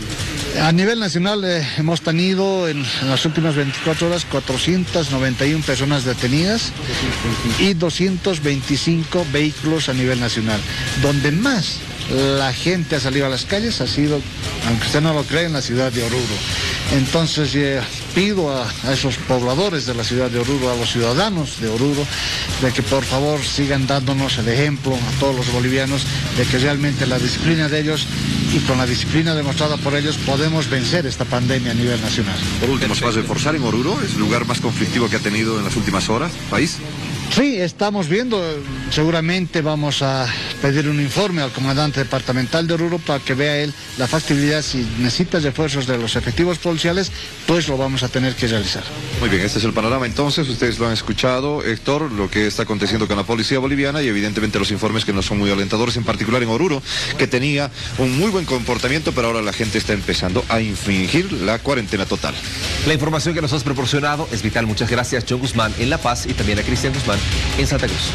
a nivel nacional eh, hemos tenido en, en las últimas veinticuatro horas cuatrocientas noventa y una personas detenidas y doscientos veinticinco vehículos a nivel nacional. Donde más la gente ha salido a las calles ha sido, aunque usted no lo cree, en la ciudad de Oruro. Entonces eh, pido a, a esos pobladores de la ciudad de Oruro, a los ciudadanos de Oruro, de que por favor sigan dándonos el ejemplo a todos los bolivianos de que realmente la disciplina de ellos y con la disciplina demostrada por ellos podemos vencer esta pandemia a nivel nacional. Por último, ¿se va a reforzar en Oruro? ¿Es el lugar más conflictivo que ha tenido en las últimas horas, país? Sí, estamos viendo, seguramente vamos a pedir un informe al comandante departamental de Oruro para que vea él la factibilidad, si necesita refuerzos de los efectivos policiales, pues lo vamos a tener que realizar. Muy bien, este es el panorama entonces, ustedes lo han escuchado, Héctor, lo que está aconteciendo con la policía boliviana y evidentemente los informes que no son muy alentadores, en particular en Oruro, que tenía un muy buen comportamiento, pero ahora la gente está empezando a infringir la cuarentena total. La información que nos has proporcionado es vital, muchas gracias John Guzmán en La Paz y también a Cristian Guzmán en Santa Cruz.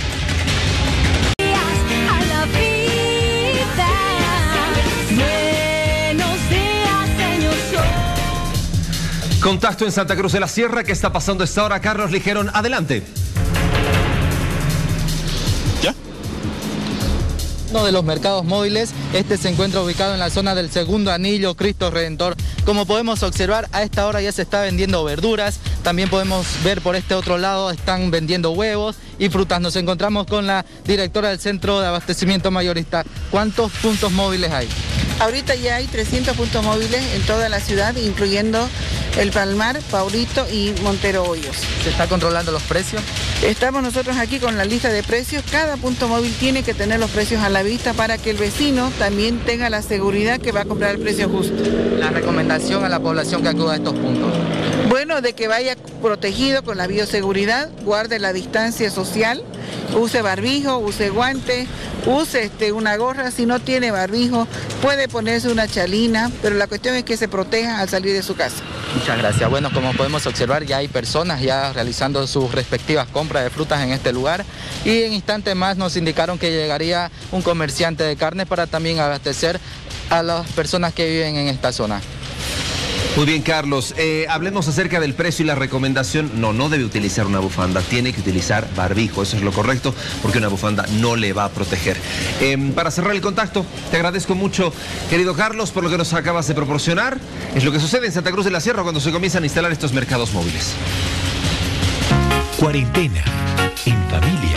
Contacto en Santa Cruz de la Sierra. ¿Qué está pasando a esta hora? Carlos Ligerón, adelante. ¿Ya? uno de los mercados móviles. Este se encuentra ubicado en la zona del Segundo Anillo, Cristo Redentor. Como podemos observar, a esta hora ya se está vendiendo verduras. También podemos ver por este otro lado, están vendiendo huevos y frutas. Nos encontramos con la directora del Centro de Abastecimiento Mayorista. ¿Cuántos puntos móviles hay? Ahorita ya hay trescientos puntos móviles en toda la ciudad, incluyendo El Palmar, Paurito y Montero Hoyos. ¿Se está controlando los precios? Estamos nosotros aquí con la lista de precios. Cada punto móvil tiene que tener los precios a la vista para que el vecino también tenga la seguridad que va a comprar el precio justo. La recomendación a la población que acuda a estos puntos. Bueno, de que vaya protegido con la bioseguridad, guarde la distancia social, use barbijo, use guantes, use este, una gorra. Si no tiene barbijo, puede ponerse una chalina, pero la cuestión es que se proteja al salir de su casa. Muchas gracias. Bueno, como podemos observar, ya hay personas ya realizando sus respectivas compras de frutas en este lugar y en instantes más nos indicaron que llegaría un comerciante de carne para también abastecer a las personas que viven en esta zona. Muy bien, Carlos. Eh, hablemos acerca del precio y la recomendación. No, no debe utilizar una bufanda, tiene que utilizar barbijo. Eso es lo correcto, porque una bufanda no le va a proteger. Eh, para cerrar el contacto, te agradezco mucho, querido Carlos, por lo que nos acabas de proporcionar. Es lo que sucede en Santa Cruz de la Sierra cuando se comienzan a instalar estos mercados móviles. Cuarentena en familia.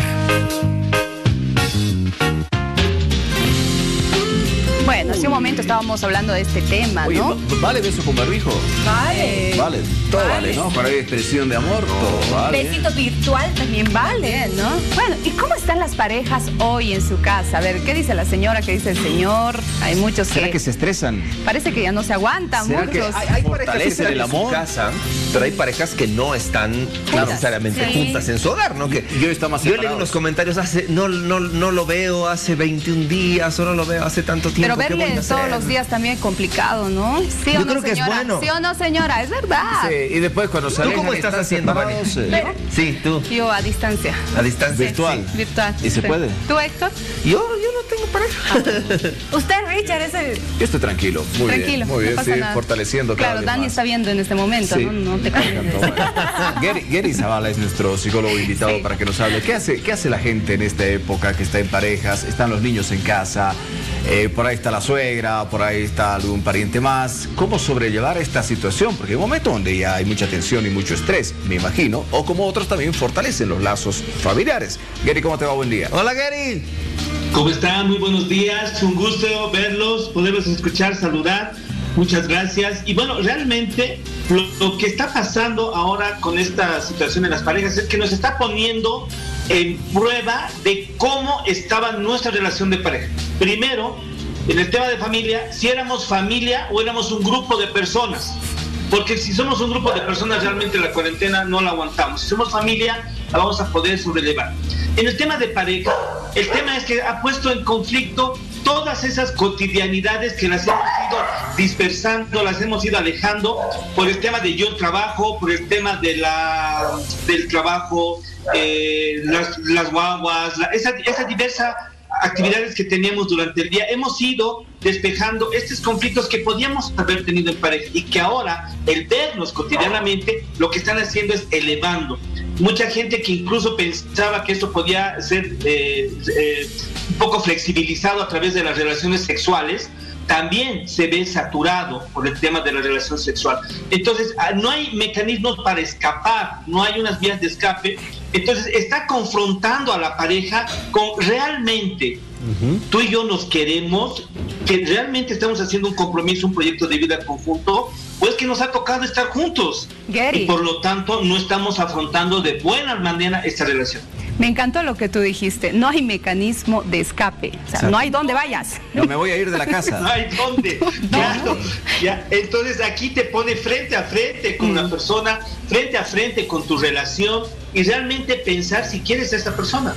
Bueno, hace un momento estábamos hablando de este tema, Oye, ¿no? ¿vale beso con barbijo? Vale. Vale, todo vale, Vale. ¿no? Para expresión de amor, todo vale. Besito virtual también vale, ¿no? Bueno, ¿y cómo están las parejas hoy en su casa? A ver, ¿qué dice la señora? ¿Qué dice el señor? Hay muchos que... ¿Será que se estresan? Parece que ya no se aguantan ¿Será que muchos. hay, hay parejas que Fortalecen están el en su amor? casa, pero hay parejas que no están necesariamente sí. juntas en su hogar, ¿no? Que yo está más yo leí separados. unos comentarios hace no, no, no lo veo hace veintiún días o no lo veo hace tanto tiempo. Pero ¿qué voy verle a hacer? todos los días también es complicado, ¿no? ¿Sí Yo o no, creo que es señora? bueno. ¿Sí o no, señora? Es verdad. Sí, y después cuando ¿Tú salen cómo estás haciendo, Vani? Sí, tú. Yo a distancia. A distancia. Virtual. Sí, virtual. ¿Y se Sí. puede? ¿Tú, Héctor? Yo, yo no tengo pareja. Usted, Richard, ese... Yo estoy tranquilo, muy Tranquilo, bien, muy no bien, pasa sí, nada. fortaleciendo cada Claro, vez Dani más. está viendo en este momento, Sí. ¿no? No te cambies. Gary, Gary Zavala es nuestro psicólogo invitado para que nos hable. ¿Qué hace, ¿Qué hace la gente en esta época que está en parejas? Están los niños en casa, eh, por ahí está la suegra, por ahí está algún pariente más. ¿Cómo sobrellevar esta situación? Porque hay un momento donde ya hay mucha tensión y mucho estrés, me imagino, o como otros también fortalecen los lazos familiares. Gary, ¿cómo te va? Buen día. Hola, Gary. ¿Cómo están? Muy buenos días. Un gusto verlos, poderlos escuchar, saludar. Muchas gracias. Y bueno, realmente lo, lo que está pasando ahora con esta situación en las parejas es que nos está poniendo en prueba de cómo estaba nuestra relación de pareja. Primero, en el tema de familia, si éramos familia o éramos un grupo de personas. Porque si somos un grupo de personas, realmente la cuarentena no la aguantamos. Si somos familia, la vamos a poder sobrellevar. En el tema de pareja, el tema es que ha puesto en conflicto todas esas cotidianidades que las hemos ido dispersando, las hemos ido alejando por el tema de yo trabajo, por el tema de la, del trabajo, eh, las, las guaguas, la, esa, esa diversa actividades que teníamos durante el día. Hemos ido despejando estos conflictos que podíamos haber tenido en pareja y que ahora, el vernos cotidianamente, lo que están haciendo es elevando. Mucha gente que incluso pensaba que esto podía ser eh, eh, un poco flexibilizado a través de las relaciones sexuales, también se ve saturado por el tema de la relación sexual. Entonces, no hay mecanismos para escapar, no hay unas vías de escape. Entonces, está confrontando a la pareja con realmente, uh-huh. tú y yo nos queremos, que realmente estamos haciendo un compromiso, un proyecto de vida conjunto, pues que nos ha tocado estar juntos. Gary. Y por lo tanto, no estamos afrontando de buena manera esta relación. Me encantó lo que tú dijiste, no hay mecanismo de escape, o sea, no hay dónde vayas. No me voy a ir de la casa. No hay dónde. Claro, ya. Entonces aquí te pone frente a frente con una persona, frente a frente con tu relación y realmente pensar si quieres a esta persona.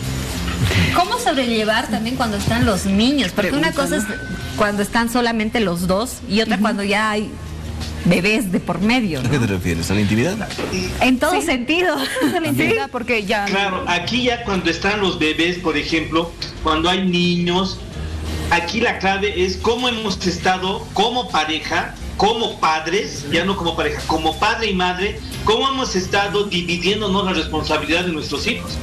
¿Cómo sobrellevar también cuando están los niños? Porque una cosa es cuando están solamente los dos y otra uh-huh. cuando ya hay bebés de por medio, ¿no? ¿A qué te refieres? ¿A la intimidad? En todo sí. sentido. La intimidad porque ya... Claro, aquí ya cuando están los bebés, por ejemplo, cuando hay niños, aquí la clave es cómo hemos estado como pareja, como padres, ya no como pareja, como padre y madre, cómo hemos estado dividiéndonos la responsabilidad de nuestros hijos.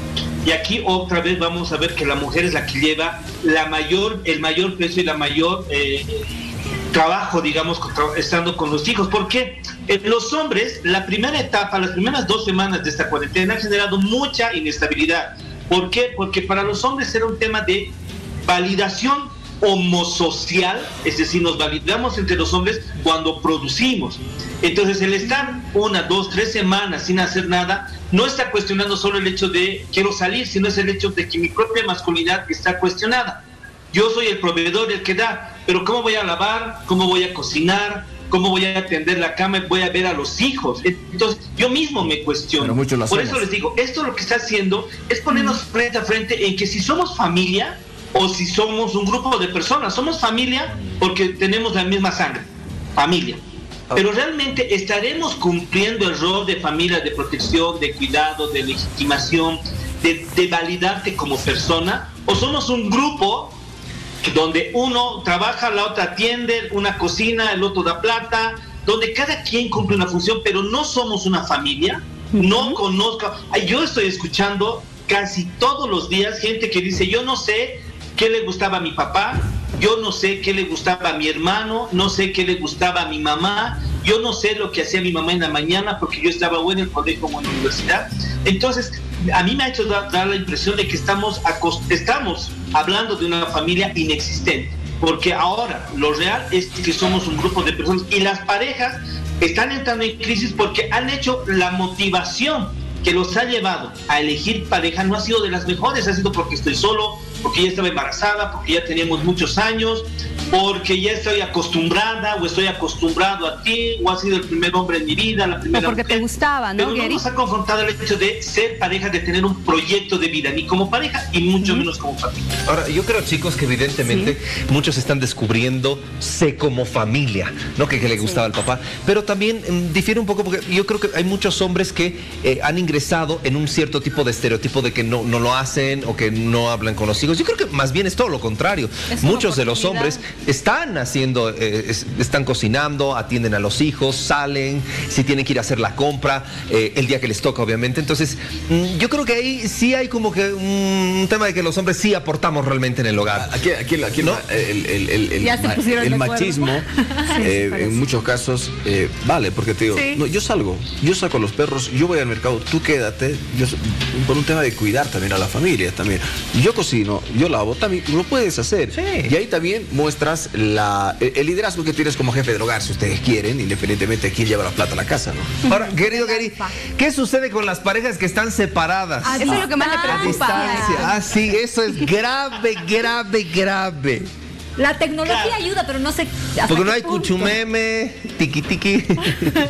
Y aquí otra vez vamos a ver que la mujer es la que lleva la mayor, el mayor peso y la mayor eh, trabajo, digamos, estando con los hijos. Porque eh, los hombres, la primera etapa, las primeras dos semanas de esta cuarentena han generado mucha inestabilidad. ¿Por qué? Porque para los hombres era un tema de validación homosocial, es decir, nos validamos entre los hombres cuando producimos. Entonces, el estar una, dos, tres semanas sin hacer nada, no está cuestionando solo el hecho de quiero salir, sino es el hecho de que mi propia masculinidad está cuestionada. Yo soy el proveedor, el que da, pero ¿cómo voy a lavar? ¿Cómo voy a cocinar? ¿Cómo voy a atender la cama? Voy a ver a los hijos. Entonces, yo mismo me cuestiono. Por eso les digo, esto lo que está haciendo es ponernos frente a frente en que si somos familia o si somos un grupo de personas. Somos familia porque tenemos la misma sangre, familia. Pero realmente estaremos cumpliendo el rol de familia, de protección, de cuidado, de legitimación, de, de validarte como persona, o somos un grupo donde uno trabaja, la otra atiende, una cocina, el otro da plata, donde cada quien cumple una función, pero no somos una familia. No conozco, yo estoy escuchando casi todos los días gente que dice, yo no sé qué le gustaba a mi papá, yo no sé qué le gustaba a mi hermano, no sé qué le gustaba a mi mamá, yo no sé lo que hacía mi mamá en la mañana porque yo estaba o en el colegio o en la universidad. Entonces, a mí me ha hecho dar, dar la impresión de que estamos, estamos hablando de una familia inexistente, porque ahora lo real es que somos un grupo de personas y las parejas están entrando en crisis porque han hecho la motivación que los ha llevado a elegir pareja no ha sido de las mejores, ha sido porque estoy solo, porque ya estaba embarazada, porque ya teníamos muchos años, porque ya estoy acostumbrada o estoy acostumbrado a ti, o has sido el primer hombre en mi vida, la primera o porque mujer. Te gustaba, ¿no, Pero Gary? no nos ha confrontado el hecho de ser pareja, de tener un proyecto de vida, ni como pareja y mucho uh-huh. menos como familia. Ahora, yo creo, chicos, que evidentemente sí. muchos están descubriéndose como familia, ¿no? Que, que le gustaba sí. al papá, pero también um, difiere un poco porque yo creo que hay muchos hombres que eh, han ingresado en un cierto tipo de estereotipo de que no, no lo hacen o que no hablan con los hijos. Yo creo que más bien es todo lo contrario. Es muchos de los hombres están haciendo, eh, es, están cocinando, atienden a los hijos, salen, si tienen que ir a hacer la compra, eh, el día que les toca, obviamente. Entonces, mmm, yo creo que ahí sí hay como que un tema de que los hombres sí aportamos realmente en el hogar. Aquí, aquí, aquí ¿no? el, el, el, el, el, el machismo, eh, en muchos casos, eh, vale, porque te digo, sí. no, yo salgo, yo saco a los perros, yo voy al mercado, tú quédate, yo, por un tema de cuidar también a la familia también. Yo cocino, yo lavo, también lo puedes hacer. Sí. Y ahí también muestras la, el liderazgo que tienes como jefe del hogar, si ustedes quieren, independientemente de quién lleva la plata a la casa, ¿no? Ahora, querido Gary, ¿qué sucede con las parejas que están separadas? Ah, eso es lo que más le preocupa. A distancia. Ah, sí, eso es grave, grave, grave. La tecnología claro. ayuda, pero no sé. Porque no hay punto. Cuchumeme, tiqui tiqui. Tiqui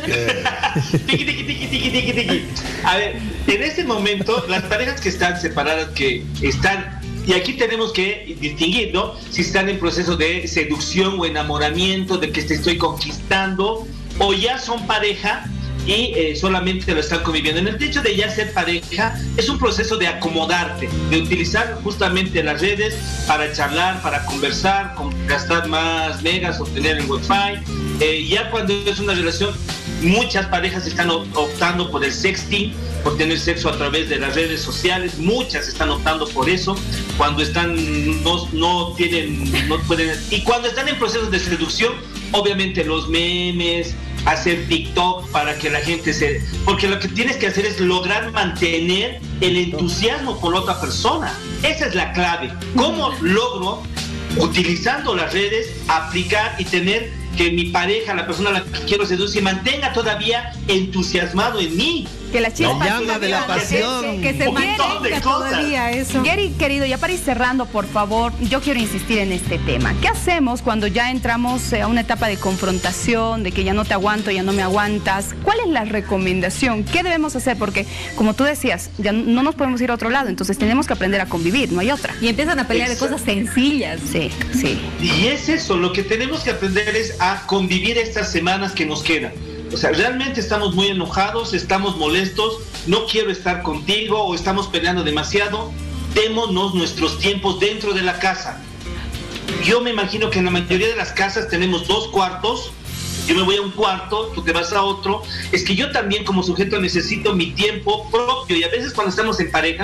tiqui tiqui tiqui tiqui tiqui. A ver, en este momento, las parejas que están separadas, que están. Y aquí tenemos que distinguir, ¿no? Si están en proceso de seducción o enamoramiento, de que te estoy conquistando, o ya son pareja y eh, solamente lo están conviviendo. En el hecho de ya ser pareja, es un proceso de acomodarte, de utilizar justamente las redes para charlar, para conversar, con, gastar más megas, obtener el wifi. Eh, ya cuando es una relación, muchas parejas están optando por el sexting, por tener sexo a través de las redes sociales, muchas están optando por eso, cuando están, no, no tienen, no pueden, y cuando están en procesos de seducción, obviamente los memes, hacer TikTok para que la gente se, porque lo que tienes que hacer es lograr mantener el entusiasmo por la otra persona, esa es la clave, cómo logro, utilizando las redes, aplicar y tener que mi pareja, la persona a la que quiero seducir, se mantenga todavía entusiasmado en mí. Que la chispa la llama de la pasión. Que, que, que se mantenga todavía eso. Gary, querido, ya para ir cerrando, por favor, yo quiero insistir en este tema. ¿Qué hacemos cuando ya entramos a una etapa de confrontación, de que ya no te aguanto, ya no me aguantas? ¿Cuál es la recomendación? ¿Qué debemos hacer? Porque, como tú decías, ya no nos podemos ir a otro lado, entonces tenemos que aprender a convivir, no hay otra. Y empiezan a pelear Exacto. de cosas sencillas. Sí, sí. Y es eso, lo que tenemos que aprender es a convivir estas semanas que nos quedan. O sea, realmente estamos muy enojados, estamos molestos, no quiero estar contigo o estamos peleando demasiado. Démonos nuestros tiempos dentro de la casa. Yo me imagino que en la mayoría de las casas tenemos dos cuartos. Yo me voy a un cuarto, tú te vas a otro. Es que yo también como sujeto necesito mi tiempo propio y a veces cuando estamos en pareja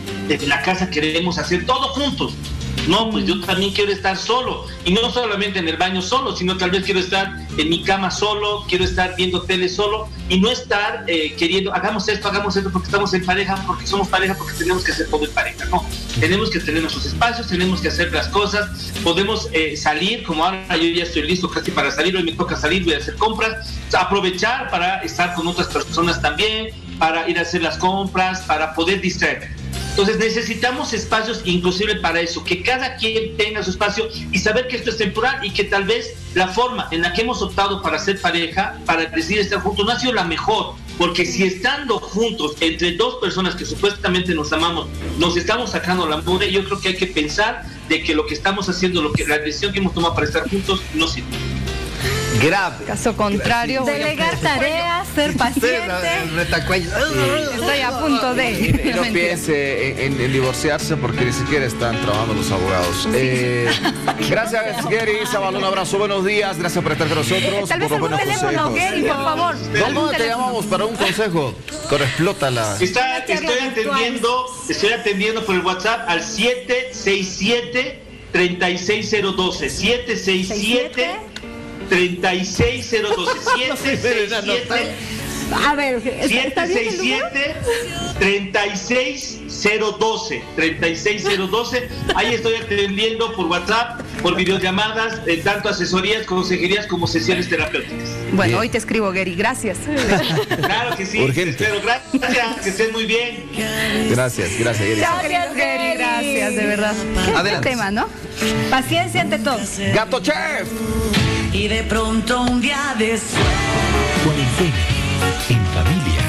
en la casa queremos hacer todo juntos. No, pues yo también quiero estar solo, y no solamente en el baño solo, sino tal vez quiero estar en mi cama solo, quiero estar viendo tele solo, y no estar eh, queriendo, hagamos esto, hagamos esto porque estamos en pareja, porque somos pareja, porque tenemos que hacer todo en pareja. No, tenemos que tener nuestros espacios, tenemos que hacer las cosas, podemos eh, salir, como ahora yo ya estoy listo casi para salir, hoy me toca salir, voy a hacer compras, aprovechar para estar con otras personas también, para ir a hacer las compras, para poder distraer. Entonces necesitamos espacios inclusive para eso, que cada quien tenga su espacio y saber que esto es temporal y que tal vez la forma en la que hemos optado para ser pareja, para decidir estar juntos, no ha sido la mejor, porque si estando juntos entre dos personas que supuestamente nos amamos, nos estamos sacando la mugre, yo creo que hay que pensar de que lo que estamos haciendo, lo que la decisión que hemos tomado para estar juntos no sirve. Grave. Caso contrario. Delegar tareas, ser paciente. Estoy a punto de. No piense en, en divorciarse porque ni siquiera están trabajando los abogados. Eh, gracias, Gary Zavala, un abrazo, buenos días, gracias por estar con nosotros. Tal vez por los algún buenos teléfono, consejos. Gary, por favor. ¿Dónde te llamamos para un consejo? Pero explótala. Está, estoy atendiendo, estoy atendiendo por el WhatsApp al siete seis siete, tres seis cero uno dos. siete seis siete, tres seis cero uno dos. siete seis siete, A ver, ¿está bien siete seis siete, tres seis cero uno dos. tres seis cero uno dos. Ahí estoy atendiendo por WhatsApp, por videollamadas, eh, tanto asesorías, consejerías como sesiones terapéuticas. Bueno, Bien. hoy te escribo, Gary, gracias. Claro que sí. Urgente. Pero gracias, que estén muy bien. Gracias, gracias, Gary. Gracias, Gary. Gracias, de verdad. Qué Adelante. tema, ¿no? Paciencia ante todo. Gato Chef. Y de pronto un día de Cuarentena en familia.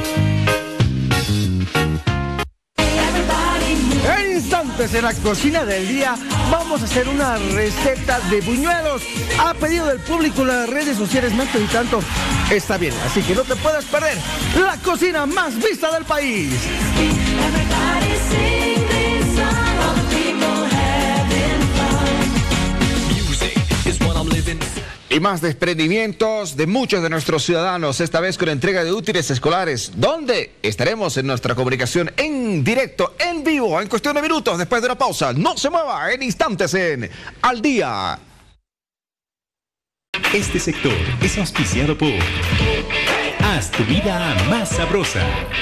En instantes en la cocina del día vamos a hacer una receta de buñuelos. A pedido del público, las redes sociales más y tanto está bien, así que no te puedes perder la cocina más vista del país. Y más desprendimientos de muchos de nuestros ciudadanos, esta vez con entrega de útiles escolares, donde estaremos en nuestra comunicación en directo, en vivo, en cuestión de minutos, después de una pausa. No se mueva, en instantes en Al Día. Este sector es auspiciado por Haz tu vida más sabrosa.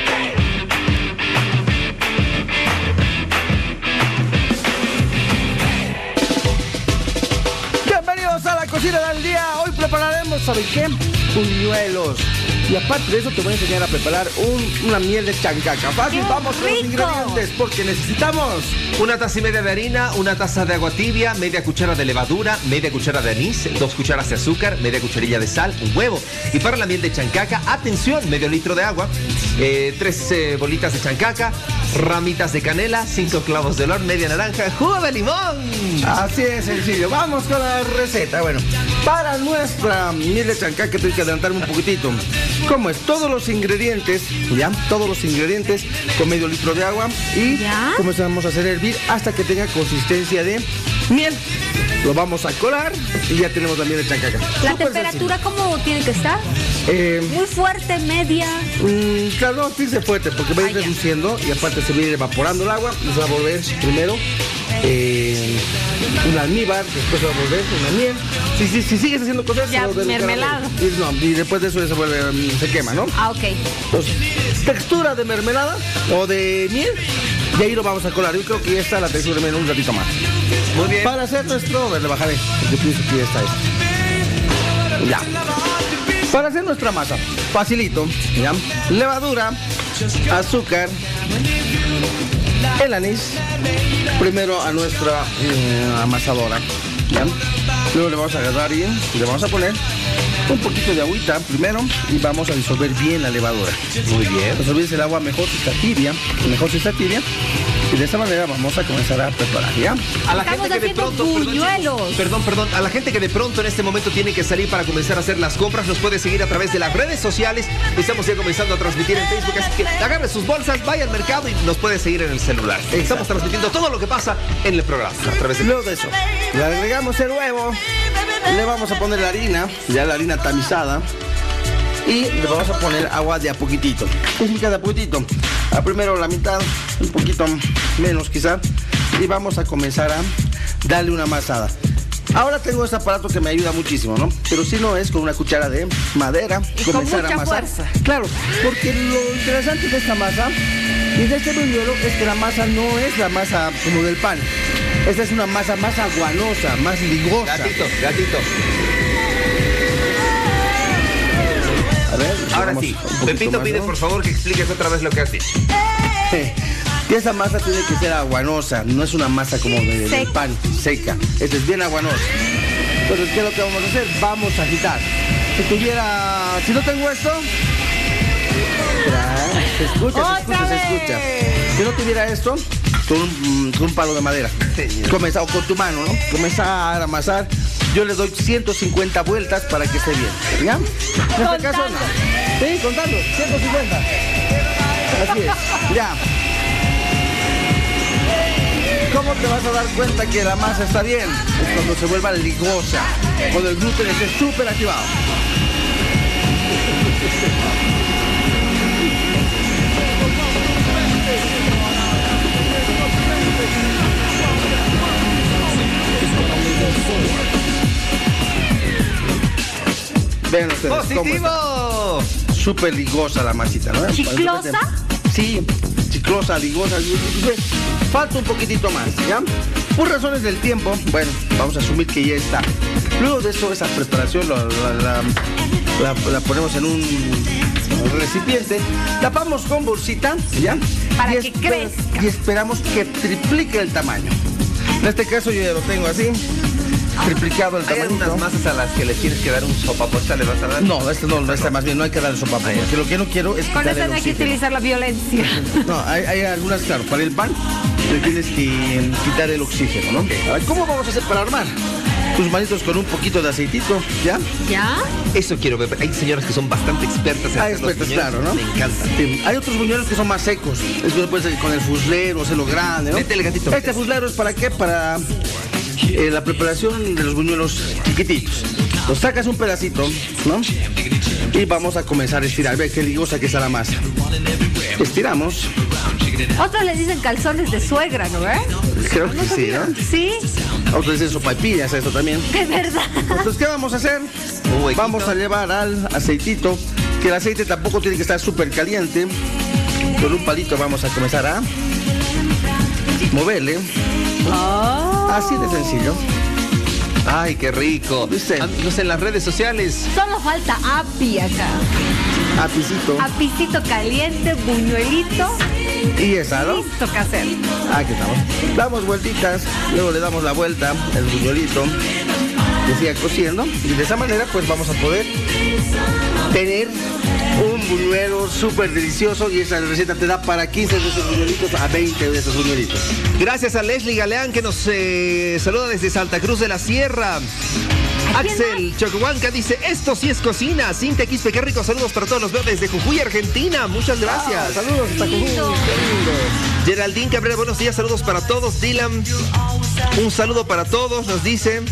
Bienvenidos a la cocina del día. Hoy prepararemos, ¿saben qué? Buñuelos. Y aparte de eso te voy a enseñar a preparar un- una miel de chancaca. Fácil, ¡Qué vamos con los rico! ingredientes porque necesitamos Una taza y media de harina, una taza de agua tibia, media cuchara de levadura, media cuchara de anís, dos cucharas de azúcar, media cucharilla de sal, un huevo. Y para la miel de chancaca, atención, medio litro de agua, eh, tres eh, bolitas de chancaca, ramitas de canela, cinco clavos de olor, media naranja, jugo de limón. Así de sencillo. Vamos con la receta. Bueno, para nuestra miel de chancaca tengo que adelantarme un poquitito. ¿Cómo es? Todos los ingredientes, ¿ya? Todos los ingredientes con medio litro de agua y ¿Ya? comenzamos a hacer hervir hasta que tenga consistencia de miel. Lo vamos a colar y ya tenemos la miel de chancaca. ¿La Súper temperatura cómo tiene que estar? sencillo. Eh, Muy fuerte, media. Mm, claro, no, sí se fuerte porque va a ir Ah, ya. reduciendo y aparte se va a ir evaporando el agua y se va a volver primero eh, un almíbar, después se va a volver una miel. Si, si, si sigues haciendo cosas, Ya, se va a volver un mermelada. caramelo. Y, no, y después de eso ya se vuelve, mm, se quema, ¿no? Ah, ok. Entonces, textura de mermelada o de miel y ahí lo vamos a colar. Yo creo que ya está la textura de miel un ratito más. Muy bien. Para hacer nuestro, a ver, le bajaré. Yo pienso que ya está esto. Ya. Para hacer nuestra masa, facilito, ¿ya? Levadura, azúcar, el anís, primero a nuestra mm, amasadora, ¿ya? Luego le vamos a agarrar y le vamos a poner un poquito de agüita primero y vamos a disolver bien la levadura. Muy bien. Disolver el agua mejor si está tibia, mejor si está tibia. Y de esa manera vamos a comenzar a preparar, ¿ya? A la Estamos gente que de haciendo pronto, perdón, buñuelos. chicos, perdón, perdón, a la gente que de pronto en este momento tiene que salir para comenzar a hacer las compras, nos puede seguir a través de las redes sociales. Estamos ya comenzando a transmitir en Facebook, así que agarre sus bolsas, vaya al mercado y nos puede seguir en el celular. Estamos transmitiendo todo lo que pasa en el programa a través de... Luego de eso, le agregamos el huevo, le vamos a poner la harina, ya la harina tamizada, y le vamos a poner agua de a poquitito, técnica de a poquitito. a primero la mitad, un poquito menos quizá, y vamos a comenzar a darle una amasada. Ahora tengo este aparato que me ayuda muchísimo, ¿no? Pero si no es con una cuchara de madera, y comenzar con mucha a amasar. fuerza. Claro, porque lo interesante de esta masa y de este buñuelo es que la masa no es la masa como del pan. Esta es una masa más aguanosa, más ligosa. Gatito, gatito. A ver, ahora sí, Pepito más, pide ¿no? por favor que expliques otra vez lo que has dicho. Y esa masa tiene que ser aguanosa, no es una masa como de, de Seca. pan, seca. Esta es bien aguanosa. Entonces, ¿qué es lo que vamos a hacer? Vamos a agitar. Si tuviera... Si no tengo esto... Espera, se escucha, se escucha, se escucha. Si no tuviera esto, con un, con un palo de madera. Comenzar, o con tu mano, ¿no? Comenzar a amasar. Yo le doy ciento cincuenta vueltas para que esté bien. ¿Ya? En este caso, no. Sí, contando. ciento cincuenta. Así es. Ya. ¿Cómo te vas a dar cuenta que la masa está bien? Es cuando se vuelva ligosa, cuando el gluten esté súper activado. Vean ustedes cómo está. Súper ligosa la masita, ¿no? ¿Chiclosa? Sí, chiclosa, ligosa. Falta un poquitito más, ¿ya? Por razones del tiempo, bueno, vamos a asumir que ya está. Luego de eso, esa preparación la, la, la, la, la ponemos en un recipiente, tapamos con bolsita, ¿ya? Para y que crezca. Y esperamos que triplique el tamaño. En este caso yo ya lo tengo así, triplicado el ¿Hay tamaño. algunas masas a las que le tienes que dar un sopaposta? ¿Le vas a dar? No, este no, este más bien no hay que darle sopapo. Porque lo que no quiero es Con quitarle eso el no hay que oxígeno. utilizar la violencia. No, hay, hay algunas, claro, para el pan le tienes que quitar el oxígeno, ¿no? A ver, ¿cómo vamos a hacer para armar? Tus manitos con un poquito de aceitito, ¿ya? ¿Ya? Eso quiero ver. Hay señoras que son bastante expertas en Hay hacer los expertas, buñuelos. claro, ¿no? Me encanta. Sí, hay otros buñuelos que son más secos. Eso puede ser con el fuslero, hacerlo grande, ¿no? Vete el gatito. Este fuslero es para qué? Para eh, la preparación de los buñuelos chiquititos. Los sacas un pedacito, ¿no? Y vamos a comenzar a estirar. Ve qué ligosa que está la masa. Estiramos. Otros les dicen calzones de suegra, ¿no? ¿Eh? Creo que sí, ¿no? Sí, Otros dicen sopaipillas, eso también. de verdad. Entonces, ¿qué vamos a hacer? Vamos a llevar al aceitito, que el aceite tampoco tiene que estar súper caliente. Con un palito vamos a comenzar a moverle. Así de sencillo. Ay, qué rico. Amigos en las redes sociales. Solo falta api acá. Apicito. Apicito caliente, buñuelito. Y esa, ¿no? Listo que hacer. Aquí estamos. Damos vueltitas, luego le damos la vuelta, el buñuelito, que siga cociendo. Y de esa manera, pues vamos a poder tener un buñuelo súper delicioso. Y esa receta te da para quince de esos buñuelitos a veinte de esos buñuelitos. Gracias a Leslie Galeán que nos eh, saluda desde Santa Cruz de la Sierra. Axel Chocohuanca dice, esto sí es cocina. Cintia Quispe, qué rico. Saludos para todos los verdes de Jujuy, Argentina. Muchas gracias. Ah, saludos hasta Jujuy. Qué lindo. Geraldine Cabrera, buenos días. Saludos para todos. Dylan, un saludo para todos. Nos dice...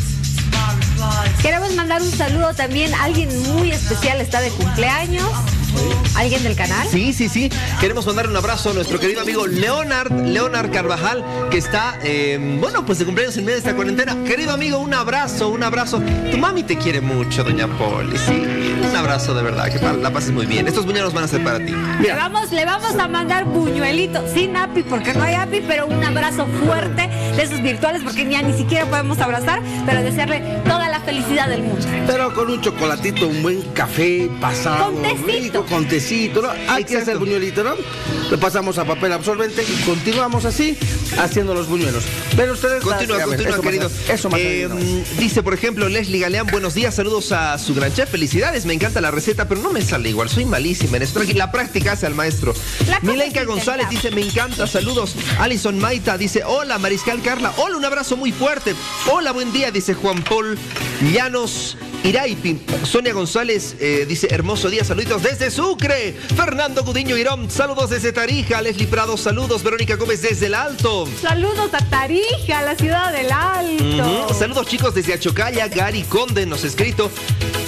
Queremos mandar un saludo también. Alguien muy especial está de cumpleaños. ¿Alguien del canal? Sí, sí, sí. Queremos mandar un abrazo a nuestro querido amigo Leonard, Leonard Carvajal, que está, eh, bueno, pues de cumpleaños en medio de esta cuarentena. Querido amigo, un abrazo, un abrazo. Tu mami te quiere mucho, doña Poli, sí. Un abrazo de verdad, que la pases muy bien. Estos buñuelos van a ser para ti. Le vamos, le vamos a mandar buñuelito, sin api, porque no hay api, pero un abrazo fuerte de esos virtuales, porque ya ni siquiera podemos abrazar, pero desearle toda la felicidad del mundo. Pero con un chocolatito, un buen café pasado. Con tecito. Con tecito, ¿no? Hay que hacer el buñuelito, ¿no? Lo pasamos a papel absorbente y continuamos así haciendo los buñuelos. Pero ustedes... Continúa, continúa, eso querido. Más, eso más eh, dice, por ejemplo, Leslie Galeán, buenos días, saludos a su gran chef, felicidades, me encanta la receta, pero no me sale igual, soy malísima en esto. La práctica hace al maestro. Milenka González dice, me encanta, saludos. Alison Maita dice, hola, Mariscal Carla, hola, un abrazo muy fuerte. Hola, buen día, dice Juan Paul Llanos Iraipi. Sonia González eh, dice, hermoso día, saluditos desde Sucre. Fernando Gudiño Irón, saludos desde Tarija. Leslie Prado, saludos. Verónica Gómez desde El Alto. Saludos a Tarija, la ciudad del Alto. Uh-huh. Saludos chicos desde Achocalla. Gary Conde nos ha escrito.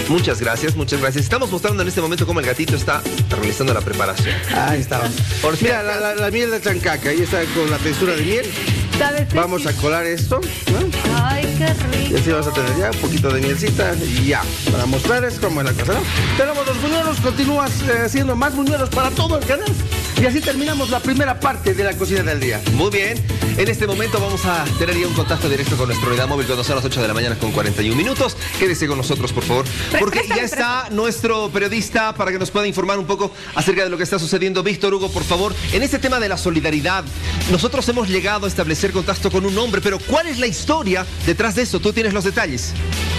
Muchas gracias, muchas gracias. Estamos mostrando en este momento cómo el gatito está realizando la preparación. Ahí está. Por Mira, la, la, la miel de chancaca, ahí está con la textura de miel. Vamos a colar esto, ¿no? Ay, qué rico. Y así vas a tener ya un poquito de mielcita y ya. Para mostrarles cómo es la cosa, ¿no? Tenemos los buñuelos, continúas eh, haciendo más buñuelos para todo el canal. Y así terminamos la primera parte de la cocina del día. Muy bien. En este momento vamos a tener ya un contacto directo con nuestra unidad móvil cuando son las ocho de la mañana con cuarenta y un minutos. Quédese con nosotros, por favor. Porque ya está nuestro periodista para que nos pueda informar un poco acerca de lo que está sucediendo. Víctor Hugo, por favor. En este tema de la solidaridad, nosotros hemos llegado a establecer contacto con un hombre, pero ¿cuál es la historia detrás de esto? Tú tienes los detalles.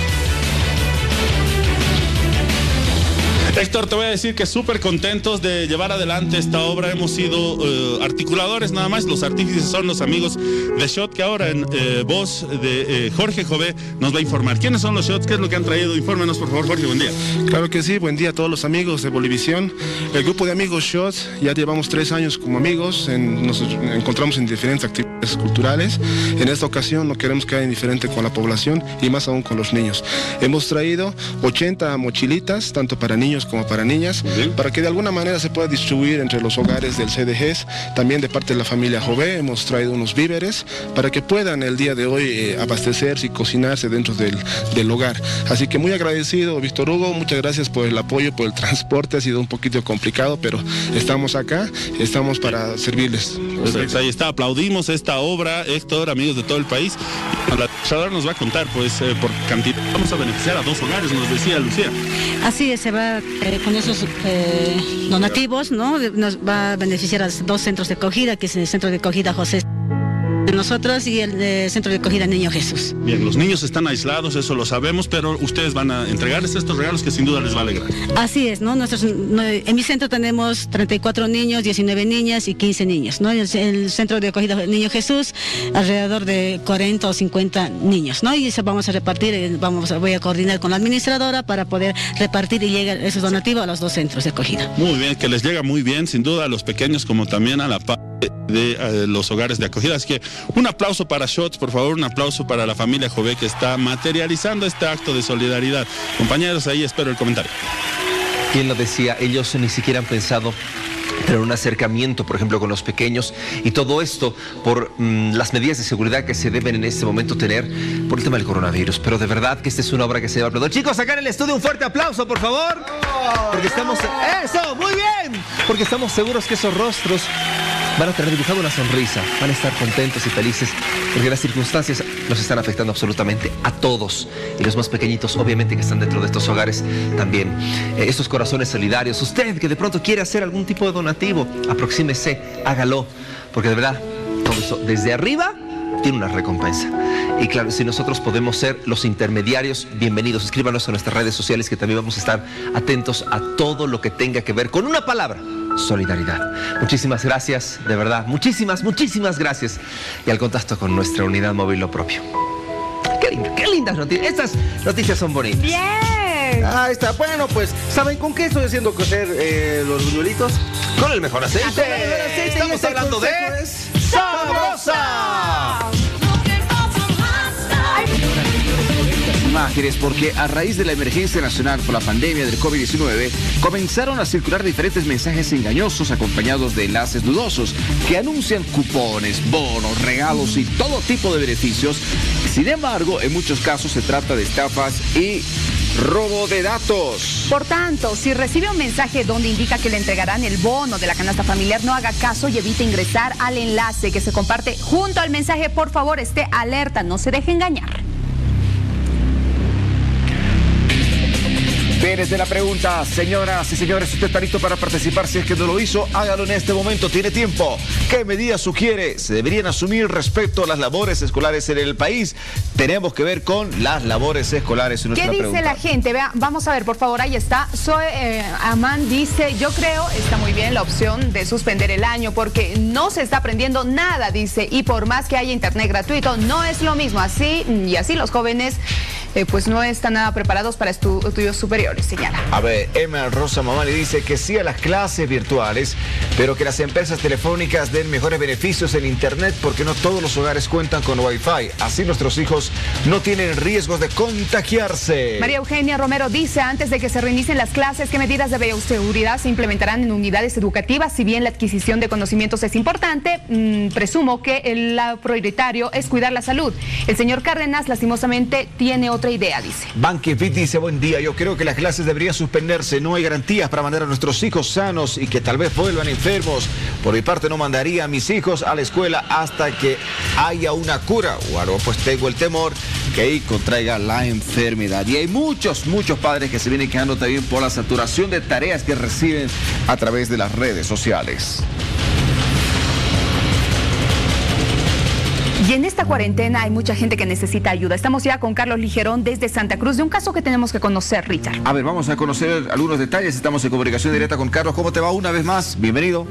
Héctor, te voy a decir que súper contentos de llevar adelante esta obra. Hemos sido uh, articuladores nada más. Los artífices son los amigos de Shot, que ahora en eh, voz de eh, Jorge Jové nos va a informar. ¿Quiénes son los Shots? ¿Qué es lo que han traído? Infórmenos, por favor, Jorge. Buen día. Claro que sí, buen día a todos los amigos de Bolivisión. El grupo de amigos Shot, ya llevamos tres años como amigos, en, nos encontramos en diferentes actividades culturales. En esta ocasión no queremos quedar indiferente con la población y más aún con los niños. Hemos traído ochenta mochilitas, tanto para niños como para niñas, para que de alguna manera se pueda distribuir entre los hogares del C D G E S. También de parte de la familia Jové hemos traído unos víveres para que puedan el día de hoy eh, abastecerse y cocinarse dentro del, del hogar. Así que muy agradecido, Víctor Hugo, muchas gracias por el apoyo, por el transporte. Ha sido un poquito complicado, pero estamos acá, estamos para servirles. Perfecto, ahí está, aplaudimos esta obra, Héctor, amigos de todo el país. La administradora nos va a contar, pues, eh, por cantidad. Vamos a beneficiar a dos hogares, nos decía Lucía. Así es, se va eh, con esos eh, donativos, ¿no? Nos va a beneficiar a dos centros de acogida, que es el centro de acogida José de nosotros y el de centro de acogida Niño Jesús. Bien, los niños están aislados, eso lo sabemos, pero ustedes van a entregarles estos regalos que sin duda les va a alegrar. Así es, ¿no? Nuestros, no, en mi centro tenemos treinta y cuatro niños, diecinueve niñas y quince niños, ¿no? El, el centro de acogida Niño Jesús, alrededor de cuarenta o cincuenta niños, ¿no? Y eso vamos a repartir, vamos, voy a coordinar con la administradora para poder repartir y llegar esos donativos a los dos centros de acogida. Muy bien, que les llega muy bien, sin duda, a los pequeños como también a la parte de uh, los hogares de acogida. Así que un aplauso para Shots, por favor, un aplauso para la familia Jové que está materializando este acto de solidaridad. Compañeros, ahí espero el comentario. ¿Quién lo decía? Ellos ni siquiera han pensado tener un acercamiento, por ejemplo, con los pequeños, y todo esto por mmm, las medidas de seguridad que se deben en este momento tener por el tema del coronavirus. Pero de verdad que esta es una obra que se va a aplaudir. Chicos, acá en el estudio un fuerte aplauso, por favor. Porque estamos... ¡Eso! ¡Muy bien! Porque estamos seguros que esos rostros van a tener dibujado una sonrisa, van a estar contentos y felices, porque las circunstancias nos están afectando absolutamente a todos, y los más pequeñitos, obviamente, que están dentro de estos hogares también. Eh, estos corazones solidarios, usted que de pronto quiere hacer algún tipo de donativo, aproxímese, hágalo, porque de verdad, todo eso desde arriba tiene una recompensa. Y claro, si nosotros podemos ser los intermediarios, bienvenidos. Escríbanos en nuestras redes sociales, que también vamos a estar atentos a todo lo que tenga que ver con una palabra: solidaridad. Muchísimas gracias, de verdad, muchísimas, muchísimas gracias. Y al contacto con nuestra unidad móvil Lo Propio. Qué, lindo, qué lindas noticias. Estas noticias son bonitas. Bien. Ahí está. Bueno, pues, ¿saben con qué estoy haciendo cocer eh, los buñuelitos? Con el mejor aceite. Con el mejor aceite. Estamos hablando de Sabrosa. Imágenes, porque a raíz de la emergencia nacional por la pandemia del COVID diecinueve comenzaron a circular diferentes mensajes engañosos acompañados de enlaces dudosos que anuncian cupones, bonos, regalos y todo tipo de beneficios. Sin embargo, en muchos casos se trata de estafas y robo de datos. Por tanto, si recibe un mensaje donde indica que le entregarán el bono de la canasta familiar, no haga caso y evite ingresar al enlace que se comparte junto al mensaje. Por favor, esté alerta, no se deje engañar. Desde la pregunta, señoras y señores, ¿usted está listo para participar? Si es que no lo hizo, hágalo en este momento, tiene tiempo. ¿Qué medidas sugiere se deberían asumir respecto a las labores escolares en el país? Tenemos que ver con las labores escolares en nuestra ¿Qué dice pregunta. la gente? Vea, vamos a ver, por favor, ahí está. Zoe eh, Amán dice, yo creo está muy bien la opción de suspender el año porque no se está aprendiendo nada, dice, y por más que haya internet gratuito, no es lo mismo. Así y así los jóvenes eh, pues no están nada preparados para estu estudios superiores, señala. A ver, Emma Rosa Mamani dice que sí a las clases virtuales, pero que las empresas telefónicas den mejores beneficios en internet porque no todos los hogares cuentan con Wi-Fi. Así nuestros hijos no tienen riesgos de contagiarse. María Eugenia Romero dice, antes de que se reinicien las clases, ¿qué medidas de bioseguridad se implementarán en unidades educativas? Si bien la adquisición de conocimientos es importante, mmm, presumo que el lado prioritario es cuidar la salud. El señor Cárdenas, lastimosamente, tiene otra idea, dice. Banquefit dice, buen día, yo creo que las clases deberían suspenderse. No hay garantías para mandar a nuestros hijos sanos y que tal vez vuelvan enfermos. Por mi parte, no mandaría a mis hijos a la escuela hasta que haya una cura. O algo, pues tengo el temor que ahí contraiga la enfermedad. Y hay muchos, muchos padres que se vienen quejando también por la saturación de tareas que reciben a través de las redes sociales. Y en esta cuarentena hay mucha gente que necesita ayuda. Estamos ya con Carlos Ligerón desde Santa Cruz, de un caso que tenemos que conocer, Richard. A ver, vamos a conocer algunos detalles. Estamos en comunicación directa con Carlos. ¿Cómo te va una vez más? Bienvenido.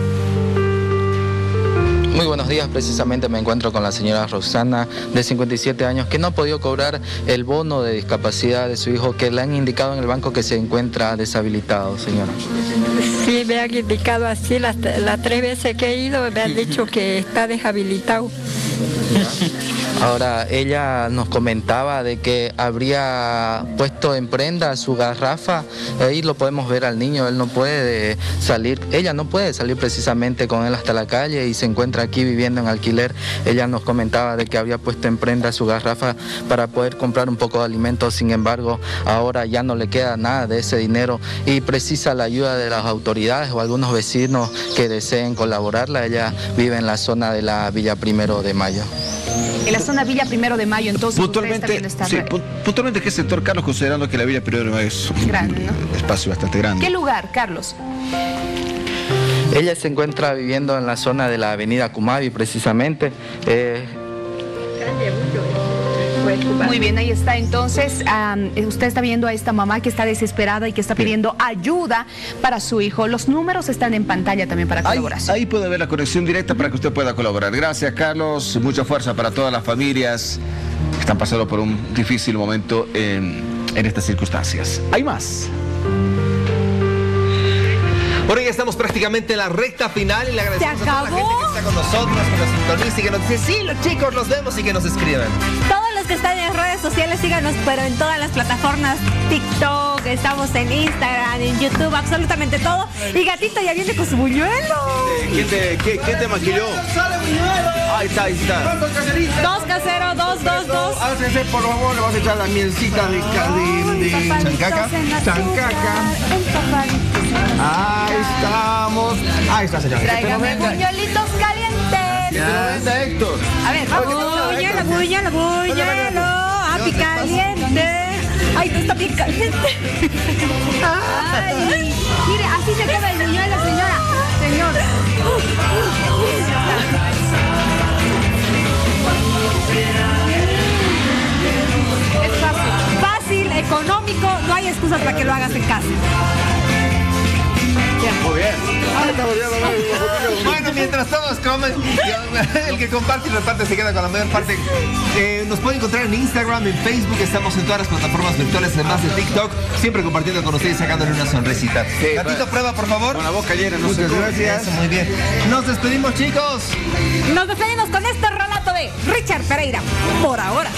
Muy buenos días, precisamente me encuentro con la señora Roxana, de cincuenta y siete años, que no ha podido cobrar el bono de discapacidad de su hijo, que le han indicado en el banco que se encuentra deshabilitado, señora. Sí, me han indicado así, las, las tres veces que he ido me han dicho que está deshabilitado. Ahora, ella nos comentaba de que habría puesto en prenda su garrafa, ahí lo podemos ver al niño, él no puede salir, ella no puede salir precisamente con él hasta la calle y se encuentra aquí viviendo en alquiler. Ella nos comentaba de que había puesto en prenda su garrafa para poder comprar un poco de alimentos, sin embargo, ahora ya no le queda nada de ese dinero y precisa la ayuda de las autoridades o algunos vecinos que deseen colaborarla. Ella vive en la zona de la Villa Primero de Mayo. En la zona Villa Primero de Mayo, entonces puntualmente, esta sí, puntualmente, ¿qué sector, Carlos, considerando que la Villa Primero de Mayo es un grande, ¿no? espacio bastante grande? ¿Qué lugar, Carlos? Ella se encuentra viviendo en la zona de la avenida Cumavi, precisamente. Eh... Muy bien, ahí está. Entonces, um, usted está viendo a esta mamá que está desesperada y que está pidiendo ayuda para su hijo. Los números están en pantalla también para colaboración. Ahí, ahí puede ver la conexión directa para que usted pueda colaborar. Gracias, Carlos. Mucha fuerza para todas las familias que están pasando por un difícil momento en, en estas circunstancias. Hay más. Bueno, ya estamos prácticamente en la recta final y le agradecemos a toda la gente que está con nosotros, que nos sintoniza y que nos dice, sí, los chicos, los vemos y que nos escriban. Todos los que están en redes sociales, síganos, pero en todas las plataformas, TikTok, estamos en Instagram, en YouTube, absolutamente todo. Y Gatito ya viene con su buñuelo. ¿Quién te, qué, ¿quién te maquilló? ¡Sale buñuelo! Ahí está, ahí está. ¿Cuántos caseritos? Dos caseros, dos, dos, dos. Háganse, por favor, le vas a echar la mielcita de, de, de chancaca. Chancaca. Ahí estamos. Ahí está, señor. Tráigame buñuelitos calientes. Ya, Héctor. A ver, buñuelo, buñuelo, buñuelo. Api caliente. Ay, no está bien caliente. Ay, mire, así se queda el buñuelo, señora. Señor. Es fácil. Fácil, económico, no hay excusas para que lo hagas en casa. Muy bien. Bueno, mientras todos comen, el que comparte y reparte se queda con la mayor parte. Eh, nos pueden encontrar en Instagram, en Facebook, estamos en todas las plataformas virtuales, además de TikTok, siempre compartiendo con ustedes, sacándole una sonrisita. Sí, Gatito, pues, prueba, por favor. Con la boca llena, no Muchas se gracias. Eso, muy bien. Nos despedimos, chicos. Nos despedimos con este relato de Richard Pereira, por ahora.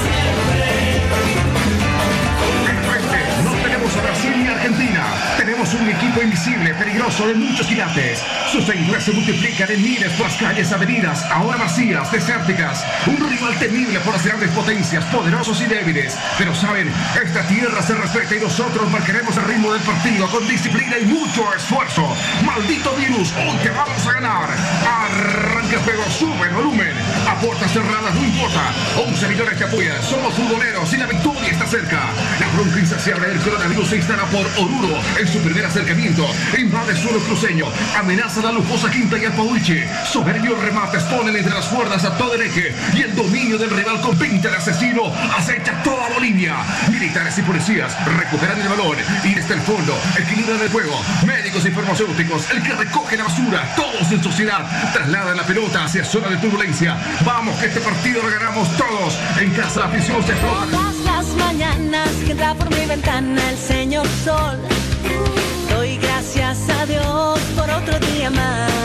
No tenemos a Brasil ni a Argentina. Tenemos un equipo invisible, peligroso, de muchos quilates. Sus seguidores se multiplican en miles por las calles, avenidas, ahora vacías, desérticas. Un rival temible por las grandes potencias, poderosos y débiles. Pero saben, esta tierra se respeta y nosotros marcaremos el ritmo del partido con disciplina y mucho esfuerzo. Maldito virus, hoy te vamos a ganar. Arranca el juego, sube el volumen. A puertas cerradas, no importa. once millones que apoyan, somos futboleros y la victoria está cerca. La bronca insaciable del coronavirus se instala por Oruro en su primer acercamiento. Invade suelo cruceño, amenaza la lujosa Quinta y el Pauliche. Soberbios remates ponen entre las cuerdas a todo el eje y el dominio del rival con pinta de asesino acecha toda Bolivia. Militares y policías recuperan el balón y desde el fondo equilibran el juego. Médicos y farmacéuticos, el que recoge la basura, todos en sociedad, trasladan la pelota hacia zona de turbulencia. Vamos, que este partido lo ganamos todos. En casa la afición se explota. las mañanas que entra por mi ventana el señor sol. Doy gracias a Dios por otro día más.